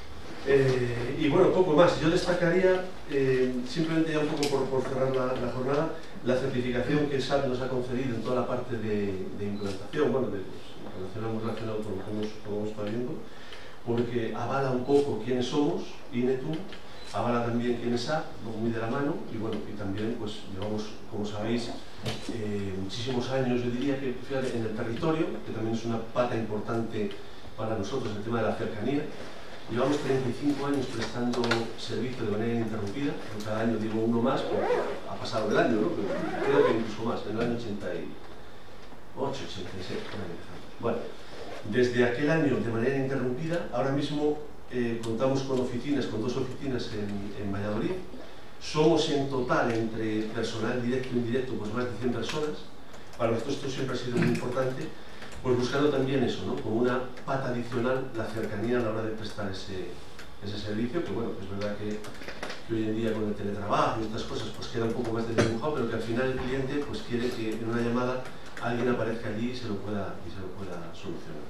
Eh, y bueno, poco más. Yo destacaría, eh, simplemente ya un poco por, por cerrar la, la jornada, la certificación que S A P nos ha concedido en toda la parte de, de implantación, bueno, de, pues, relacionamos relacionado con lo que hemos, como hemos estado viendo, porque avala un poco quiénes somos, Inetum, avala también quién es S A P, muy de la mano, y bueno, y también, pues, llevamos, como sabéis, eh, muchísimos años, yo diría que, fíjate, en el territorio, que también es una pata importante para nosotros, el tema de la cercanía. Llevamos treinta y cinco años prestando servicio de manera ininterrumpida, cada año digo uno más, porque ha pasado el año, ¿no? Pero creo que incluso más, en el año ochenta y ocho, ochenta y seis. Bueno, desde aquel año de manera ininterrumpida, ahora mismo eh, contamos con oficinas, con dos oficinas en, en Valladolid. Somos en total, entre personal directo e indirecto, pues más de cien personas. Para nosotros esto siempre ha sido muy importante. Pues buscando también eso, ¿no? Como una pata adicional, la cercanía a la hora de prestar ese, ese servicio, que bueno, es verdad que, que hoy en día con el teletrabajo y estas cosas pues queda un poco más desdibujado, pero que al final el cliente pues quiere que en una llamada alguien aparezca allí y se lo pueda, y se lo pueda solucionar,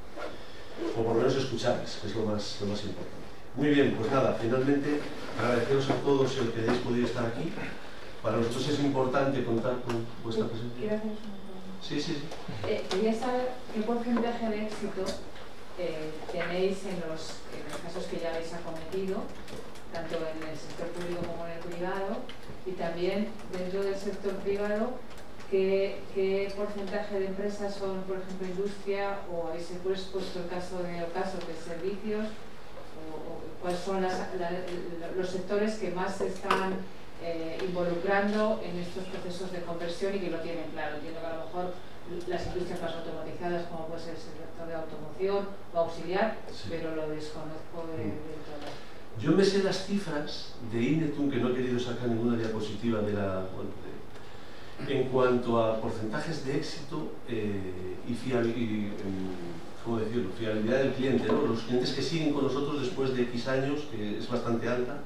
¿no? O por lo menos escucharles, que es lo más, lo más importante. Muy bien, pues nada, finalmente agradeceros a todos el que hayáis podido estar aquí. Para nosotros es importante contar con vuestra presencia. Sí, sí, sí. Eh, quería saber qué porcentaje de éxito eh, tenéis en los, en los casos que ya habéis acometido, tanto en el sector público como en el privado, y también dentro del sector privado, qué, qué porcentaje de empresas son, por ejemplo, industria, o habéis puesto el caso de casos de servicios, o, o cuáles son las, la, los sectores que más se están Eh, involucrando en estos procesos de conversión y que lo tienen claro. Entiendo que a lo mejor las industrias más automatizadas, como puede ser el sector de automoción o auxiliar, sí, pero lo desconozco de, de todo. Yo me sé las cifras de Inetum, que no he querido sacar ninguna diapositiva de la, bueno, de, en cuanto a porcentajes de éxito eh, y, fiabil, y ¿cómo decirlo? Fiabilidad del cliente, ¿no? Los clientes que siguen con nosotros después de X años, que es bastante alta.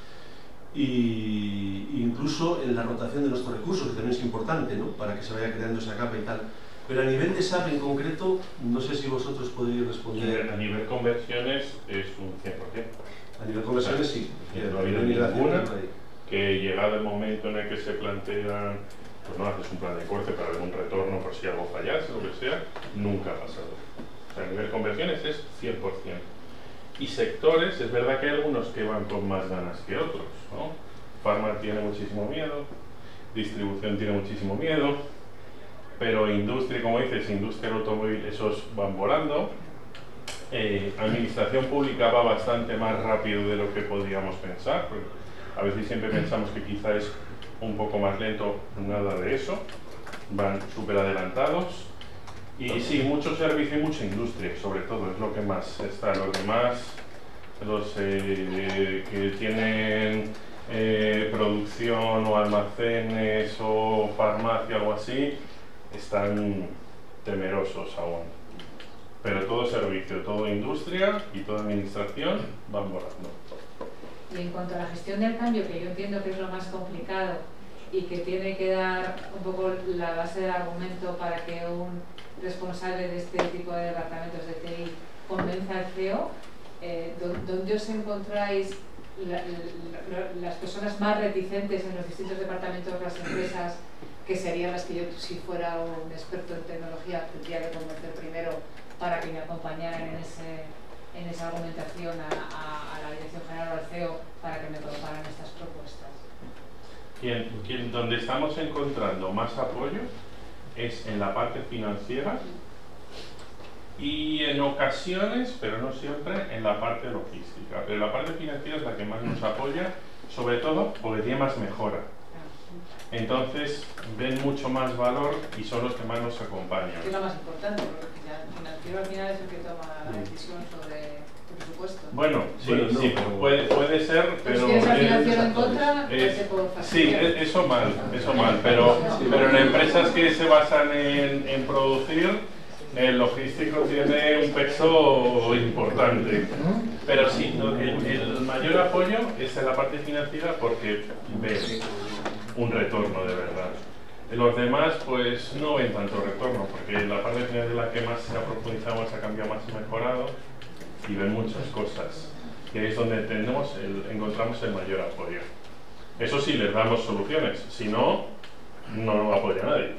Y incluso en la rotación de nuestros recursos, que también es importante, ¿no? Para que se vaya creando esa capa y tal. Pero a nivel de S A P en concreto, no sé si vosotros podéis responder. A nivel conversiones es un cien por cien. A nivel conversiones sí. No ha habido ninguna que llegado el momento en el que se plantean, pues no haces un plan de corte para algún retorno por si algo fallase, lo que sea, nunca ha pasado. O sea, a nivel conversiones es cien por cien. Y sectores, es verdad que hay algunos que van con más ganas que otros, ¿no? Pharma tiene muchísimo miedo, distribución tiene muchísimo miedo, pero industria, como dices, industria del automóvil, esos van volando. Eh, administración pública va bastante más rápido de lo que podríamos pensar, porque a veces siempre pensamos que quizá es un poco más lento, nada de eso, van súper adelantados. Y sí, mucho servicio y mucha industria, sobre todo, es lo que más está. Los demás, los eh, que tienen eh, producción o almacenes o farmacia o algo así, están temerosos aún. Pero todo servicio, todo industria y toda administración van volando. Y en cuanto a la gestión del cambio, que yo entiendo que es lo más complicado y que tiene que dar un poco la base del argumento para que un responsable de este tipo de departamentos de T I convenza al C E O, eh, ¿dónde os encontráis la, la, las personas más reticentes en los distintos departamentos de las empresas, que serían las que yo, si fuera un experto en tecnología, tendría que convencer primero para que me acompañaran en, ese, en esa argumentación a, a, a la Dirección General o al C E O para que me colocaran estas propuestas? Quien, quien, donde estamos encontrando más apoyo es en la parte financiera y en ocasiones, pero no siempre, en la parte logística. Pero la parte financiera es la que más nos apoya, sobre todo porque tiene más mejora. Entonces ven mucho más valor y son los que más nos acompañan. Es lo más importante, porque el financiero al final es el que toma la decisión sobre el presupuesto. Bueno, sí, bueno, no, sí, pero... puede, puede ser, pero... Si tienes al financiero en contra, es, se puede fastidiar. sí, eso mal, eso mal, pero, pero en empresas que se basan en, en producir, el logístico tiene un peso importante. Pero sí, el, el mayor apoyo es en la parte financiera porque ves un retorno de verdad. Los demás pues no ven tanto retorno, porque la parte financiera es la que más se ha profundizado, más ha cambiado, más ha mejorado y ven muchas cosas. que es donde tenemos el, encontramos el mayor apoyo. Eso sí, les damos soluciones, si no, no lo apoya nadie.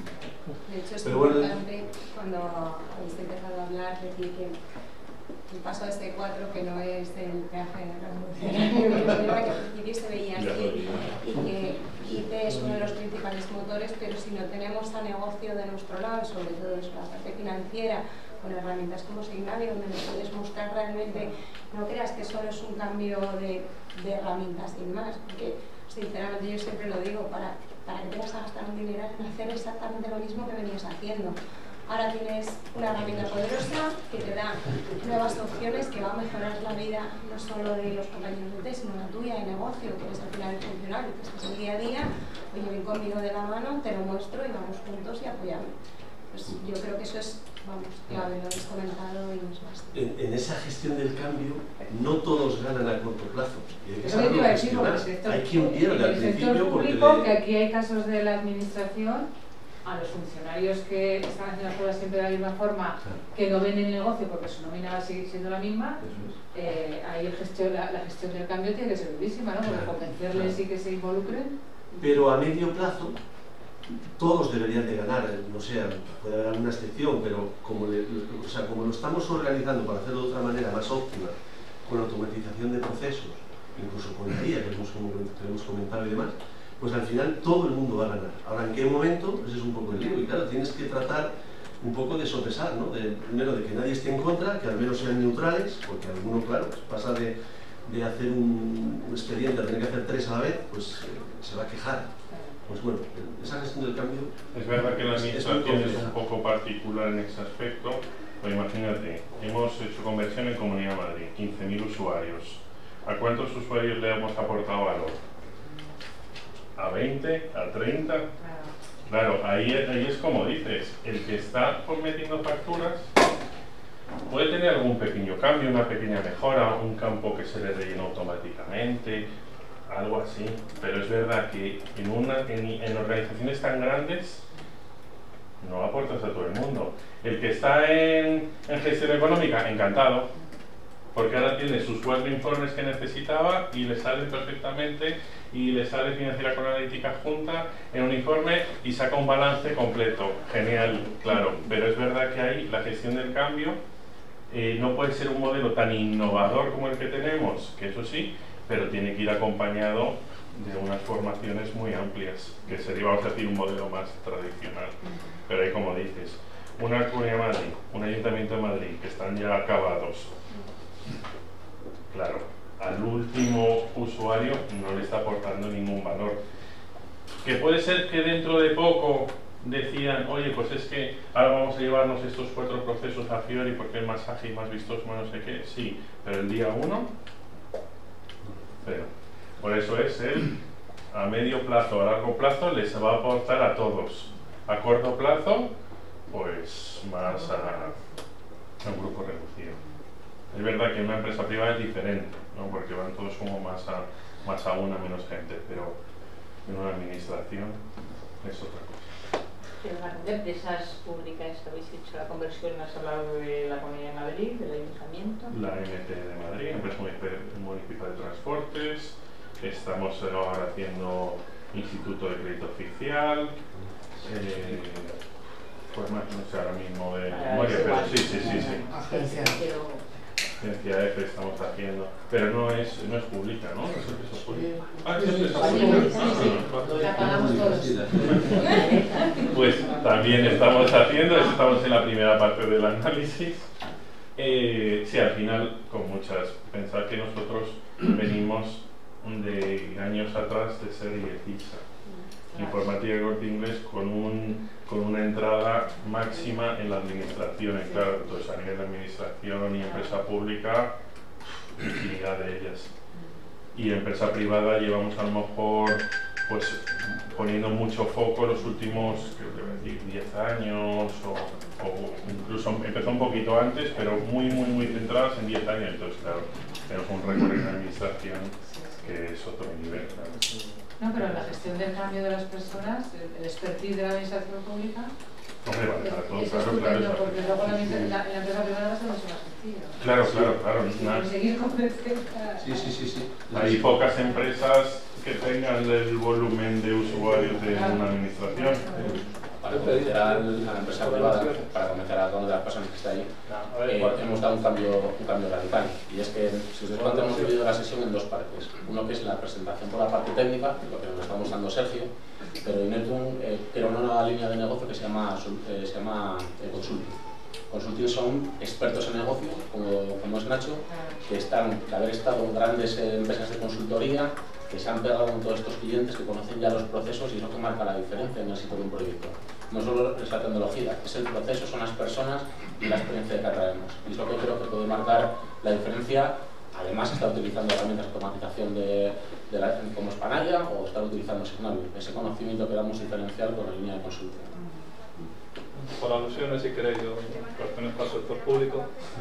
De hecho, es Pero bueno, importante cuando habéis empezado a hablar, decir que el paso a este cuatro, que no es el peaje revolucionario, que al principio se veía así, y que I C es uno de los principales motores, pero si no tenemos a negocio de nuestro lado, sobre todo en la parte financiera, con herramientas como Signavio, donde nos puedes mostrar realmente, no creas que solo es un cambio de, de herramientas sin más, porque sinceramente yo siempre lo digo, para, para que te vas a gastar un dinero en hacer exactamente lo mismo que venías haciendo. Ahora tienes una herramienta poderosa que te da nuevas opciones que va a mejorar la vida no solo de los compañeros de T, sino la tuya de negocio, que eres al final el funcionario, que estás el día a día, oye, ven conmigo de la mano, te lo muestro y vamos juntos y apoyamos. Pues yo creo que eso es, vamos, clave, lo habéis comentado y nos basta. En, en esa gestión del cambio, no todos ganan a corto plazo. Y hay que Eso saberlo iba a decir, gestionar. porque el sector- Hay quien pierde al el sector principio porque público, le- que aquí hay casos de la administración, a los funcionarios que están haciendo las cosas siempre de la misma forma, que no ven el negocio porque su nómina va a seguir siendo la misma, eh, ahí el gestión, la, la gestión del cambio tiene que ser durísima, ¿no? Porque Claro, convencerles claro. y que se involucren. Pero a medio plazo, todos deberían de ganar, no sé, puede haber alguna excepción, pero como, le, o sea, como lo estamos organizando para hacerlo de otra manera más óptima, con automatización de procesos, incluso con la I A que hemos, que hemos comentado y demás, pues al final todo el mundo va a ganar. Ahora, ¿en qué momento? Ese es un poco el lío. Y claro, tienes que tratar un poco de sopesar, ¿no? De, primero, de que nadie esté en contra, que al menos sean neutrales, porque alguno, claro, pues pasa de, de hacer un, un expediente a tener que hacer tres a la vez, pues eh, se va a quejar. Pues bueno, esa gestión del cambio... Es verdad que la es- es muy administración es, compleja. un poco particular en ese aspecto. Pues imagínate, hemos hecho conversión en Comunidad de Madrid, quince mil usuarios. ¿A cuántos usuarios le hemos aportado valor? ¿A veinte? ¿A treinta? Claro, ahí, ahí es como dices, el que está metiendo facturas puede tener algún pequeño cambio, una pequeña mejora, un campo que se le rellena automáticamente, algo así, pero es verdad que en, una, en, en organizaciones tan grandes no aportas a todo el mundo. El que está en, en gestión económica, encantado, porque ahora tiene sus cuatro informes que necesitaba y le sale perfectamente, y le sale financiera con analítica junta en un informe y saca un balance completo. Genial, claro, pero es verdad que ahí la gestión del cambio eh, no puede ser un modelo tan innovador como el que tenemos, que eso sí, pero tiene que ir acompañado de unas formaciones muy amplias, que sería, vamos a decir, un modelo más tradicional. Pero ahí, como dices, una Comunidad de Madrid, un Ayuntamiento de Madrid, que están ya acabados, claro, al último usuario no le está aportando ningún valor. Que puede ser que dentro de poco decían, oye, pues es que ahora vamos a llevarnos estos cuatro procesos a Fiori porque es más ágil, más vistoso, más no sé qué, sí, pero el día uno, pero por eso es el a medio plazo, a largo plazo les va a aportar a todos. A corto plazo, pues más a, a un grupo reducido. Es verdad que en una empresa privada es diferente, ¿no? Porque van todos como más a, más a una, menos gente, pero en una administración es otra cosa. En la red de empresas públicas que habéis hecho la conversión, has hablado de la Comunidad de Madrid, del Ayuntamiento. La M T de Madrid, Empresa Municipal de Transportes, estamos ahora haciendo Instituto de Crédito Oficial, eh, pues más, no sé ahora mismo de memoria, pero sí, sí, sí, sí. Agencia. Agencia F estamos haciendo, pero no es, no es pública, ¿no? No es empresa pública. Ah, es empresa Sí, pública. sí, sí. La pagamos todos. Pues también estamos haciendo, estamos en la primera parte del análisis. Eh, sí, al final, con muchas, pensar que nosotros venimos de años atrás de ser IECISA, Informática y Corte Inglés, con, un, con una entrada máxima en la administración, y claro, entonces a nivel de administración y empresa pública, infinidad de ellas. Y empresa privada llevamos a lo mejor pues poniendo mucho foco los últimos diez años o, o incluso empezó un poquito antes, pero muy muy muy centradas en diez años, entonces claro, tenemos un recorrido en administración que es otro nivel, claro. No, pero en la gestión del cambio de las personas, el expertise de la administración pública Hombre, vale, para todo, es claro, estupendo, claro, porque luego la, sí, sí. la, la empresa privada va a ser mucho más sencillo. Claro, claro, claro. Conseguir convencer a... Sí, sí, sí, sí. Hay pocas empresas que tengan el volumen de usuarios de una administración. Para convencer a la empresa privada, para convencer a cada una de las personas que está ahí, eh, hemos dado un cambio, un cambio radical. Y es que, si os dais cuenta, hemos dividido la sesión en dos partes. Uno que es la presentación por la parte técnica, lo que nos está mostrando Sergio, pero Inetum eh, crea una nueva línea de negocio que se llama, eh, se llama eh, Consulting. Consulting son expertos en negocio, como, como es Nacho, que están, de haber estado en grandes eh, empresas de consultoría, que se han pegado con todos estos clientes, que conocen ya los procesos y es lo que marca la diferencia en el éxito de un proyecto. No solo es la tecnología, es el proceso, son las personas y la experiencia que atraemos. Y es lo que creo que puede marcar la diferencia. Además, está utilizando herramientas de automatización de, de la, como es Panaya o está utilizando Signavio. Ese conocimiento que damos diferencial con la línea de consulta. Por alusiones, si queréis, yo pertenezco al sector público.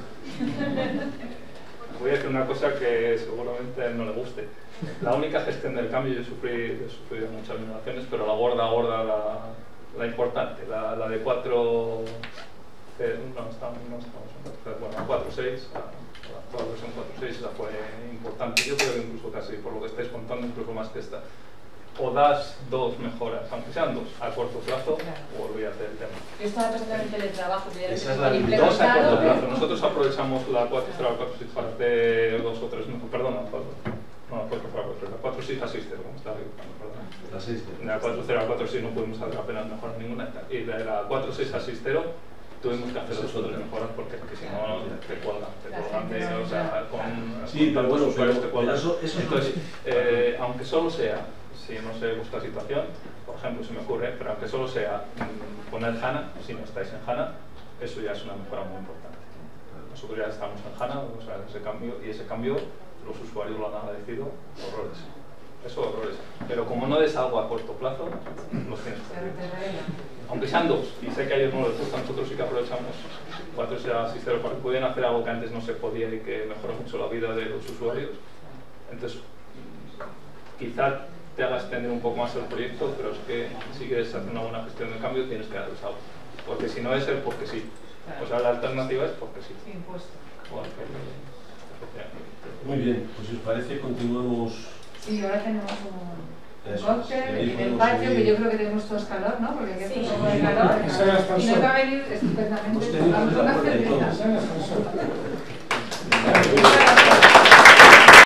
Voy a decir una cosa que seguramente a él no le guste. La única gestión del cambio, yo he sufrido, he sufrido muchas innovaciones, pero la gorda, gorda, la, la importante, la, la de cuatro, eh, no estamos, no estamos, bueno, cuatro seis, la, la versión cuatro seis la fue importante. Yo creo que incluso casi, por lo que estáis contando, incluso más que esta. O das dos mejoras, aunque sean dos, a corto plazo, o olvídate del tema. Yo estaba pensando en teletrabajo, que ya Esa es la dos a corto plazo. Nosotros aprovechamos la cuatro cero, la cuatro seis para hacer dos o tres, no, perdona, cuatro. No, la cuatro cero, la cuatro seis a seis cero, como estaba dibujando, perdona. La seis cero. De la cuatro cero a la cuatro seis no pudimos hacer apenas mejoras ninguna. Y de la cuatro seis a seis cero tuvimos que hacer dos o tres mejoras porque, porque si no te cuelgan, te cuelgan de, o sea, con, sí, con pero bueno, usuarios pero, te cuelgan. pero eso, eso Entonces, eh, aunque solo sea, si no sé vuestra situación, por ejemplo, se me ocurre, pero aunque solo sea mmm, poner HANA, si no estáis en HANA, eso ya es una mejora muy importante. Nosotros ya estamos en HANA, vamos a ver ese cambio, y ese cambio los usuarios lo han agradecido horrores. Eso horrores. Pero como no des algo a corto plazo, los tienes perdidos. Aunque sean dos, y sé que a ellos no les gusta, nosotros sí que aprovechamos cuatro a seis cero para que pudieran hacer algo que antes no se podía y que mejora mucho la vida de los usuarios. Entonces, quizá te haga extender un poco más el proyecto, pero es que si quieres hacer una buena gestión del cambio tienes que darles algo. Porque si no es el porque sí. O sea, la alternativa es porque sí. Sí, impuesto. Porque, muy bien, pues si os parece continuamos. Sí, ahora tenemos un Eso, cóctel sí, en el patio, que yo creo que tenemos todos calor, ¿no? Porque aquí hace un poco de calor. Y nos va a venir estupendamente Pues tenemos la puerta y todo.